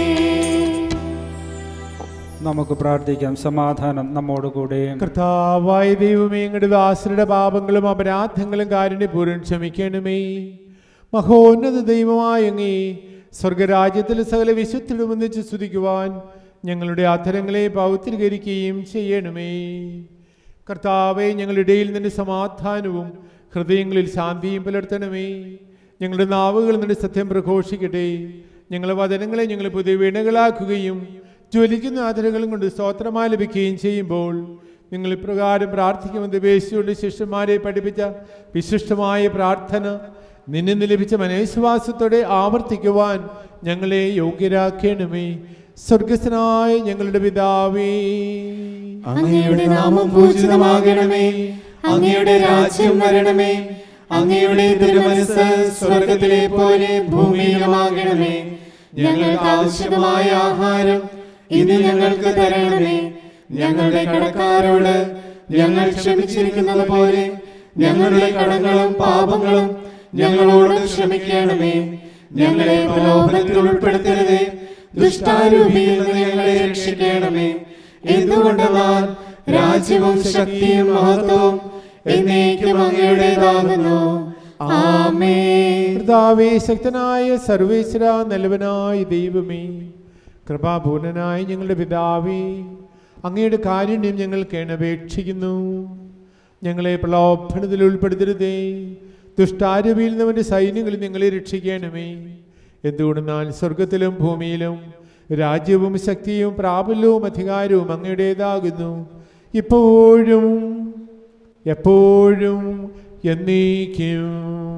നമുക്ക് പ്രാർത്ഥിക്കാം. സമാധാനം നമ്മോടുകൂടെ. കർത്താവായ ദൈവമേ, അങ്ങയുടെ ദാസരുടെ പാപങ്ങളും അപരാധങ്ങളും കാരുണ്യപൂർവ്വം ക്ഷമിക്കണമേ. മഹോന്നത ദൈവമായ അങ്ങേ സ്വർഗരാജ്യത്തിലെ സകല വിശുദ്ധരും ഒന്നിച്ച് സ്തുതിക്കുവാൻ ഞങ്ങളുടെ അധരങ്ങളെ പൗത്രീകരിക്കുകയും ചെയ്യണമേ. കർത്താവെ, ഞങ്ങളുടെ ഇടയിൽ നിന്റെ സമാധാനവും ഹൃദയങ്ങളിൽ ശാന്തിയും പുലർത്തണമേ. ഞങ്ങളുടെ നാവുകൾ നിന്റെ സത്യം പ്രഘോഷിക്കട്ടെ. ഞങ്ങളുടെ വചനങ്ങളെ ഞങ്ങൾ പുതിയ വീണകളാക്കുകയും ജ്വലിക്കുന്ന ആദരങ്ങളും കൊണ്ട് സ്തോത്രമാലപിക്കുകയും ചെയ്യുമ്പോൾ നിങ്ങൾ ഇപ്രകാരം പ്രാർത്ഥിക്കുമെന്ന് ഉപേക്ഷിച്ചുകൊണ്ട് ശിഷ്യന്മാരെ പഠിപ്പിച്ച വിശിഷ്ടമായ പ്രാർത്ഥന നിന്നിൽ ലഭിച്ച മനോവിശ്വാസത്തോടെ ആവർത്തിക്കുവാൻ ഞങ്ങളെ യോഗ്യരാക്കണമേ. സ്വർഗസ്ഥനായ ഞങ്ങളുടെ പിതാവേ, അങ്ങയുടെ നാമം പൂജിതമാകണമേ, അങ്ങയുടെ രാജ്യം വരണമേ, അങ്ങയുടെ തിരുമനസ്സ് സ്വർഗത്തിലെ പോലെ ഭൂമിയിലുമാകണമേ. ഞങ്ങൾക്ക് ആവശ്യമായ ആഹാരം ഇന്ന് ഞങ്ങൾക്ക് തരണമേ. ഞങ്ങളുടെ കടക്കാരോട് ഞങ്ങൾ ക്ഷമിച്ചിരിക്കുന്നത് പോലെ ഞങ്ങളുടെ കടങ്ങളും പാപങ്ങളും ഞങ്ങളോട് ക്ഷമിക്കണമേ. ഞങ്ങളെ പ്രലോഭനത്തിൽ ഉൾപ്പെടുത്തരുതേ, ദുഷ്ടാരൂപിയിൽ നിന്ന് ഞങ്ങളെ രക്ഷിക്കണമേ. എന്തുകൊണ്ടെന്നാൽ രാജ്യവും ശക്തിയും മഹത്വവും എന്നേക്കും അങ്ങയുടേതാകുന്നു. ആമേൻ. കർത്താവേ, ശക്തനായ സർവേശ്വര, നല്ലവനായ ദൈവമേ, കൃപാപൂർണനായ ഞങ്ങളുടെ പിതാവേ, അങ്ങയുടെ കാരുണ്യം ഞങ്ങൾ കേണപേക്ഷിക്കുന്നു. ഞങ്ങളെ പ്രലോഭനത്തിൽ ഉൾപ്പെടുത്തരുതേ, ദുഷ്ടാരൂപിയിൽ നിന്നവന്റെ സൈന്യങ്ങളിൽ ഞങ്ങളെ രക്ഷിക്കണമേ. എന്തുകൊണ്ടെന്നാൽ സ്വർഗത്തിലും ഭൂമിയിലും രാജ്യവും ശക്തിയും പ്രാബല്യവും അധികാരവും അങ്ങയുടേതാകുന്നു, ഇപ്പോഴും എപ്പോഴും എന്നേക്കും.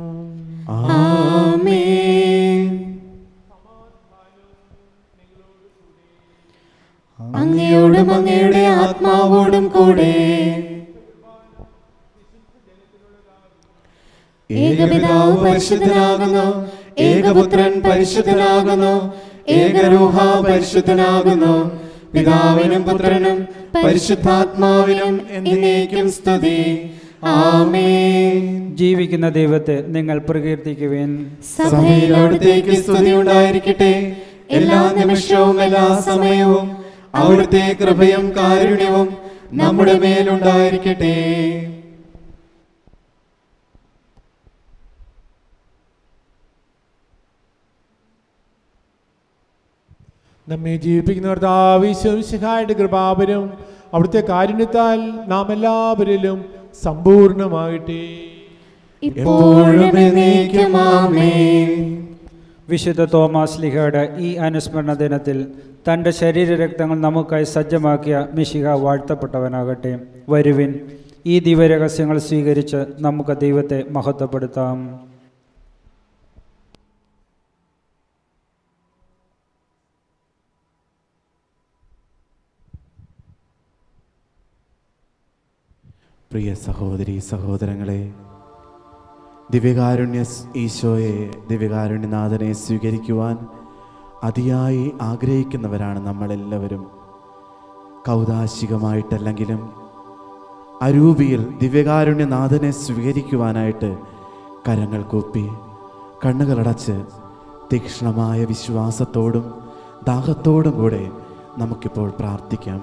ആമേൻ. അങ്ങയോടും അങ്ങയുടെ ആത്മാവോടും കൂടെ. ഏകപിതാവ് പരിശുദ്ധനാകുന്നു, ഏകപുത്രൻ പരിശുദ്ധനാകുന്നു, ഏകരൂഹ പരിശുദ്ധനാകുന്നു. പിതാവിനും പുത്രനും പരിശുദ്ധാത്മാവിനും എന്നേക്കും സ്തുതി. ആമേൻ. ജീവിക്കുന്ന ദൈവത്തെ നിങ്ങൾ പ്രകീർത്തിക്കുവിൻ. സഭയിൽ അവിടുത്തേക്ക് സ്തുതി ഉണ്ടായിരിക്കട്ടെ. എല്ലാ നിമിഷവും എല്ലാ സമയവും അവിടുത്തെ കൃപയും കാരുണ്യവും നമ്മുടെ മേലുണ്ടായിരിക്കട്ടെ. നമ്മെ ജീവിപ്പിക്കുന്ന കർത്താവിശ്വസിഹായുടെ കൃപാവരും അവിടുത്തെ കാരുണ്യത്താൽ നാം എല്ലാവരിലും സമ്പൂർണമാകട്ടെ. ഇപ്പോഴും എന്നേക്കും ആമേൻ. വിശുദ്ധ തോമാസ് ലീഹയുടെ ഈ അനുസ്മരണ ദിനത്തിൽ തൻ്റെ ശരീരരക്തങ്ങൾ നമുക്കായി സജ്ജമാക്കിയ മിശിഹ വാഴ്ത്തപ്പെട്ടവനാകട്ടെ. വരുവിൻ, ഈ ദിവ്യരഹസ്യങ്ങൾ സ്വീകരിച്ച് നമുക്ക് ദൈവത്തെ മഹത്വപ്പെടുത്താം. പ്രിയ സഹോദരി സഹോദരങ്ങളെ, ദിവ്യകാരുണ്യ ഈശോയെ, ദിവ്യകാരുണ്യനാഥനെ സ്വീകരിക്കുവാൻ അതിയായി ആഗ്രഹിക്കുന്നവരാണ് നമ്മളെല്ലാവരും. കൗതാശികമായിട്ടല്ലെങ്കിലും അരൂപിയിൽ ദിവ്യകാരുണ്യനാഥനെ സ്വീകരിക്കുവാനായിട്ട് കരങ്ങൾ കൂപ്പി കണ്ണുകളടച്ച് തീക്ഷ്ണമായ വിശ്വാസത്തോടും ദാഹത്തോടും കൂടെ നമുക്കിപ്പോൾ പ്രാർത്ഥിക്കാം.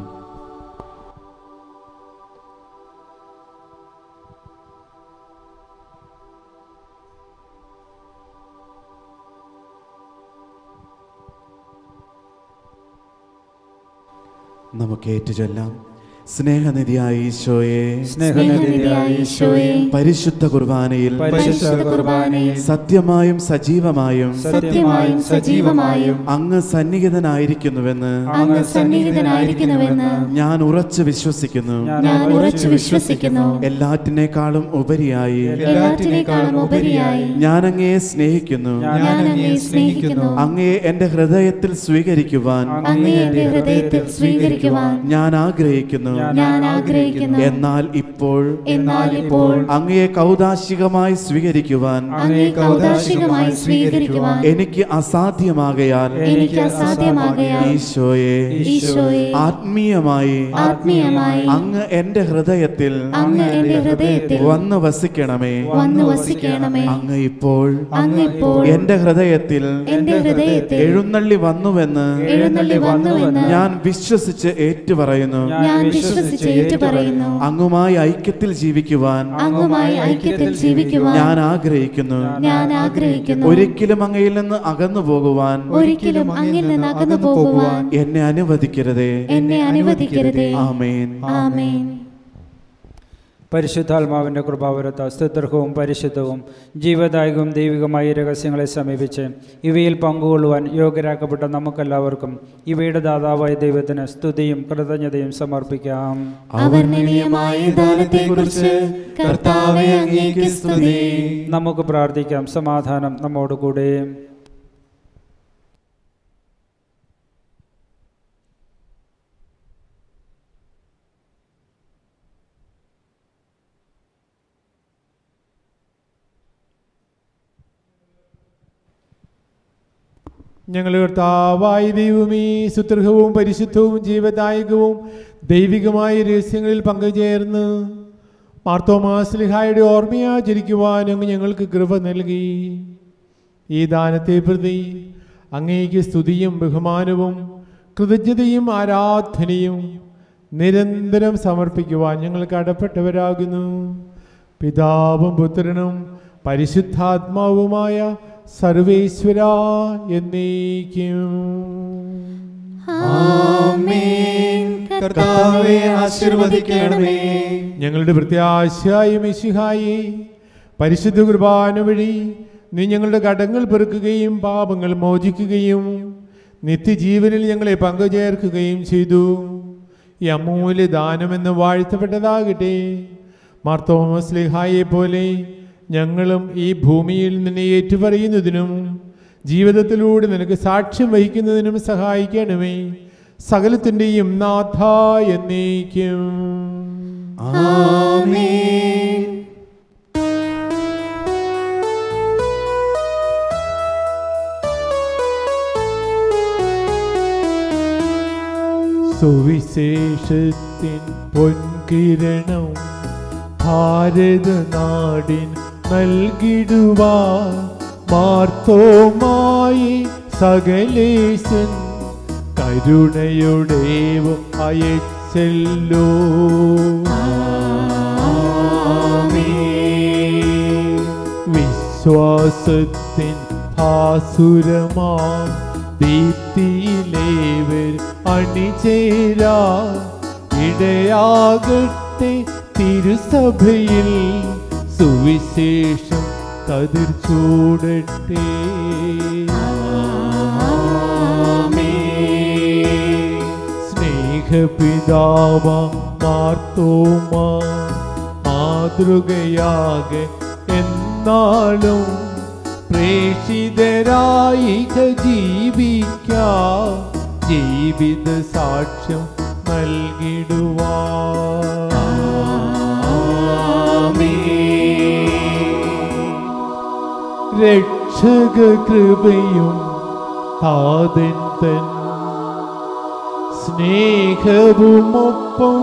നമുക്ക് ഏറ്റുചൊല്ലാം. സ്നേഹനിധിയായ ഈശോയെ, സ്നേഹനിധിയായ ഈശോയെ, പരിശുദ്ധ കുർബാനയിൽ പരിശുദ്ധ കുർബാനയിൽ സത്യമായും സജീവമായും സത്യമായും സജീവമായും അങ്ങ് സന്നിഹിതനായിരിക്കുന്നുവെന്ന് അങ്ങ് സന്നിഹിതനായിരിക്കുന്നുവെന്ന് ഞാൻ ഉറച്ചു വിശ്വസിക്കുന്നു. ഞാൻ ഉറച്ചു വിശ്വസിക്കുന്നു. എല്ലാറ്റിനേക്കാളും ഉപരിയായി എല്ലാറ്റിനേക്കാളും ഉപരിയായി ഞാൻ അങ്ങയെ സ്നേഹിക്കുന്നു. ഞാൻ അങ്ങയെ സ്നേഹിക്കുന്നു. അങ്ങയെ എന്റെ ഹൃദയത്തിൽ സ്വീകരിക്കുവാൻ അങ്ങയെ എന്റെ ഹൃദയത്തിൽ സ്വീകരിക്കുവാൻ ഞാൻ ആഗ്രഹിക്കുന്നു. ഞാൻ ആഗ്രഹിക്കുന്നു. എന്നാൽ ഇപ്പോൾ അങ്ങയെ കൗദാശികമായി സ്വീകരിക്കുവാൻ എനിക്ക് അസാധ്യമാകയാൽ ഈശോയെ, ആത്മീയമായി അങ്ങ് എന്റെ ഹൃദയത്തിൽ വന്നു വസിക്കണമേ. അങ്ങ് ഇപ്പോൾ എന്റെ ഹൃദയത്തിൽ എഴുന്നള്ളി വന്നുവെന്ന് ഞാൻ വിശ്വസിച്ച് ഏറ്റുപറയുന്നു. അങ്ങുമായി ഐക്യത്തിൽ ജീവിക്കുവാൻ ഞാൻ ആഗ്രഹിക്കുന്നു. ഒരിക്കലും അങ്ങയിൽ നിന്ന് അകന്നു പോകുവാൻ എന്നെ അനുവദിക്കരുതേ. ആമേൻ. പരിശുദ്ധാത്മാവിൻ്റെ കൃപാവരത്താൽ സ്തുത്യർഹവും പരിശുദ്ധവും ജീവദായകവും ദൈവികമായ രഹസ്യങ്ങളെ സമീപിച്ച് ഇവയിൽ പങ്കുകൊള്ളുവാൻ യോഗ്യരാക്കപ്പെട്ട നമുക്കെല്ലാവർക്കും ഇവയുടെ ദാതാവായ ദൈവത്തിന് സ്തുതിയും കൃതജ്ഞതയും സമർപ്പിക്കാം. നമുക്ക് പ്രാർത്ഥിക്കാം. സമാധാനം നമ്മോടുകൂടെ. ഞങ്ങളുടെ കർത്താവായ ദൈവമേ, സുത്യർഹവും പരിശുദ്ധവും ജീവദായകവും ദൈവികമായ രഹസ്യങ്ങളിൽ പങ്കുചേർന്ന് മാർത്തോമാശ്ലീഹായുടെ ഓർമ്മയാചരിക്കുവാൻ അങ്ങ് ഞങ്ങൾക്ക് കൃപ നൽകി. ഈ ദാനത്തെ പ്രതി അങ്ങേക്ക് സ്തുതിയും ബഹുമാനവും കൃതജ്ഞതയും ആരാധനയും നിരന്തരം സമർപ്പിക്കുവാൻ ഞങ്ങൾ കടപ്പെട്ടവരാകുന്നു. പിതാവും പുത്രനും പരിശുദ്ധാത്മാവുമായ സർവേശ്വര എന്നേക്കും. കർത്താവേ ആശീർവദിക്കണമേ. ഞങ്ങളുടെ പ്രത്യാശയായ മിശിഹായേ, പരിശുദ്ധ കുർബാന വഴി നീ ഞങ്ങളുടെ കടങ്ങൾ പെറുക്കുകയും പാപങ്ങൾ മോചിക്കുകയും നിത്യജീവനിൽ ഞങ്ങളെ പങ്കുചേർക്കുകയും ചെയ്തു. ഈ അമൂല്യ ദാനമെന്ന് വാഴ്ത്തപ്പെട്ടതാകട്ടെ. മാർത്തോമാശ്ലീഹായെ പോലെ ഞങ്ങളും ഈ ഭൂമിയിൽ നിന്നെ ഏറ്റുപറയുന്നതിനും ജീവിതത്തിലൂടെ നിനക്ക് സാക്ഷ്യം വഹിക്കുന്നതിനും സഹായിക്കണമേ. സകലത്തിൻ്റെയും നാഥ എന്നേക്കും. ആമേൻ. സുവിശേഷത്തിൻ പൊൻകിരണം ഭാരതനാടിൻ നൽകിടുവാൻ മാർത്തോമായി സകലേശൻ കരുണയുടേവും അയച്ചല്ലോ. വിശ്വാസത്തിൻ ഭാസുരമാം ദീപ്തിയിലേവർ അണിചേരാ ഇടയാകട്ടെ തിരുസഭയിൽ സുവിശേഷം കതിർ ചൂടട്ടെ. സ്നേഹപിതാവ മാർത്തോമാ മാതൃകയാകെ എന്നാളും പ്രേഷിതരായി ജീവിക്കാം ജീവിത സാക്ഷ്യം നൽകിടുവാൻ. രക്ഷക കൃപയും താതൻ തൻ സ്നേഹവുമൊപ്പം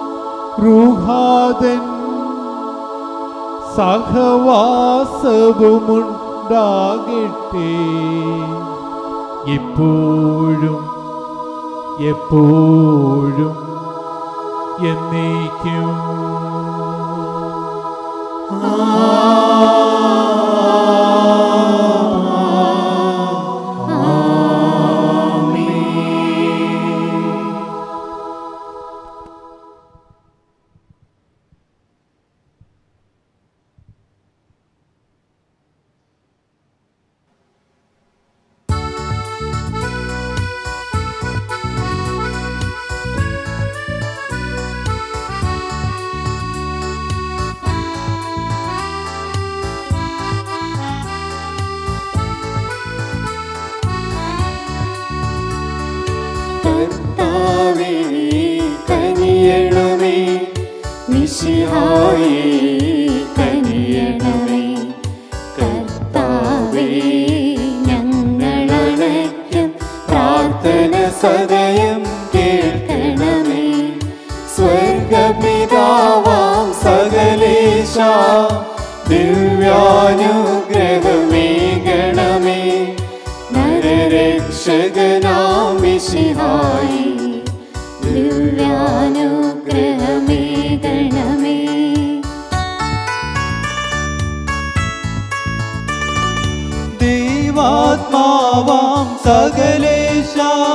റുഹാതൻ സഹവാസവുമുണ്ടാകട്ടെ എപ്പോഴും എപ്പോഴും എന്നേക്കും. മിശിഹായേ കനിയണമേ. കർത്താവേ ഞങ്ങളണയ്ക്കും പ്രാർത്ഥന സദയം കേൾക്കണമേ. സ്വർഗപിതാവാം സകലേശ ദിവ്യാനുഗ്രഹമേകണമേ. നരരക്ഷകനാം മിശിഹായേ ദിവ്യാനുഗ്രഹമേകണമേ. ദൈവാത്മാവാം സകലേശ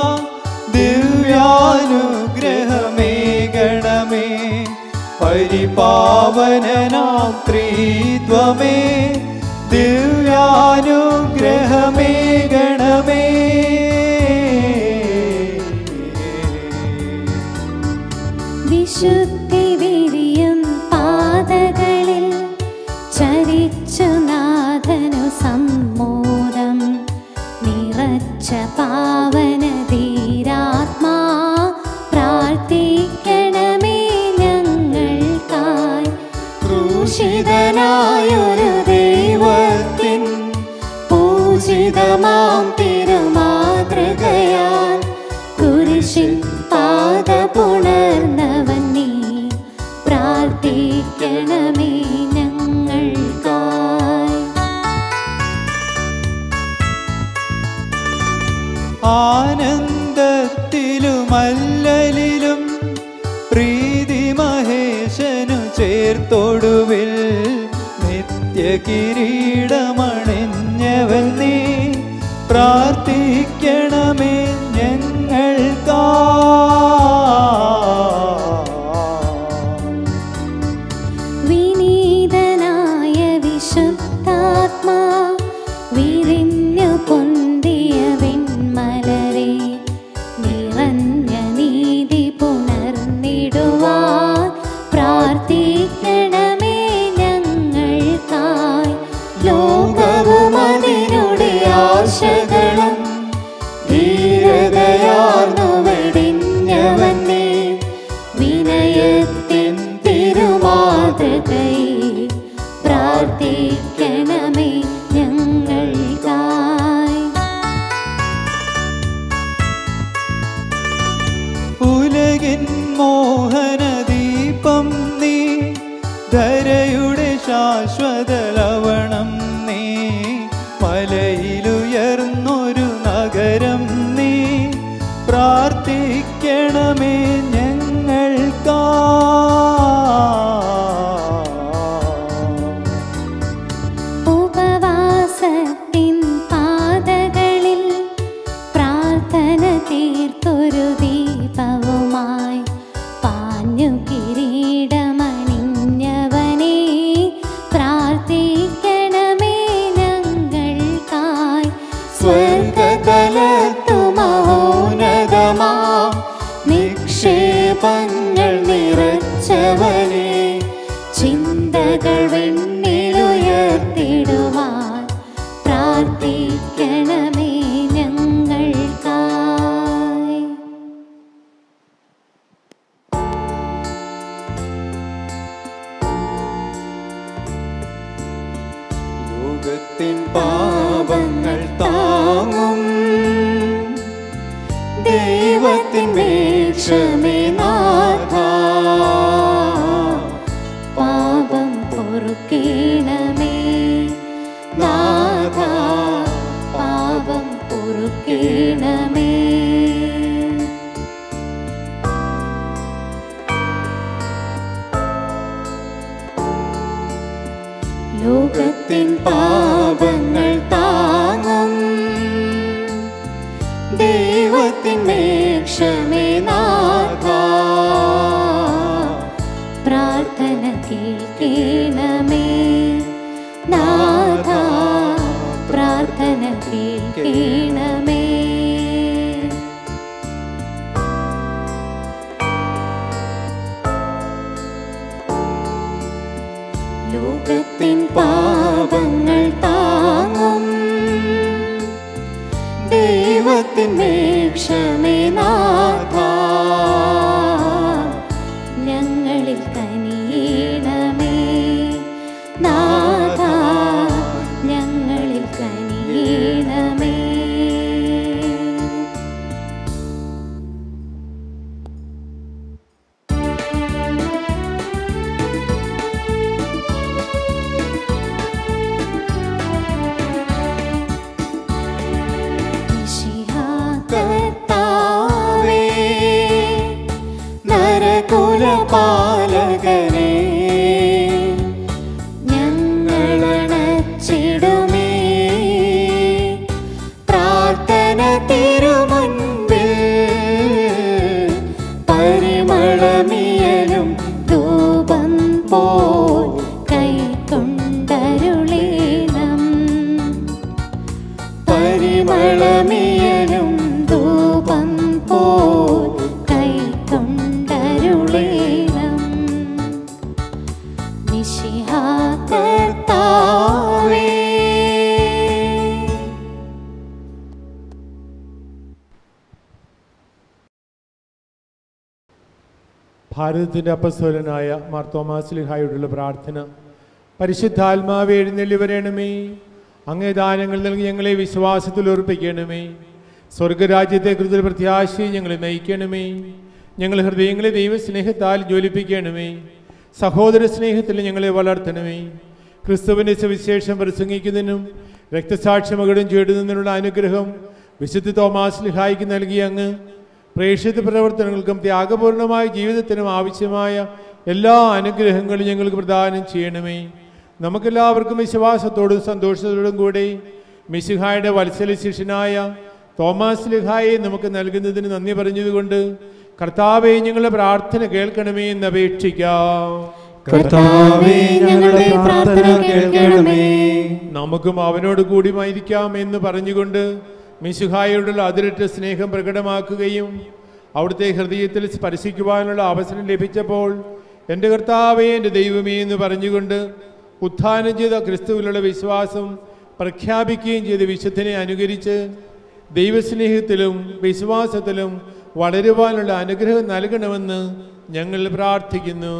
ദിവ്യാനുഗ്രഹമേകണമേ. പരിപാവനനാം ത്രിത്വമേ ദിവ്യാനുഗ്രഹമേകണമേ. വിശുദ്ധി വിരിയും പാതകളിൽ ചരിച്ചു നാഥനു സമ്മോദം നിറച്ച പാവന ധീരാത്മാ പ്രാർത്ഥിക്കണമേ ഞങ്ങൾക്കായി. ക്രൂശിതനായൊരു ദൈവത്തിൻ പൂജിതമാം തിരുമാതൃകയാൽ കുരിശിൽ പാദപുണർന്നവൻ നീ പ്രാർത്ഥിക്കണമേ ഞങ്ങൾക്കായി. ആനന്ദത്തിലുമല്ലലിലും പ്രീതി മഹേശനു ചേർത്തൊടുവിൽ നിത്യകിരീടമണിഞ്ഞവൻ നീ പ്രാർത്ഥിക്കണമേ ഞങ്ങൾക്കായി. വിനീതനായ വിശുദ്ധാത്മാ വിരിഞ്ഞു പൊന്തിയ വെൺമലരെ നിറഞ്ഞ നീതി പുണർന്നിടുവാൻ പ്രാർത്ഥിക്കണമേ ഞങ്ങൾക്കായി. ലോകവും അതിനുടെ ആശകളും ധീരതയാർന്നു വെടിഞ്ഞവൻ നീ വിനയത്തിൻ തിരുമാതൃകയിൽ പ്രാർത്ഥിക്കണമേ ഞങ്ങൾക്കായി. ഉലകിൻ മോഹനദീപം നീ ധരയുടെ ശാശ്വത ലവണം നീ മലയിലുയർന്നൊരു നഗരം നീ പ്രാർത്ഥിക്കണമേ ഞങ്ങൾക്കായി. ഉപവാസത്തിൻ പാതകളിൽ പ്രാർത്ഥന തീർത്തൊരു ദീപവുമായി പാഞ്ഞു കിരീടമണിഞ്ഞവനെ പ്രാർത്ഥിക്കണമേ ഞങ്ങൾക്കായി. സ്വർഗതലത്തു മഹോന്നതമാ നിക്ഷേപങ്ങൾ നിറച്ചവനെ ചിന്തകൾ വെണ്ണിലുയർത്തിടുവാൻ പ്രാർത്ഥിക്കണമേ ഞങ്ങൾക്കായി. ലോകത്തിൻ പാപങ്ങൾ താങ്ങും ദൈവത്തിൻ മേക്ഷമേ നാഥാ. പാപം പൊറുക്കേണമേ നാഥാ, പാപം പൊറുക്കേണമേ. ലോകത്തിൻ പാപങ്ങൾ താങ്ങും ദൈവത്തിൻ മേക്ഷമേ നാഥാ, പ്രാർത്ഥന കേൾക്കണമേ നാഥാ, പ്രാർത്ഥന കേൾക്കണമേ. ലോകത്തിൻ പാപങ്ങൾ താങ്ങും ദൈവത്തിൻ മേക്ഷമേ നാഥാ, ഞങ്ങളിൽ കനിയേ പാലകനെ ഞങ്ങളണച്ചിടുമേ പ്രാർത്ഥന തിരുമുൻപിൽ പരിമളമിയലും ധൂപം പോൽ കൈക്കൊണ്ടരുളീണം പരിമളമിയലും ധൂപം പോൽ കൈക്കൊണ്ടരുളീണം മിശിഹാ കർത്താവേ. ഭാരതത്തിൻ്റെ അപ്പസ്തോലനായ മാർ തോമാസ് ശ്ലീഹായോടുള്ള പ്രാർത്ഥന. പരിശുദ്ധാത്മാവേ എഴുന്നള്ളി വരണമേ. അങ്ങേ ദാനങ്ങൾ നൽകി ഞങ്ങളെ വിശ്വാസത്തിൽ ഉറപ്പിക്കണമേ. സ്വർഗരാജ്യത്തെക്കുറിച്ചുള്ള പ്രത്യാശയെ ഞങ്ങളെ നയിക്കണമേ. ഞങ്ങൾ ഹൃദയങ്ങളെ ദൈവസ്നേഹത്താൽ ജ്വലിപ്പിക്കണമേ. സഹോദര സ്നേഹത്തിൽ ഞങ്ങളെ വളർത്തണമേ. ക്രിസ്തുവിൻ്റെ സുവിശേഷം പ്രസംഗിക്കുന്നതിനും രക്തസാക്ഷ്യമകടും ചേടുന്നതിനുള്ള അനുഗ്രഹം വിശുദ്ധ തോമാസ് ശ്ലീഹായ്ക്ക് നൽകിയ അങ്ങ് പ്രേക്ഷിത പ്രവർത്തനങ്ങൾക്കും ത്യാഗപൂർണമായ ജീവിതത്തിനും ആവശ്യമായ എല്ലാ അനുഗ്രഹങ്ങളും ഞങ്ങൾക്ക് പ്രദാനം ചെയ്യണമേ. നമുക്കെല്ലാവർക്കും വിശ്വാസത്തോടും സന്തോഷത്തോടും കൂടെ മിശിഹായുടെ വത്സല ശിഷ്യനായ തോമാസ് ശ്ലീഹായെ നമുക്ക് നൽകുന്നതിന് നന്ദി പറഞ്ഞതുകൊണ്ട് കർത്താവേ ഞങ്ങളുടെ പ്രാർത്ഥന കേൾക്കണമേ എന്ന് അപേക്ഷിക്കാം. കർത്താവേ ഞങ്ങളുടെ പ്രാർത്ഥന കേൾക്കണമേ. നമുക്കും അവനോട് കൂടി മരിക്കാം എന്ന് പറഞ്ഞുകൊണ്ട് മിശിഹായോടുള്ള അതിരറ്റ സ്നേഹം പ്രകടമാക്കുകയും അവിടുത്തെ ഹൃദയത്തിൽ സ്പർശിക്കുവാനുള്ള അവസരം ലഭിച്ചപ്പോൾ എൻ്റെ കർത്താവേ എൻ്റെ ദൈവമേ എന്ന് പറഞ്ഞുകൊണ്ട് ഉത്ഥാനം ചെയ്ത ക്രിസ്തുവിലുള്ള വിശ്വാസം പ്രഖ്യാപിക്കുകയും ചെയ്ത വിശുദ്ധനെ അനുകരിച്ച് ദൈവസ്നേഹത്തിലും വിശ്വാസത്തിലും വളരുവാനുള്ള അനുഗ്രഹം നൽകണമെന്ന് ഞങ്ങൾ പ്രാർത്ഥിക്കുന്നു.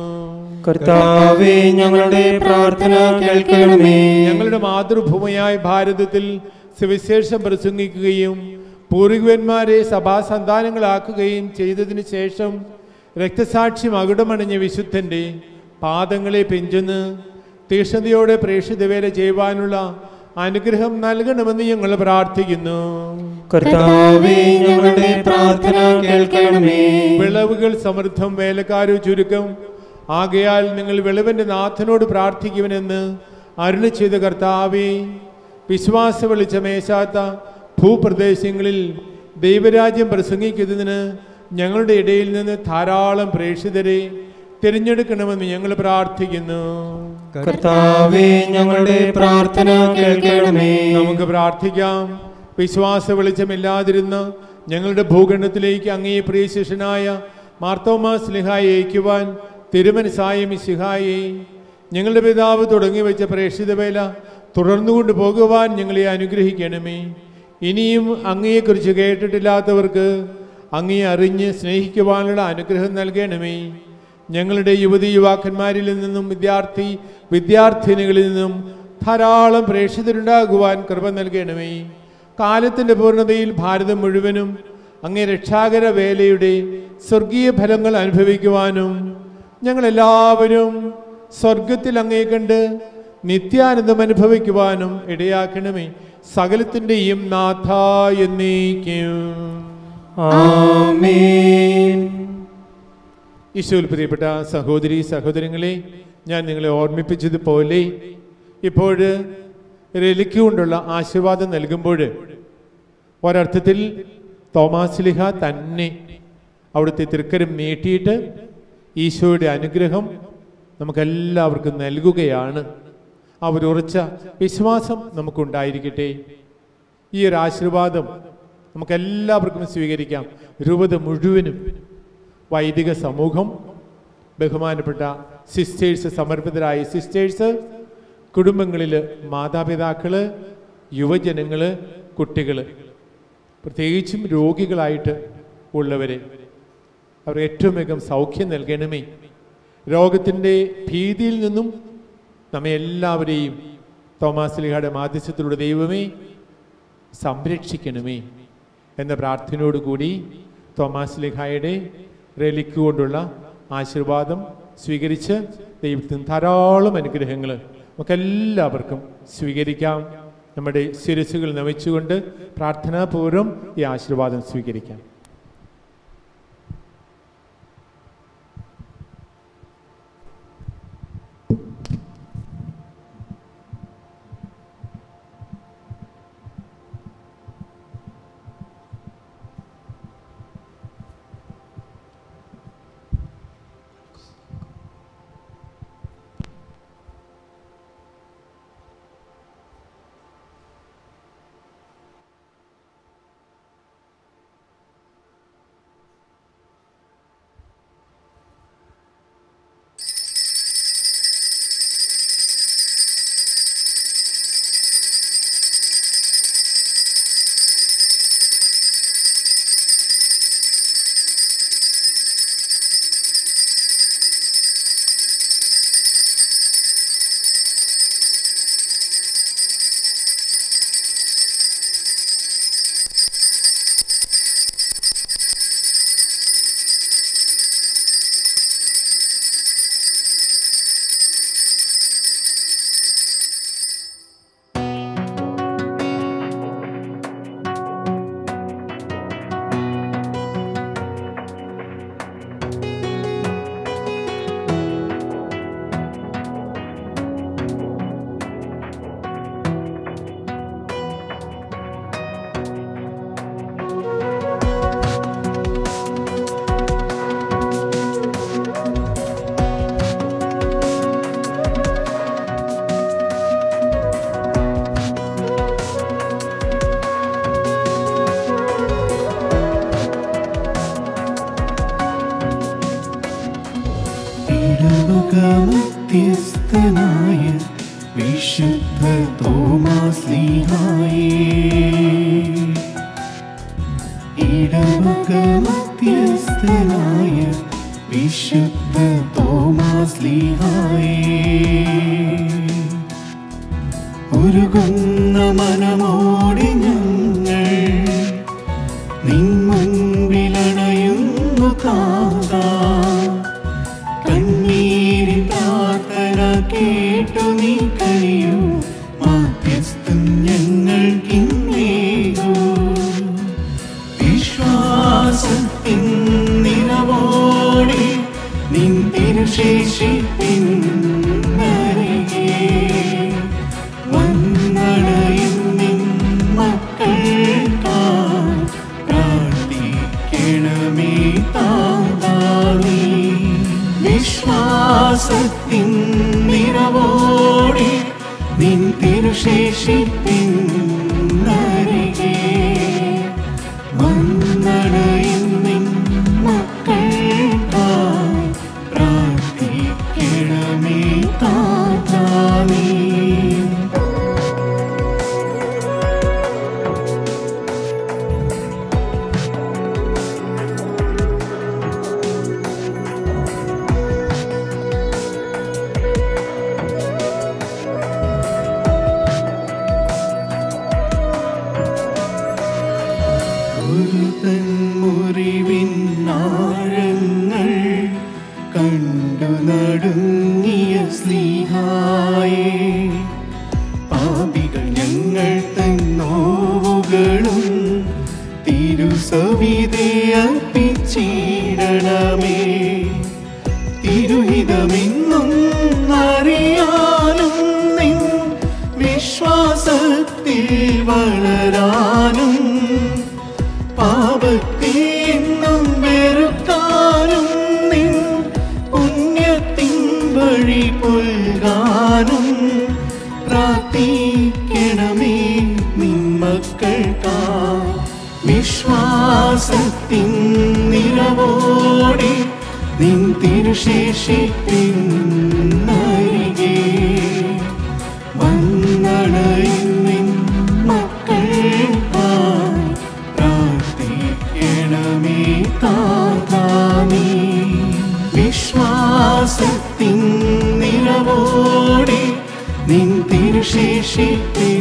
കർത്താവേ ഞങ്ങളുടെ പ്രാർത്ഥന കേൾക്കണമേ. ഞങ്ങളുടെ മാതൃഭൂമിയായ ഭാരതത്തിൽ സുവിശേഷം പ്രസംഗിക്കുകയും പൂർവികന്മാരെ സഭാസന്താനങ്ങളാക്കുകയും ചെയ്തതിനു ശേഷം രക്തസാക്ഷി മകുടമണിഞ്ഞ വിശുദ്ധൻ്റെ പാദങ്ങളെ പിഞ്ചെന്ന് തീക്ഷ്ണതയോടെ പ്രേക്ഷിതവേല ചെയ്യുവാനുള്ള അനുഗ്രഹം നൽകണമെന്ന് ഞങ്ങൾ പ്രാർത്ഥിക്കുന്നു. കർത്താവേ ഞങ്ങളുടെ പ്രാർത്ഥന കേൾക്കണമേ. വിളവുകൾ സമൃദ്ധം, വേലക്കാരു ചുരുക്കം. ആകയാൽ നിങ്ങൾ വിളവിൻ്റെ നാഥനോട് പ്രാർത്ഥിക്കുവനെന്ന് അരുളി ചെയ്ത കർത്താവേ, വിശ്വാസ വെളിച്ചമേശാത്ത ഭൂപ്രദേശങ്ങളിൽ ദൈവരാജ്യം പ്രസംഗിക്കുന്നതിന് ഞങ്ങളുടെ ഇടയിൽ നിന്ന് ധാരാളം പ്രേക്ഷിതരെ തിരഞ്ഞെടുക്കണമെന്ന് ഞങ്ങൾ പ്രാർത്ഥിക്കുന്നു. കർത്താവേ ഞങ്ങളുടെ പ്രാർത്ഥന കേൾക്കണമേ. നമുക്ക് പ്രാർത്ഥിക്കാം. വിശ്വാസ വെളിച്ചമില്ലാതിരുന്ന ഞങ്ങളുടെ ഭൂഖണ്ഡത്തിലേക്ക് അങ്ങേ പ്രിയ ശിഷ്യനായ മാർ തോമാസ് ശ്ലീഹായെ അയക്കുവാൻ തിരുമനസായ മിശിഹായെ, ഞങ്ങളുടെ പിതാവ് തുടങ്ങി വെച്ച പ്രേക്ഷിത വേല തുടർന്നുകൊണ്ട് പോകുവാൻ ഞങ്ങളെ അനുഗ്രഹിക്കണമേ. ഇനിയും അങ്ങയെക്കുറിച്ച് കേട്ടിട്ടില്ലാത്തവർക്ക് അങ്ങയെ അറിഞ്ഞ് സ്നേഹിക്കുവാനുള്ള അനുഗ്രഹം നൽകണമേ. ഞങ്ങളുടെ യുവതി യുവാക്കന്മാരിൽ നിന്നും വിദ്യാർത്ഥിനികളിൽ നിന്നും ധാരാളം പ്രേക്ഷിതരുണ്ടാകുവാൻ കൃപ നൽകണമേ. കാലത്തിൻ്റെ പൂർണ്ണതയിൽ ഭാരതം മുഴുവനും അങ്ങേ രക്ഷാകര വേലയുടെ സ്വർഗീയ ഫലങ്ങൾ അനുഭവിക്കുവാനും ഞങ്ങളെല്ലാവരും സ്വർഗത്തിൽ അങ്ങേ കണ്ട് നിത്യാനന്ദം അനുഭവിക്കുവാനും ഇടയാക്കണമേ. സകലത്തിൻ്റെയും നാഥ എന്നേക്കും ആമേൻ. ഈശോയിൽ പ്രിയപ്പെട്ട സഹോദരി സഹോദരങ്ങളെ, ഞാൻ നിങ്ങളെ ഓർമ്മിപ്പിച്ചതുപോലെ ഇപ്പോൾ relic കൊണ്ടുള്ള ആശീർവാദം നൽകുമ്പോൾ ഒരർത്ഥത്തിൽ തോമാസ് ശ്ലീഹ തന്നെ അവിടുത്തെ തൃക്കരം നീട്ടിയിട്ട് ഈശോയുടെ അനുഗ്രഹം നമുക്കെല്ലാവർക്കും നൽകുകയാണ്. ആ ഒരു ഉറച്ച വിശ്വാസം നമുക്കുണ്ടായിരിക്കട്ടെ. ഈ ഒരു ആശീർവാദം നമുക്കെല്ലാവർക്കും സ്വീകരിക്കാം. രൂപത മുഴുവനും, വൈദിക സമൂഹം, ബഹുമാനപ്പെട്ട സിസ്റ്റേഴ്സ്, സമർപ്പിതരായ സിസ്റ്റേഴ്സ്, കുടുംബങ്ങളിൽ മാതാപിതാക്കൾ, യുവജനങ്ങൾ, കുട്ടികൾ, പ്രത്യേകിച്ചും രോഗികളായിട്ട് ഉള്ളവരെ അവർ ഏറ്റവും വേഗം സൗഖ്യം നൽകണമേ. രോഗത്തിൻ്റെ ഭീതിയിൽ നിന്നും നമ്മെ എല്ലാവരെയും തോമാസ് ശ്ലീഹയുടെ മാധ്യസ്ഥത്തിലൂടെ ദൈവമേ സംരക്ഷിക്കണമേ എന്ന പ്രാർത്ഥനയോടുകൂടി തോമാസ് ശ്ലീഹയുടെ relic കൊണ്ടുള്ള ആശീർവാദം സ്വീകരിച്ച് ദൈവത്തിന് ധാരാളം അനുഗ്രഹങ്ങൾ നമുക്കെല്ലാവർക്കും സ്വീകരിക്കാം. നമ്മുടെ ശിരസ്സുകൾ നമിച്ചുകൊണ്ട് പ്രാർത്ഥനാപൂർവ്വം ഈ ആശീർവാദം സ്വീകരിക്കാം. വിശുദ്ധ തോമാശ്ലീഹായേ, ഇടവക മധ്യസ്ഥനായ വിശുദ്ധ തോമാശ്ലീഹായേ, ഉരുകുന്ന മനമോടെ ഞങ്ങൾ നിൻ മുൻപിലണയുന്നു താതാ. കണ്ണീരിൻ പ്രാർത്ഥന കേട്ടു നീ കഴിയൂ, മാധ്യസ്ഥൻ ഞങ്ങൾക്കിന്നേകൂ. വിശ്വാസത്തിൻ നിലവോടെ നിൻ തിരുശേഷിപ്പിൻ നരകേ വന്നണയും നിൻ മക്കൾക്കായി പ്രാർത്ഥിക്കണമേ താതാവേ. വിശ്വാസത്തിൻ നിറവോടെ നിൻ തിരുശേഷിപ്പിൻ നരകേ വന്നണയും നിൻ മക്കൾക്കായി പ്രാർത്ഥിക്കണമേ താതാവേ. മുറിവിന്നാഴങ്ങൾ കണ്ടു നടുങ്ങിയ സ്ലീഹായേ, പാപികൾ ഞങ്ങൾ തന്നോവുകളും തിരുസവിധേ അർപ്പിച്ചിടണമേ. തിരുഹിതമെന്നും അറിയാനും നിൻ വിശ്വാസത്തിൽ വളരാനും പാപത്തെന്നും വെറുക്കാനും നിൻ പുണ്യത്തിൻ വഴി പുൽകാനും പ്രാർത്ഥിക്കണമേ നിൻ മക്കൾക്കായി. വിശ്വാസത്തിൻ നിറവോടെ നിൻ തിരുശേഷിപ്പിൻ നരകേ വന്നണയും നിൻ മക്കൾക്കായി പ്രാർത്ഥിക്കണമേ താതാവേ. വിശ്വാസത്തിൻ നിറവോടെ നിൻ തിരുശേഷിപ്പിൻ